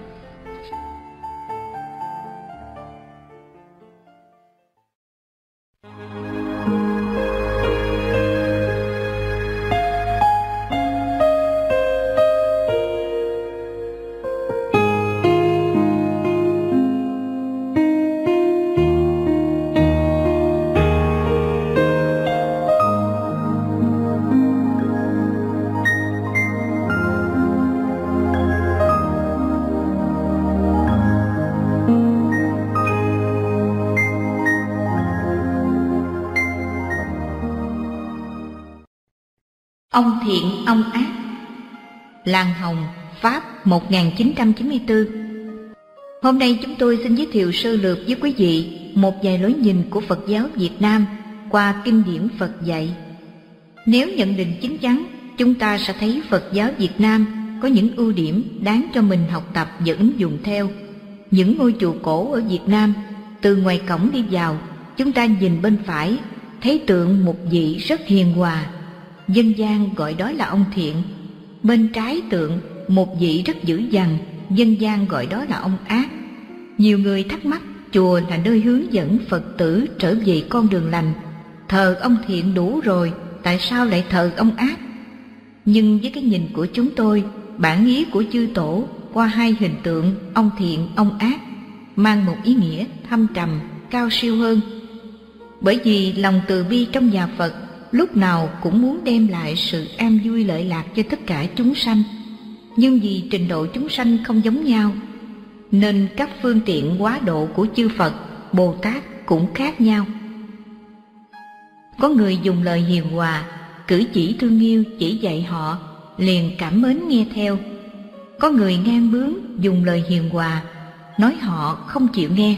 Ông thiện ông ác. Làng Hồng, Pháp một nghìn chín trăm chín mươi tư. Hôm nay chúng tôi xin giới thiệu sơ lược với quý vị một vài lối nhìn của Phật giáo Việt Nam qua kinh điển Phật dạy. Nếu nhận định chín chắn, chúng ta sẽ thấy Phật giáo Việt Nam có những ưu điểm đáng cho mình học tập và ứng dụng theo. Những ngôi chùa cổ ở Việt Nam, từ ngoài cổng đi vào, chúng ta nhìn bên phải thấy tượng một vị rất hiền hòa, dân gian gọi đó là ông thiện. Bên trái tượng một vị rất dữ dằn, dân gian gọi đó là ông ác. Nhiều người thắc mắc chùa là nơi hướng dẫn Phật tử trở về con đường lành, thờ ông thiện đủ rồi, tại sao lại thờ ông ác? Nhưng với cái nhìn của chúng tôi, bản ý của chư tổ qua hai hình tượng ông thiện, ông ác mang một ý nghĩa thâm trầm, cao siêu hơn. Bởi vì lòng từ bi trong nhà Phật lúc nào cũng muốn đem lại sự an vui lợi lạc cho tất cả chúng sanh. Nhưng vì trình độ chúng sanh không giống nhau, nên các phương tiện hóa độ của chư Phật, Bồ Tát cũng khác nhau. Có người dùng lời hiền hòa, cử chỉ thương yêu chỉ dạy họ, liền cảm mến nghe theo. Có người ngang bướng, dùng lời hiền hòa, nói họ không chịu nghe.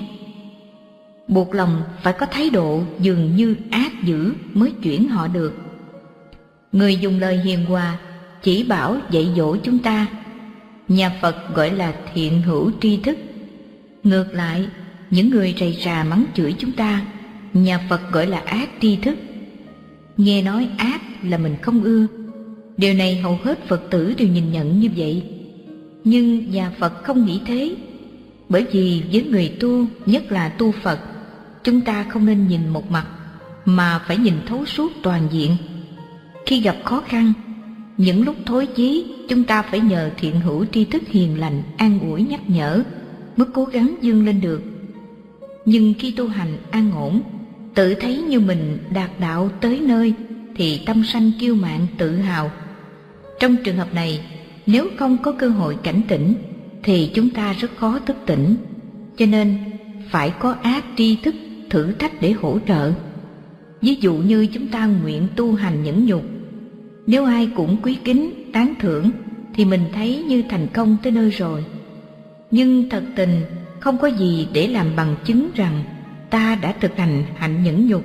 Buộc lòng phải có thái độ dường như ác dữ mới chuyển họ được. Người dùng lời hiền hòa, chỉ bảo dạy dỗ chúng ta, nhà Phật gọi là thiện hữu tri thức. Ngược lại, những người rầy rà mắng chửi chúng ta, nhà Phật gọi là ác tri thức. Nghe nói ác là mình không ưa. Điều này hầu hết Phật tử đều nhìn nhận như vậy. Nhưng nhà Phật không nghĩ thế. Bởi vì với người tu, nhất là tu Phật, chúng ta không nên nhìn một mặt, mà phải nhìn thấu suốt toàn diện. Khi gặp khó khăn, những lúc thối chí, chúng ta phải nhờ thiện hữu tri thức hiền lành an ủi nhắc nhở, mới cố gắng vươn lên được. Nhưng khi tu hành an ổn, tự thấy như mình đạt đạo tới nơi, thì tâm sanh kiêu mạn tự hào. Trong trường hợp này, nếu không có cơ hội cảnh tỉnh, thì chúng ta rất khó thức tỉnh. Cho nên phải có ác tri thức thử thách để hỗ trợ. Ví dụ như chúng ta nguyện tu hành nhẫn nhục, nếu ai cũng quý kính, tán thưởng, thì mình thấy như thành công tới nơi rồi. Nhưng thật tình không có gì để làm bằng chứng rằng ta đã thực hành hạnh nhẫn nhục.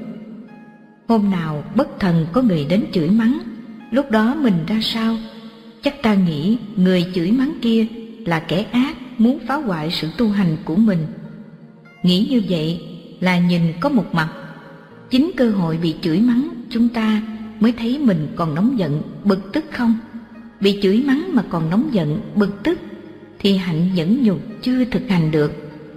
Hôm nào bất thần có người đến chửi mắng, lúc đó mình ra sao? Chắc ta nghĩ người chửi mắng kia là kẻ ác muốn phá hoại sự tu hành của mình. Nghĩ như vậy là nhìn có một mặt. Chính cơ hội bị chửi mắng, chúng ta mới thấy mình còn nóng giận, bực tức không? Bị chửi mắng mà còn nóng giận, bực tức, thì hạnh nhẫn nhục chưa thực hành được.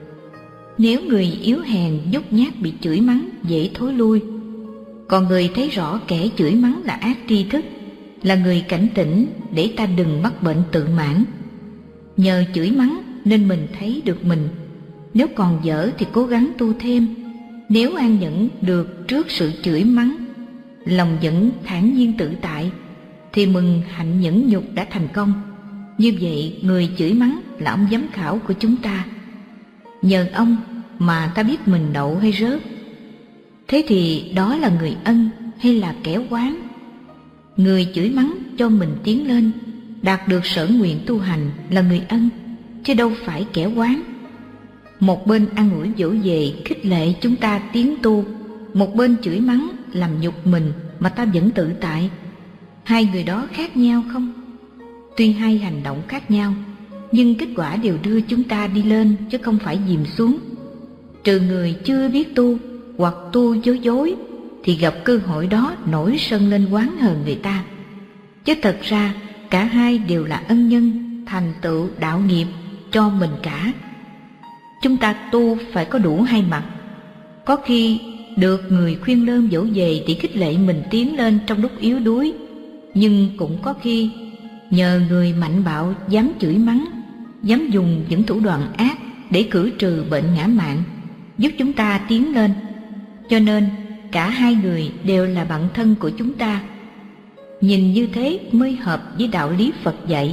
Nếu người yếu hèn nhút nhát bị chửi mắng dễ thối lui. Còn người thấy rõ kẻ chửi mắng là ác tri thức, là người cảnh tỉnh để ta đừng mắc bệnh tự mãn. Nhờ chửi mắng nên mình thấy được mình. Nếu còn dở thì cố gắng tu thêm. Nếu an nhẫn được trước sự chửi mắng, lòng vẫn thản nhiên tự tại, thì mừng hạnh nhẫn nhục đã thành công. Như vậy người chửi mắng là ông giám khảo của chúng ta. Nhờ ông mà ta biết mình đậu hay rớt. Thế thì đó là người ân hay là kẻ oán? Người chửi mắng cho mình tiến lên, đạt được sở nguyện tu hành là người ân, chứ đâu phải kẻ oán. Một bên an ủi dỗ về khích lệ chúng ta tiến tu, một bên chửi mắng làm nhục mình mà ta vẫn tự tại. Hai người đó khác nhau không? Tuy hai hành động khác nhau, nhưng kết quả đều đưa chúng ta đi lên chứ không phải dìm xuống. Trừ người chưa biết tu hoặc tu dối dối thì gặp cơ hội đó nổi sân lên oán hờn người ta. Chứ thật ra cả hai đều là ân nhân thành tựu đạo nghiệp cho mình cả. Chúng ta tu phải có đủ hai mặt. Có khi được người khuyên lơn dỗ về để khích lệ mình tiến lên trong lúc yếu đuối, nhưng cũng có khi nhờ người mạnh bạo dám chửi mắng, dám dùng những thủ đoạn ác để khử trừ bệnh ngã mạn, giúp chúng ta tiến lên. Cho nên cả hai người đều là bạn thân của chúng ta. Nhìn như thế mới hợp với đạo lý Phật dạy.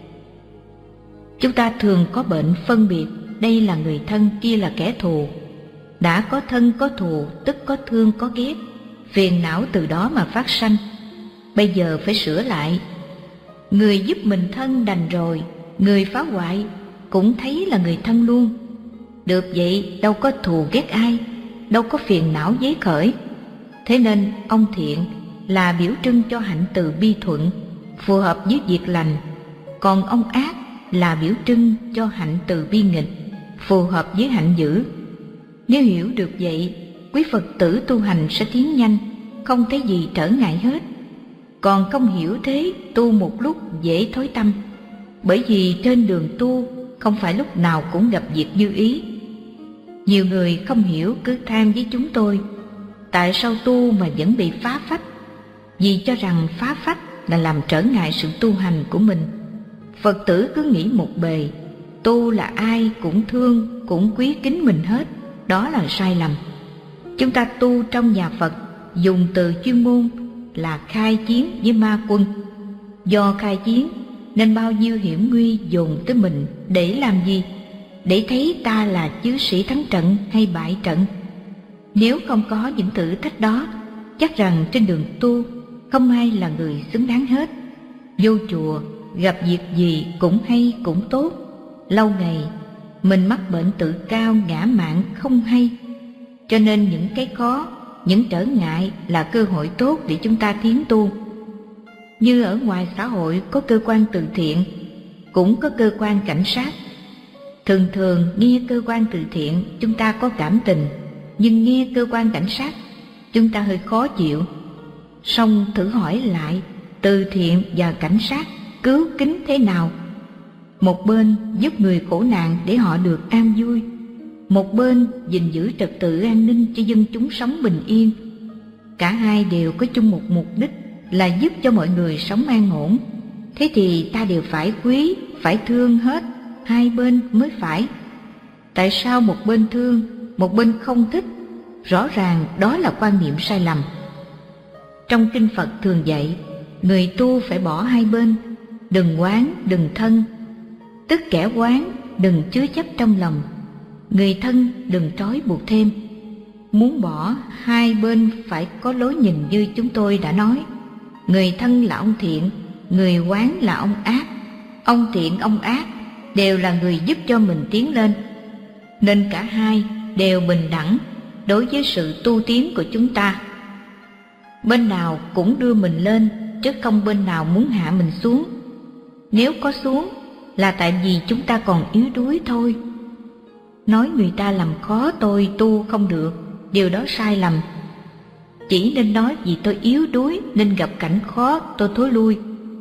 Chúng ta thường có bệnh phân biệt đây là người thân, kia là kẻ thù. Đã có thân có thù tức có thương có ghét, phiền não từ đó mà phát sanh. Bây giờ phải sửa lại. Người giúp mình thân đành rồi, người phá hoại cũng thấy là người thân luôn. Được vậy đâu có thù ghét ai, đâu có phiền não giấy khởi. Thế nên ông thiện là biểu trưng cho hạnh từ bi thuận, phù hợp với việc lành. Còn ông ác là biểu trưng cho hạnh từ bi nghịch, phù hợp với hạnh dữ. Nếu hiểu được vậy, quý Phật tử tu hành sẽ tiến nhanh, không thấy gì trở ngại hết. Còn không hiểu thế, tu một lúc dễ thối tâm. Bởi vì trên đường tu không phải lúc nào cũng gặp việc như ý. Nhiều người không hiểu cứ than với chúng tôi: tại sao tu mà vẫn bị phá phách? Vì cho rằng phá phách là làm trở ngại sự tu hành của mình. Phật tử cứ nghĩ một bề, tu là ai cũng thương, cũng quý kính mình hết. Đó là sai lầm. Chúng ta tu trong nhà Phật dùng từ chuyên môn là khai chiến với ma quân. Do khai chiến nên bao nhiêu hiểm nguy dồn tới mình. Để làm gì? Để thấy ta là chứ sĩ thắng trận hay bại trận. Nếu không có những thử thách đó, chắc rằng trên đường tu không ai là người xứng đáng hết. Vô chùa gặp việc gì cũng hay cũng tốt. Lâu ngày mình mắc bệnh tự cao ngã mạn không hay. Cho nên những cái khó, những trở ngại là cơ hội tốt để chúng ta tiến tu. Như ở ngoài xã hội có cơ quan từ thiện, cũng có cơ quan cảnh sát. Thường thường nghe cơ quan từ thiện chúng ta có cảm tình, nhưng nghe cơ quan cảnh sát chúng ta hơi khó chịu. Song thử hỏi lại, từ thiện và cảnh sát cứu kính thế nào? Một bên giúp người khổ nạn để họ được an vui, một bên gìn giữ trật tự an ninh cho dân chúng sống bình yên. Cả hai đều có chung một mục đích là giúp cho mọi người sống an ổn. Thế thì ta đều phải quý, phải thương hết hai bên mới phải. Tại sao một bên thương, một bên không thích? Rõ ràng đó là quan niệm sai lầm. Trong kinh Phật thường dạy, người tu phải bỏ hai bên, đừng oán, đừng thân. Tức kẻ oán đừng chứa chấp trong lòng, người thân đừng trói buộc thêm. Muốn bỏ hai bên phải có lối nhìn như chúng tôi đã nói. Người thân là ông thiện, người oán là ông ác. Ông thiện, ông ác đều là người giúp cho mình tiến lên. Nên cả hai đều bình đẳng đối với sự tu tiến của chúng ta. Bên nào cũng đưa mình lên, chứ không bên nào muốn hạ mình xuống. Nếu có xuống là tại vì chúng ta còn yếu đuối thôi. Nói người ta làm khó tôi tu không được, điều đó sai lầm. Chỉ nên nói vì tôi yếu đuối nên gặp cảnh khó tôi thối lui.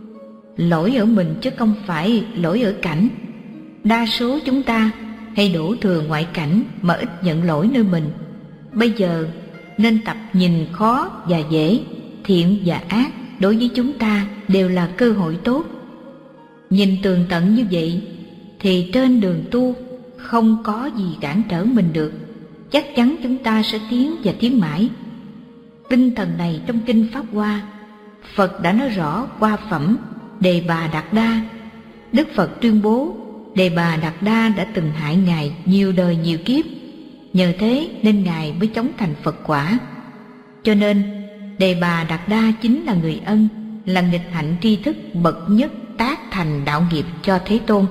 Lỗi ở mình chứ không phải lỗi ở cảnh. Đa số chúng ta hay đổ thừa ngoại cảnh mà ít nhận lỗi nơi mình. Bây giờ nên tập nhìn khó và dễ, thiện và ác đối với chúng ta đều là cơ hội tốt. Nhìn tường tận như vậy thì trên đường tu không có gì cản trở mình được. Chắc chắn chúng ta sẽ tiến và tiến mãi. Tinh thần này trong kinh Pháp Hoa, Phật đã nói rõ qua phẩm Đề Bà Đạt Đa. Đức Phật tuyên bố Đề Bà Đạt Đa đã từng hại Ngài nhiều đời nhiều kiếp. Nhờ thế nên Ngài mới chống thành Phật quả. Cho nên Đề Bà Đạt Đa chính là người ân, là nghịch hạnh tri thức bậc nhất tác thành đạo nghiệp cho Thế Tôn.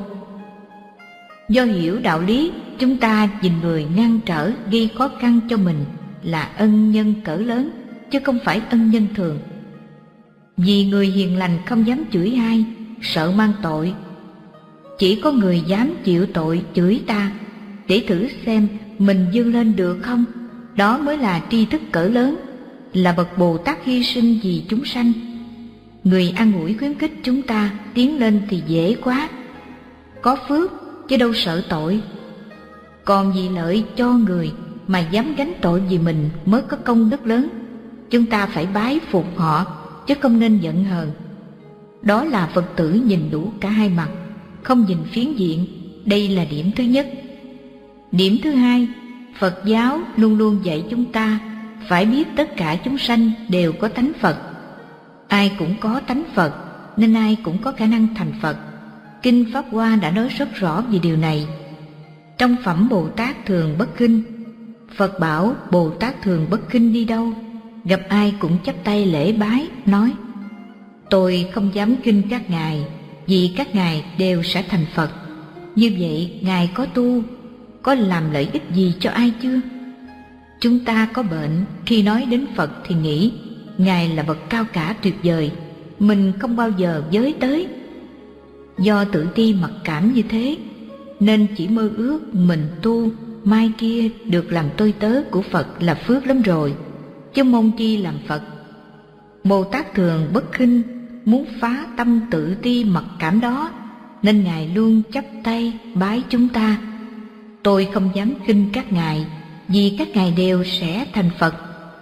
Do hiểu đạo lý, chúng ta nhìn người ngăn trở gây khó khăn cho mình là ân nhân cỡ lớn, chứ không phải ân nhân thường. Vì người hiền lành không dám chửi ai, sợ mang tội. Chỉ có người dám chịu tội chửi ta, để thử xem mình vươn lên được không. Đó mới là tri thức cỡ lớn, là bậc Bồ Tát hy sinh vì chúng sanh. Người an ủi khuyến khích chúng ta tiến lên thì dễ quá, có phước chứ đâu sợ tội. Còn vì lợi cho người mà dám gánh tội vì mình mới có công đức lớn. Chúng ta phải bái phục họ chứ không nên giận hờn. Đó là Phật tử nhìn đủ cả hai mặt, không nhìn phiến diện. Đây là điểm thứ nhất. Điểm thứ hai, Phật giáo luôn luôn dạy chúng ta phải biết tất cả chúng sanh đều có tánh Phật. Ai cũng có tánh Phật, nên ai cũng có khả năng thành Phật. Kinh Pháp Hoa đã nói rất rõ về điều này. Trong phẩm Bồ Tát Thường Bất Khinh, Phật bảo Bồ Tát Thường Bất Khinh đi đâu, gặp ai cũng chắp tay lễ bái, nói: tôi không dám khinh các ngài, vì các ngài đều sẽ thành Phật. Như vậy ngài có tu, có làm lợi ích gì cho ai chưa? Chúng ta có bệnh, khi nói đến Phật thì nghĩ ngài là bậc cao cả tuyệt vời, mình không bao giờ với tới. Do tự ti mặc cảm như thế, nên chỉ mơ ước mình tu, mai kia được làm tôi tớ của Phật là phước lắm rồi, chứ mong chi làm Phật. Bồ Tát Thường Bất Khinh muốn phá tâm tự ti mặc cảm đó, nên ngài luôn chắp tay bái chúng ta. Tôi không dám khinh các ngài, vì các ngài đều sẽ thành Phật.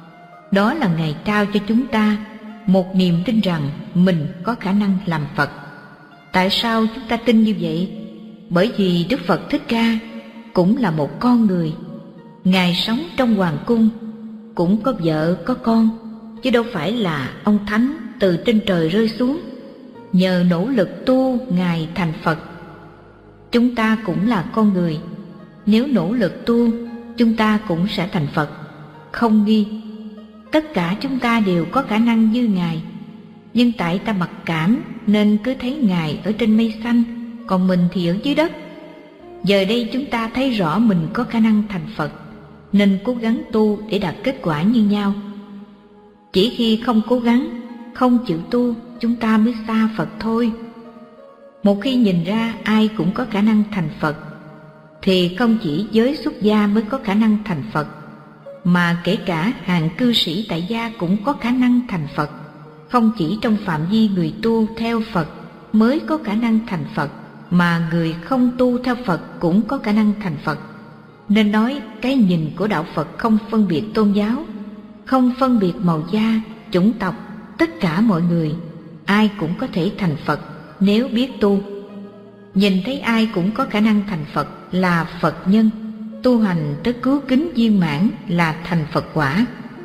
Đó là ngài trao cho chúng ta một niềm tin rằng mình có khả năng làm Phật. Tại sao chúng ta tin như vậy? Bởi vì Đức Phật Thích Ca cũng là một con người. Ngài sống trong hoàng cung, cũng có vợ có con, chứ đâu phải là ông thánh từ trên trời rơi xuống. Nhờ nỗ lực tu ngài thành Phật. Chúng ta cũng là con người, nếu nỗ lực tu, chúng ta cũng sẽ thành Phật, không nghi. Tất cả chúng ta đều có khả năng như ngài, nhưng tại ta mặc cảm nên cứ thấy ngài ở trên mây xanh, còn mình thì ở dưới đất. Giờ đây chúng ta thấy rõ mình có khả năng thành Phật, nên cố gắng tu để đạt kết quả như nhau. Chỉ khi không cố gắng, không chịu tu, chúng ta mới xa Phật thôi. Một khi nhìn ra ai cũng có khả năng thành Phật, thì không chỉ giới xuất gia mới có khả năng thành Phật, mà kể cả hàng cư sĩ tại gia cũng có khả năng thành Phật. Không chỉ trong phạm vi người tu theo Phật mới có khả năng thành Phật, mà người không tu theo Phật cũng có khả năng thành Phật. Nên nói cái nhìn của đạo Phật không phân biệt tôn giáo, không phân biệt màu da, chủng tộc, tất cả mọi người, ai cũng có thể thành Phật nếu biết tu. Nhìn thấy ai cũng có khả năng thành Phật là Phật nhân, tu hành tới cứu kính viên mãn là thành Phật quả.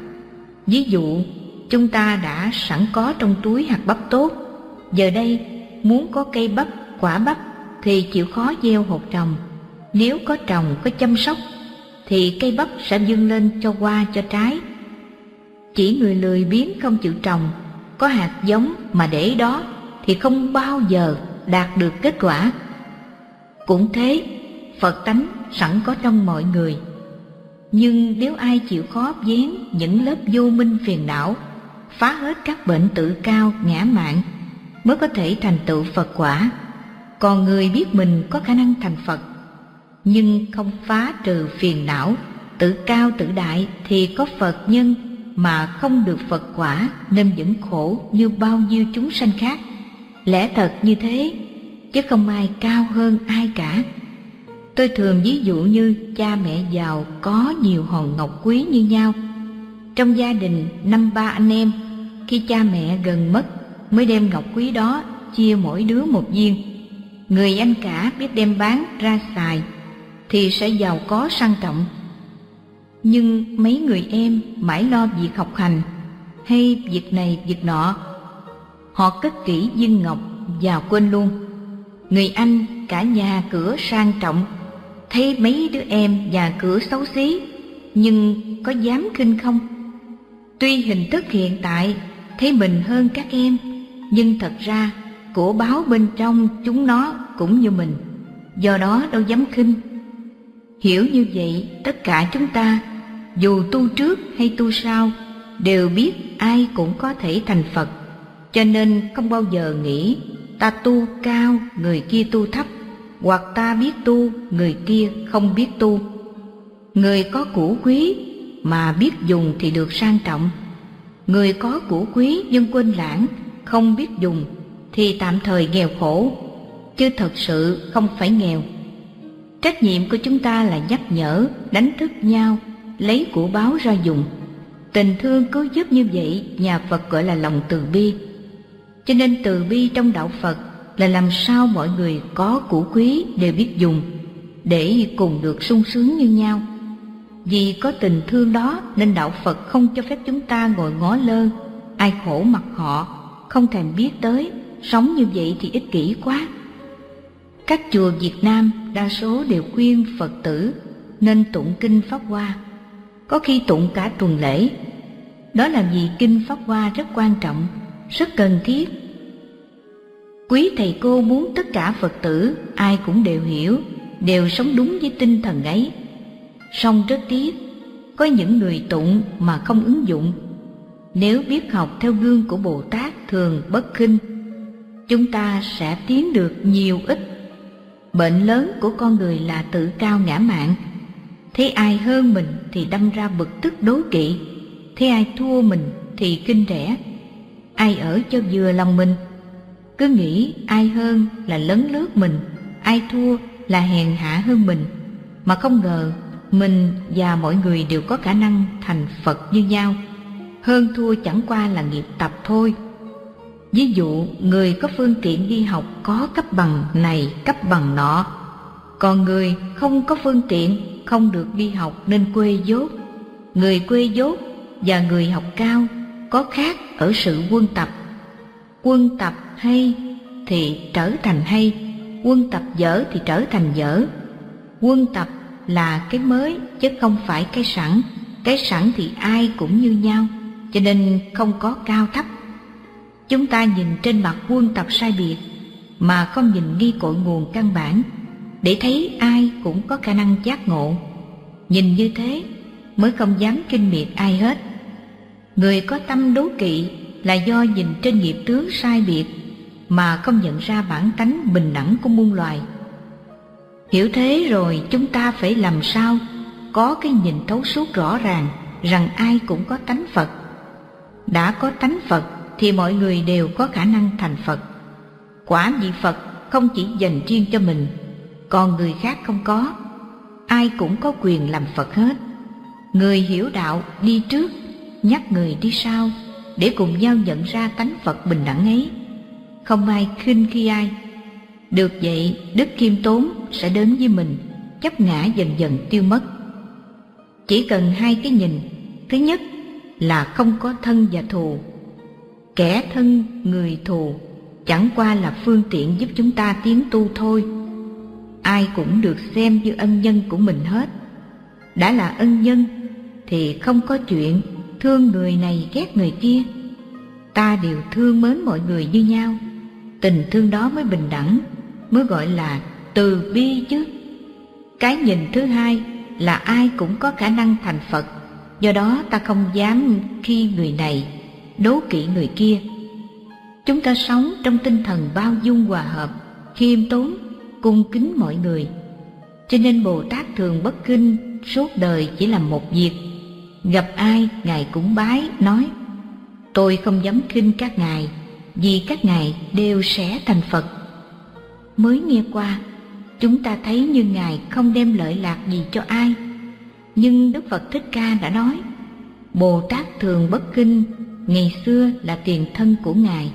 Ví dụ, chúng ta đã sẵn có trong túi hạt bắp tốt, giờ đây muốn có cây bắp, quả bắp thì chịu khó gieo hột trồng. Nếu có trồng, có chăm sóc thì cây bắp sẽ vươn lên cho hoa cho trái. Chỉ người lười biếng không chịu trồng, có hạt giống mà để đó thì không bao giờ đạt được kết quả. Cũng thế, Phật tánh sẵn có trong mọi người, nhưng nếu ai chịu khó vén những lớp vô minh phiền não, phá hết các bệnh tự cao ngã mạn, mới có thể thành tựu Phật quả. Còn người biết mình có khả năng thành Phật, nhưng không phá trừ phiền não, tự cao tự đại thì có Phật nhân mà không được Phật quả, nên vẫn khổ như bao nhiêu chúng sanh khác. Lẽ thật như thế, chứ không ai cao hơn ai cả. Tôi thường ví dụ như cha mẹ giàu có nhiều hòn ngọc quý như nhau. Trong gia đình năm ba anh em, khi cha mẹ gần mất mới đem ngọc quý đó chia mỗi đứa một viên. Người anh cả biết đem bán ra xài thì sẽ giàu có sang trọng. Nhưng mấy người em mãi lo việc học hành hay việc này việc nọ, họ cất kỹ viên ngọc vào quên luôn. Người anh cả nhà cửa sang trọng, thấy mấy đứa em nhà cửa xấu xí, nhưng có dám khinh không? Tuy hình thức hiện tại thấy mình hơn các em, nhưng thật ra của báo bên trong chúng nó cũng như mình, do đó đâu dám khinh. Hiểu như vậy, tất cả chúng ta, dù tu trước hay tu sau, đều biết ai cũng có thể thành Phật, cho nên không bao giờ nghĩ ta tu cao, người kia tu thấp, hoặc ta biết tu, người kia không biết tu. Người có củ quý mà biết dùng thì được sang trọng. Người có củ quý nhưng quên lãng, không biết dùng thì tạm thời nghèo khổ, chứ thật sự không phải nghèo. Trách nhiệm của chúng ta là nhắc nhở, đánh thức nhau, lấy của báo ra dùng. Tình thương cứu giúp như vậy, nhà Phật gọi là lòng từ bi. Cho nên từ bi trong đạo Phật là làm sao mọi người có củ quý đều biết dùng, để cùng được sung sướng như nhau. Vì có tình thương đó nên đạo Phật không cho phép chúng ta ngồi ngó lơ, ai khổ mặc họ, không thèm biết tới. Sống như vậy thì ích kỷ quá. Các chùa Việt Nam đa số đều khuyên Phật tử nên tụng kinh Pháp Hoa, có khi tụng cả tuần lễ. Đó là vì kinh Pháp Hoa rất quan trọng, rất cần thiết. Quý thầy cô muốn tất cả Phật tử ai cũng đều hiểu, đều sống đúng với tinh thần ấy. Song rất tiếc, có những người tụng mà không ứng dụng. Nếu biết học theo gương của Bồ Tát Thường Bất Khinh, chúng ta sẽ tiến được nhiều ích. Bệnh lớn của con người là tự cao ngã mạn. Thấy ai hơn mình thì đâm ra bực tức đố kỵ, thấy ai thua mình thì khinh rẻ. Ai ở cho vừa lòng mình, cứ nghĩ ai hơn là lấn lướt mình, ai thua là hèn hạ hơn mình, mà không ngờ mình và mọi người đều có khả năng thành Phật như nhau. Hơn thua chẳng qua là nghiệp tập thôi. Ví dụ người có phương tiện đi học có cấp bằng này cấp bằng nọ, còn người không có phương tiện không được đi học nên quê dốt. Người quê dốt và người học cao có khác ở sự quân tập. Quân tập hay thì trở thành hay, quân tập dở thì trở thành dở. Quân tập là cái mới chứ không phải cái sẵn. Cái sẵn thì ai cũng như nhau, cho nên không có cao thấp. Chúng ta nhìn trên mặt quân tập sai biệt mà không nhìn nghi cội nguồn căn bản, để thấy ai cũng có khả năng giác ngộ. Nhìn như thế mới không dám khinh miệt ai hết. Người có tâm đố kỵ là do nhìn trên nghiệp tướng sai biệt mà không nhận ra bản tánh bình đẳng của muôn loài. Hiểu thế rồi chúng ta phải làm sao có cái nhìn thấu suốt rõ ràng rằng ai cũng có tánh Phật. Đã có tánh Phật thì mọi người đều có khả năng thành Phật. Quả vị Phật không chỉ dành riêng cho mình, còn người khác không có. Ai cũng có quyền làm Phật hết. Người hiểu đạo đi trước, nhắc người đi sau, để cùng nhau nhận ra tánh Phật bình đẳng ấy. Không ai khinh khi ai. Được vậy, đức khiêm tốn sẽ đến với mình, chấp ngã dần dần tiêu mất. Chỉ cần hai cái nhìn. Thứ nhất là không có thân và thù. Kẻ thân người thù chẳng qua là phương tiện giúp chúng ta tiến tu thôi. Ai cũng được xem như ân nhân của mình hết. Đã là ân nhân thì không có chuyện thương người này ghét người kia. Ta đều thương mến mọi người như nhau. Tình thương đó mới bình đẳng, mới gọi là từ bi chứ. Cái nhìn thứ hai là ai cũng có khả năng thành Phật. Do đó ta không dám khi người này, đố kỵ người kia. Chúng ta sống trong tinh thần bao dung hòa hợp, khiêm tốn, cung kính mọi người. Cho nên Bồ Tát Thường Bất Khinh suốt đời chỉ làm một việc. Gặp ai Ngài cũng bái, nói: tôi không dám khinh các ngài, vì các ngài đều sẽ thành Phật. Mới nghe qua, chúng ta thấy như Ngài không đem lợi lạc gì cho ai. Nhưng Đức Phật Thích Ca đã nói, Bồ Tát Thường Bất Khinh ngày xưa là tiền thân của Ngài.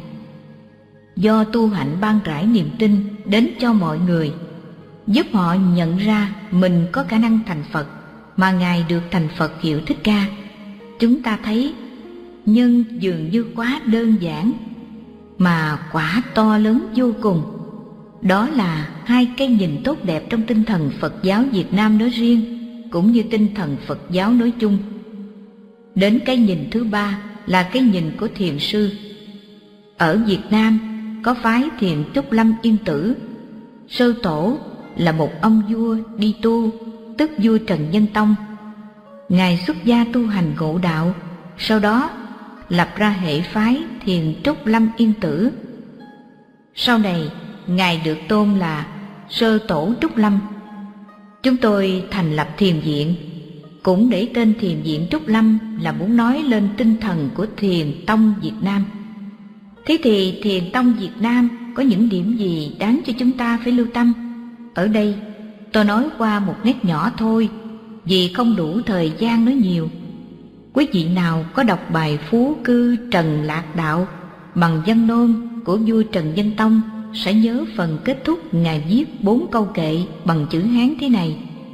Do tu hạnh ban rải niềm tin đến cho mọi người, giúp họ nhận ra mình có khả năng thành Phật, mà Ngài được thành Phật hiệu Thích Ca. Chúng ta thấy nhân dường như quá đơn giản, mà quả to lớn vô cùng. Đó là hai cái nhìn tốt đẹp trong tinh thần Phật giáo Việt Nam nói riêng, cũng như tinh thần Phật giáo nói chung. Đến cái nhìn thứ ba là cái nhìn của thiền sư. Ở Việt Nam có phái thiền Trúc Lâm Yên Tử. Sơ tổ là một ông vua đi tu, tức vua Trần Nhân Tông. Ngài xuất gia tu hành ngộ đạo, sau đó lập ra hệ phái thiền Trúc Lâm Yên Tử. Sau này, Ngài được tôn là Sơ Tổ Trúc Lâm. Chúng tôi thành lập thiền viện, cũng để tên thiền viện Trúc Lâm là muốn nói lên tinh thần của Thiền Tông Việt Nam. Thế thì Thiền Tông Việt Nam có những điểm gì đáng cho chúng ta phải lưu tâm? Ở đây tôi nói qua một nét nhỏ thôi, vì không đủ thời gian nói nhiều. Quý vị nào có đọc bài Phú Cư Trần Lạc Đạo bằng văn nôm của vua Trần Nhân Tông sẽ nhớ phần kết thúc Ngài viết bốn câu kệ bằng chữ Hán thế này: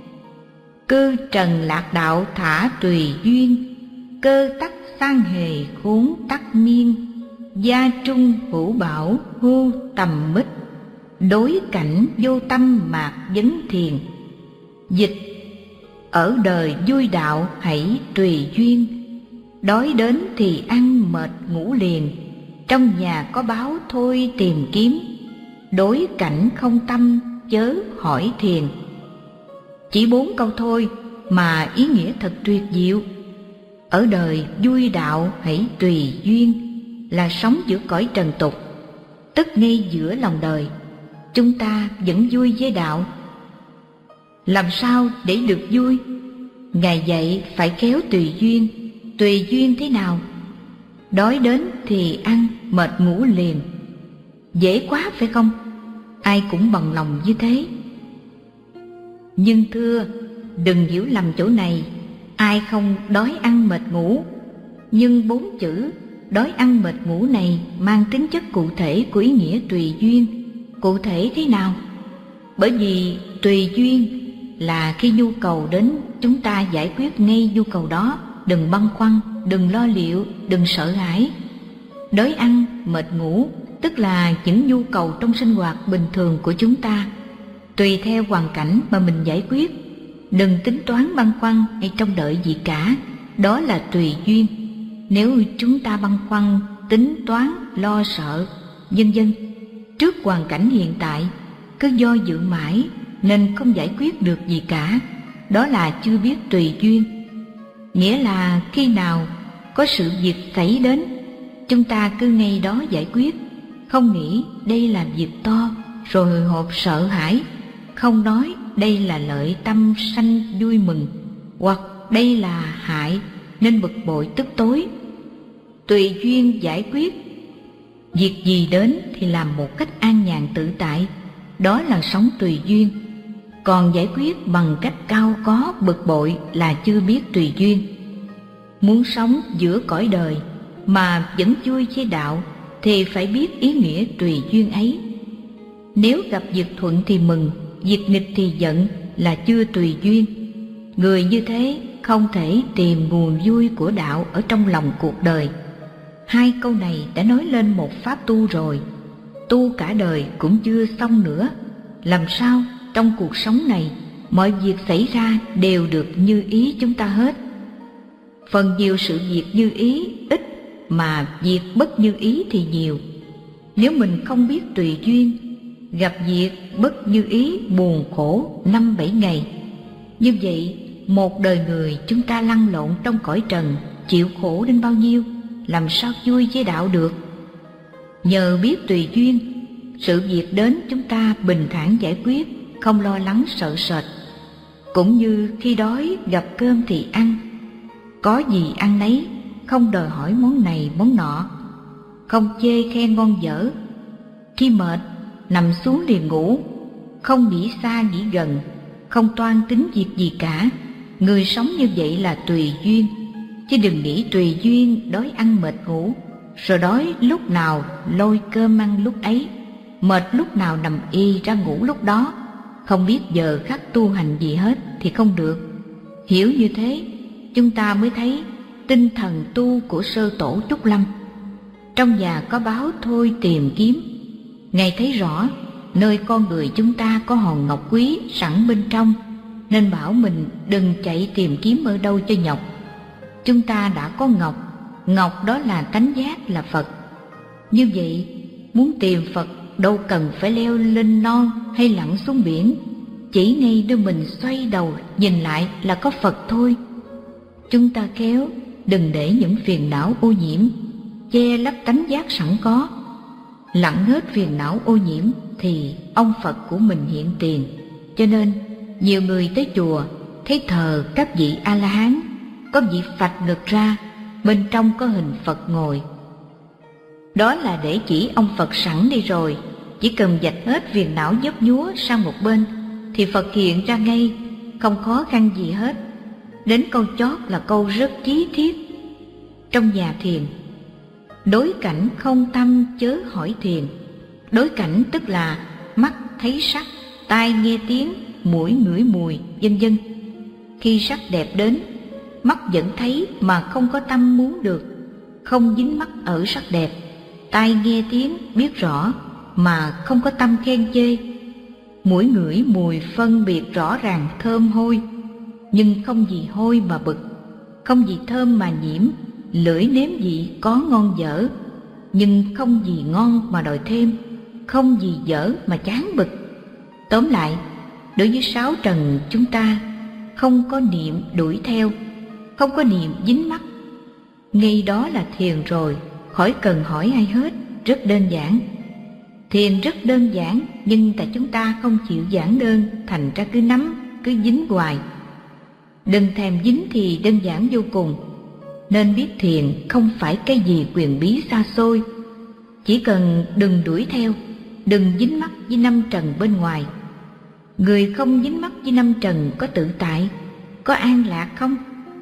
Cư Trần Lạc Đạo thả tùy duyên, cơ tắc sang hề khốn tắc miên, gia trung hữu bảo hưu tầm mít, đối cảnh vô tâm mạc vấn thiền. Dịch: ở đời vui đạo hãy tùy duyên, đói đến thì ăn mệt ngủ liền, trong nhà có báo thôi tìm kiếm, đối cảnh không tâm chớ hỏi thiền. Chỉ bốn câu thôi mà ý nghĩa thật tuyệt diệu. Ở đời vui đạo hãy tùy duyên là sống giữa cõi trần tục, tức ngay giữa lòng đời chúng ta vẫn vui với đạo. Làm sao để được vui? Ngài dạy phải khéo tùy duyên. Tùy duyên thế nào? Đói đến thì ăn, mệt ngủ liền. Dễ quá phải không? Ai cũng bằng lòng như thế. Nhưng thưa, đừng hiểu lầm chỗ này. Ai không đói ăn mệt ngủ? Nhưng bốn chữ đói ăn mệt ngủ này mang tính chất cụ thể của ý nghĩa tùy duyên. Cụ thể thế nào? Bởi vì tùy duyên là khi nhu cầu đến, chúng ta giải quyết ngay nhu cầu đó, đừng băn khoăn, đừng lo liệu, đừng sợ hãi. Đói ăn, mệt ngủ tức là những nhu cầu trong sinh hoạt bình thường của chúng ta, tùy theo hoàn cảnh mà mình giải quyết, đừng tính toán băn khoăn hay trông đợi gì cả, đó là tùy duyên. Nếu chúng ta băn khoăn, tính toán, lo sợ, vân vân trước hoàn cảnh hiện tại, cứ do dự mãi nên không giải quyết được gì cả, đó là chưa biết tùy duyên. Nghĩa là khi nào có sự việc xảy đến, chúng ta cứ ngay đó giải quyết, không nghĩ đây là việc to rồi hồi hộp sợ hãi, không nói đây là lợi tâm sanh vui mừng, hoặc đây là hại nên bực bội tức tối. Tùy duyên giải quyết, việc gì đến thì làm một cách an nhàn tự tại, đó là sống tùy duyên. Còn giải quyết bằng cách cao có bực bội là chưa biết tùy duyên. Muốn sống giữa cõi đời mà vẫn vui với đạo thì phải biết ý nghĩa tùy duyên ấy. Nếu gặp việc thuận thì mừng, việc nghịch thì giận là chưa tùy duyên. Người như thế không thể tìm nguồn vui của đạo ở trong lòng cuộc đời. Hai câu này đã nói lên một pháp tu rồi, tu cả đời cũng chưa xong nữa. Làm sao trong cuộc sống này mọi việc xảy ra đều được như ý chúng ta hết? Phần nhiều sự việc như ý ít, mà việc bất như ý thì nhiều. Nếu mình không biết tùy duyên, gặp việc bất như ý buồn khổ năm bảy ngày. Như vậy một đời người chúng ta lăn lộn trong cõi trần, chịu khổ đến bao nhiêu, làm sao vui với đạo được? Nhờ biết tùy duyên, sự việc đến chúng ta bình thản giải quyết, không lo lắng sợ sệt. Cũng như khi đói gặp cơm thì ăn, có gì ăn nấy, không đòi hỏi món này món nọ, không chê khen ngon dở. Khi mệt nằm xuống liền ngủ, không nghĩ xa nghĩ gần, không toan tính việc gì cả. Người sống như vậy là tùy duyên, chứ đừng nghĩ tùy duyên đói ăn mệt ngủ, rồi đói lúc nào lôi cơm ăn lúc ấy, mệt lúc nào nằm y ra ngủ lúc đó, không biết giờ khắc tu hành gì hết thì không được. Hiểu như thế, chúng ta mới thấy tinh thần tu của Sơ Tổ Trúc Lâm. Trong nhà có báo thôi tìm kiếm. Ngài thấy rõ nơi con người chúng ta có hòn ngọc quý sẵn bên trong, nên bảo mình đừng chạy tìm kiếm ở đâu cho nhọc. Chúng ta đã có ngọc, ngọc đó là tánh giác, là Phật. Như vậy muốn tìm Phật đâu cần phải leo lên non hay lặn xuống biển, chỉ ngay nơi mình xoay đầu nhìn lại là có Phật thôi. Chúng ta khéo đừng để những phiền não ô nhiễm che lấp tánh giác sẵn có. lặng hết phiền não ô nhiễm thì ông Phật của mình hiện tiền. Cho nên nhiều người tới chùa thấy thờ các vị A-la-hán, có vị phạch ngực ra, bên trong có hình Phật ngồi. Đó là để chỉ ông Phật sẵn đi rồi, chỉ cần dạch hết phiền não nhấp nhúa sang một bên thì Phật hiện ra ngay, không khó khăn gì hết. Đến câu chót là câu rất chí thiết. Trong nhà thiền, đối cảnh không tâm chớ hỏi thiền. Đối cảnh tức là mắt thấy sắc, tai nghe tiếng, mũi ngửi mùi, vân vân. Khi sắc đẹp đến, mắt vẫn thấy mà không có tâm muốn được, không dính mắc ở sắc đẹp. Tai nghe tiếng biết rõ mà không có tâm khen chê. Mũi ngửi mùi phân biệt rõ ràng thơm hôi, nhưng không gì hôi mà bực, không gì thơm mà nhiễm. Lưỡi nếm vị có ngon dở, nhưng không gì ngon mà đòi thêm, không gì dở mà chán bực. Tóm lại, đối với sáu trần chúng ta không có niệm đuổi theo, không có niệm dính mắc. Ngay đó là thiền rồi, khỏi cần hỏi ai hết, rất đơn giản. Thiền rất đơn giản, nhưng tại chúng ta không chịu giản đơn, thành ra cứ nắm, cứ dính hoài. Đừng thèm dính thì đơn giản vô cùng. Nên biết thiền không phải cái gì quyền bí xa xôi, chỉ cần đừng đuổi theo, đừng dính mắc với năm trần bên ngoài. Người không dính mắc với năm trần có tự tại, có an lạc không?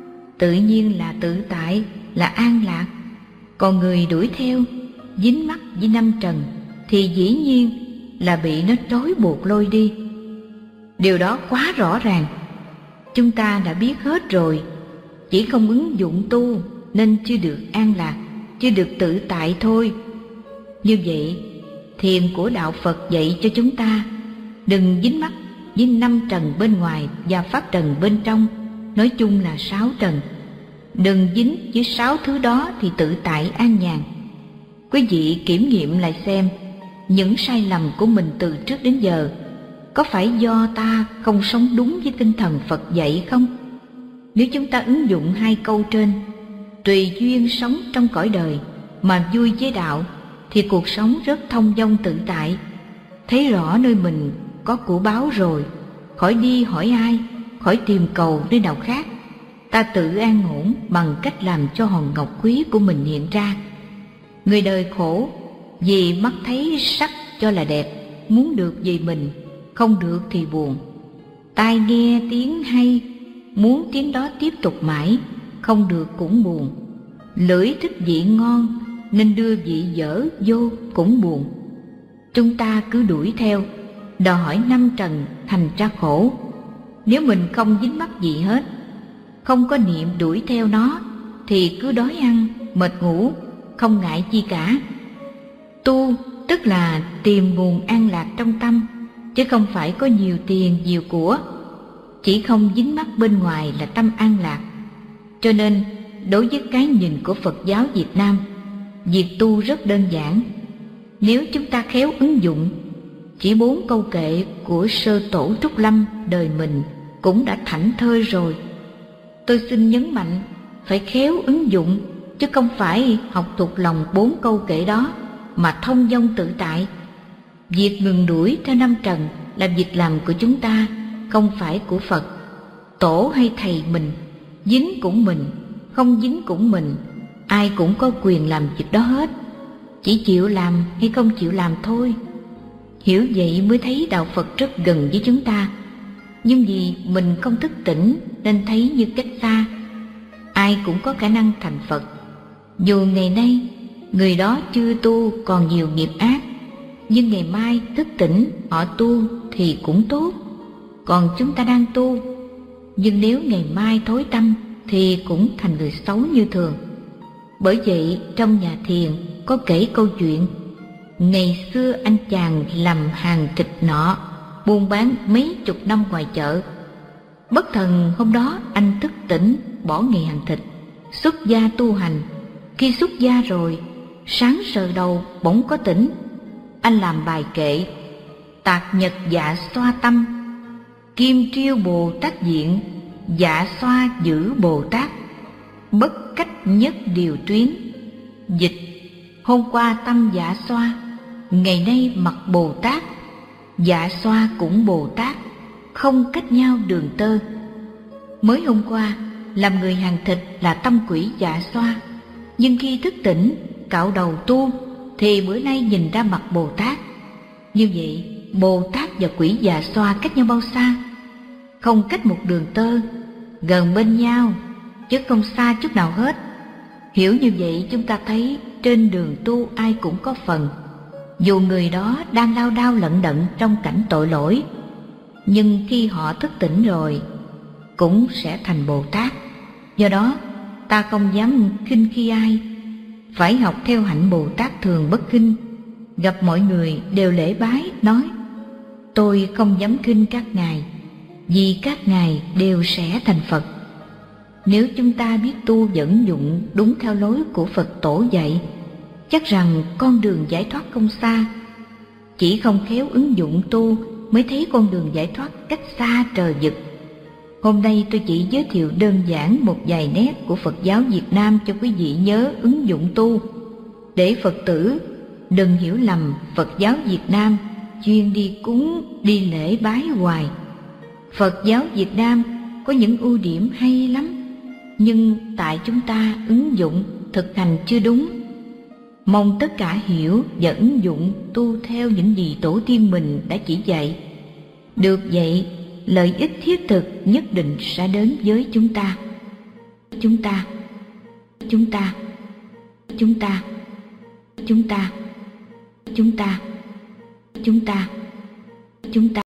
Tự nhiên là tự tại, là an lạc. Còn người đuổi theo, dính mắc với năm trần thì dĩ nhiên là bị nó trói buộc lôi đi. Điều đó quá rõ ràng, chúng ta đã biết hết rồi, chỉ không ứng dụng tu nên chưa được an lạc, chưa được tự tại thôi. Như vậy, thiền của đạo Phật dạy cho chúng ta đừng dính mắc với năm trần bên ngoài và pháp trần bên trong, nói chung là sáu trần. Đừng dính với sáu thứ đó thì tự tại an nhàn. Quý vị kiểm nghiệm lại xem, những sai lầm của mình từ trước đến giờ có phải do ta không sống đúng với tinh thần Phật dạy không? Nếu chúng ta ứng dụng hai câu trên, tùy duyên sống trong cõi đời mà vui với đạo, thì cuộc sống rất thông dong tự tại. Thấy rõ nơi mình có của báo rồi, khỏi đi hỏi ai, khỏi tìm cầu nơi nào khác. Ta tự an ổn bằng cách làm cho hòn ngọc quý của mình hiện ra. Người đời khổ vì mắt thấy sắc cho là đẹp, muốn được vì mình, không được thì buồn. Tai nghe tiếng hay, muốn tiếng đó tiếp tục mãi, không được cũng buồn. Lưỡi thích vị ngon nên đưa vị dở vô cũng buồn. Chúng ta cứ đuổi theo, đòi hỏi năm trần, thành ra khổ. Nếu mình không dính mắc gì hết, không có niệm đuổi theo nó, thì cứ đói ăn, mệt ngủ, không ngại chi cả. Tu tức là tìm nguồn an lạc trong tâm, chứ không phải có nhiều tiền, nhiều của. Chỉ không dính mắc bên ngoài là tâm an lạc. Cho nên, đối với cái nhìn của Phật giáo Việt Nam, việc tu rất đơn giản. Nếu chúng ta khéo ứng dụng, chỉ bốn câu kệ của sơ tổ Trúc Lâm đời mình cũng đã thảnh thơi rồi. Tôi xin nhấn mạnh, phải khéo ứng dụng, chứ không phải học thuộc lòng bốn câu kệ đó mà thông dong tự tại. Việc ngừng đuổi theo năm trần là việc làm của chúng ta, không phải của Phật. Tổ hay thầy mình, dính cũng mình, không dính cũng mình, ai cũng có quyền làm việc đó hết, chỉ chịu làm hay không chịu làm thôi. Hiểu vậy mới thấy đạo Phật rất gần với chúng ta. Nhưng vì mình không thức tỉnh nên thấy như cách xa. Ai cũng có khả năng thành Phật. Dù ngày nay người đó chưa tu còn nhiều nghiệp ác, nhưng ngày mai thức tỉnh họ tu thì cũng tốt. Còn chúng ta đang tu, nhưng nếu ngày mai thối tâm thì cũng thành người xấu như thường. Bởi vậy trong nhà thiền có kể câu chuyện, ngày xưa anh chàng làm hàng thịt nọ, buôn bán mấy chục năm ngoài chợ. Bất thần hôm đó anh thức tỉnh, bỏ nghề hàng thịt, xuất gia tu hành. Khi xuất gia rồi, sáng sờ đầu bỗng có tỉnh. Anh làm bài kệ: tạc nhật dạ xoa tâm, kim triêu Bồ Tát diện, dạ xoa giữ Bồ Tát, bất cách nhất điều tuyến. Dịch: hôm qua tâm dạ xoa, ngày nay mặt Bồ Tát, dạ xoa cũng Bồ Tát, không cách nhau đường tơ. Mới hôm qua, làm người hàng thịt là tâm quỷ dạ xoa, nhưng khi thức tỉnh, cạo đầu tu, thì bữa nay nhìn ra mặt Bồ Tát. Như vậy, Bồ Tát và quỷ dạ xoa cách nhau bao xa? Không cách một đường tơ, gần bên nhau, chứ không xa chút nào hết. Hiểu như vậy, chúng ta thấy trên đường tu ai cũng có phần. Dù người đó đang lao đao lận đận trong cảnh tội lỗi, nhưng khi họ thức tỉnh rồi, cũng sẽ thành Bồ Tát. Do đó, ta không dám khinh khi ai, phải học theo hạnh Bồ Tát thường bất khinh. Gặp mọi người đều lễ bái, nói: tôi không dám khinh các ngài, vì các ngài đều sẽ thành Phật. Nếu chúng ta biết tu vận dụng đúng theo lối của Phật tổ dạy, chắc rằng con đường giải thoát không xa. Chỉ không khéo ứng dụng tu mới thấy con đường giải thoát cách xa trời vực. Hôm nay tôi chỉ giới thiệu đơn giản một vài nét của Phật giáo Việt Nam cho quý vị nhớ ứng dụng tu, để Phật tử đừng hiểu lầm Phật giáo Việt Nam chuyên đi cúng, đi lễ bái hoài. Phật giáo Việt Nam có những ưu điểm hay lắm, nhưng tại chúng ta ứng dụng thực hành chưa đúng. Mong tất cả hiểu và ứng dụng tu theo những gì tổ tiên mình đã chỉ dạy. Được vậy, lợi ích thiết thực nhất định sẽ đến với chúng ta. Chúng ta, chúng ta, chúng ta, chúng ta, chúng ta, chúng ta, chúng ta.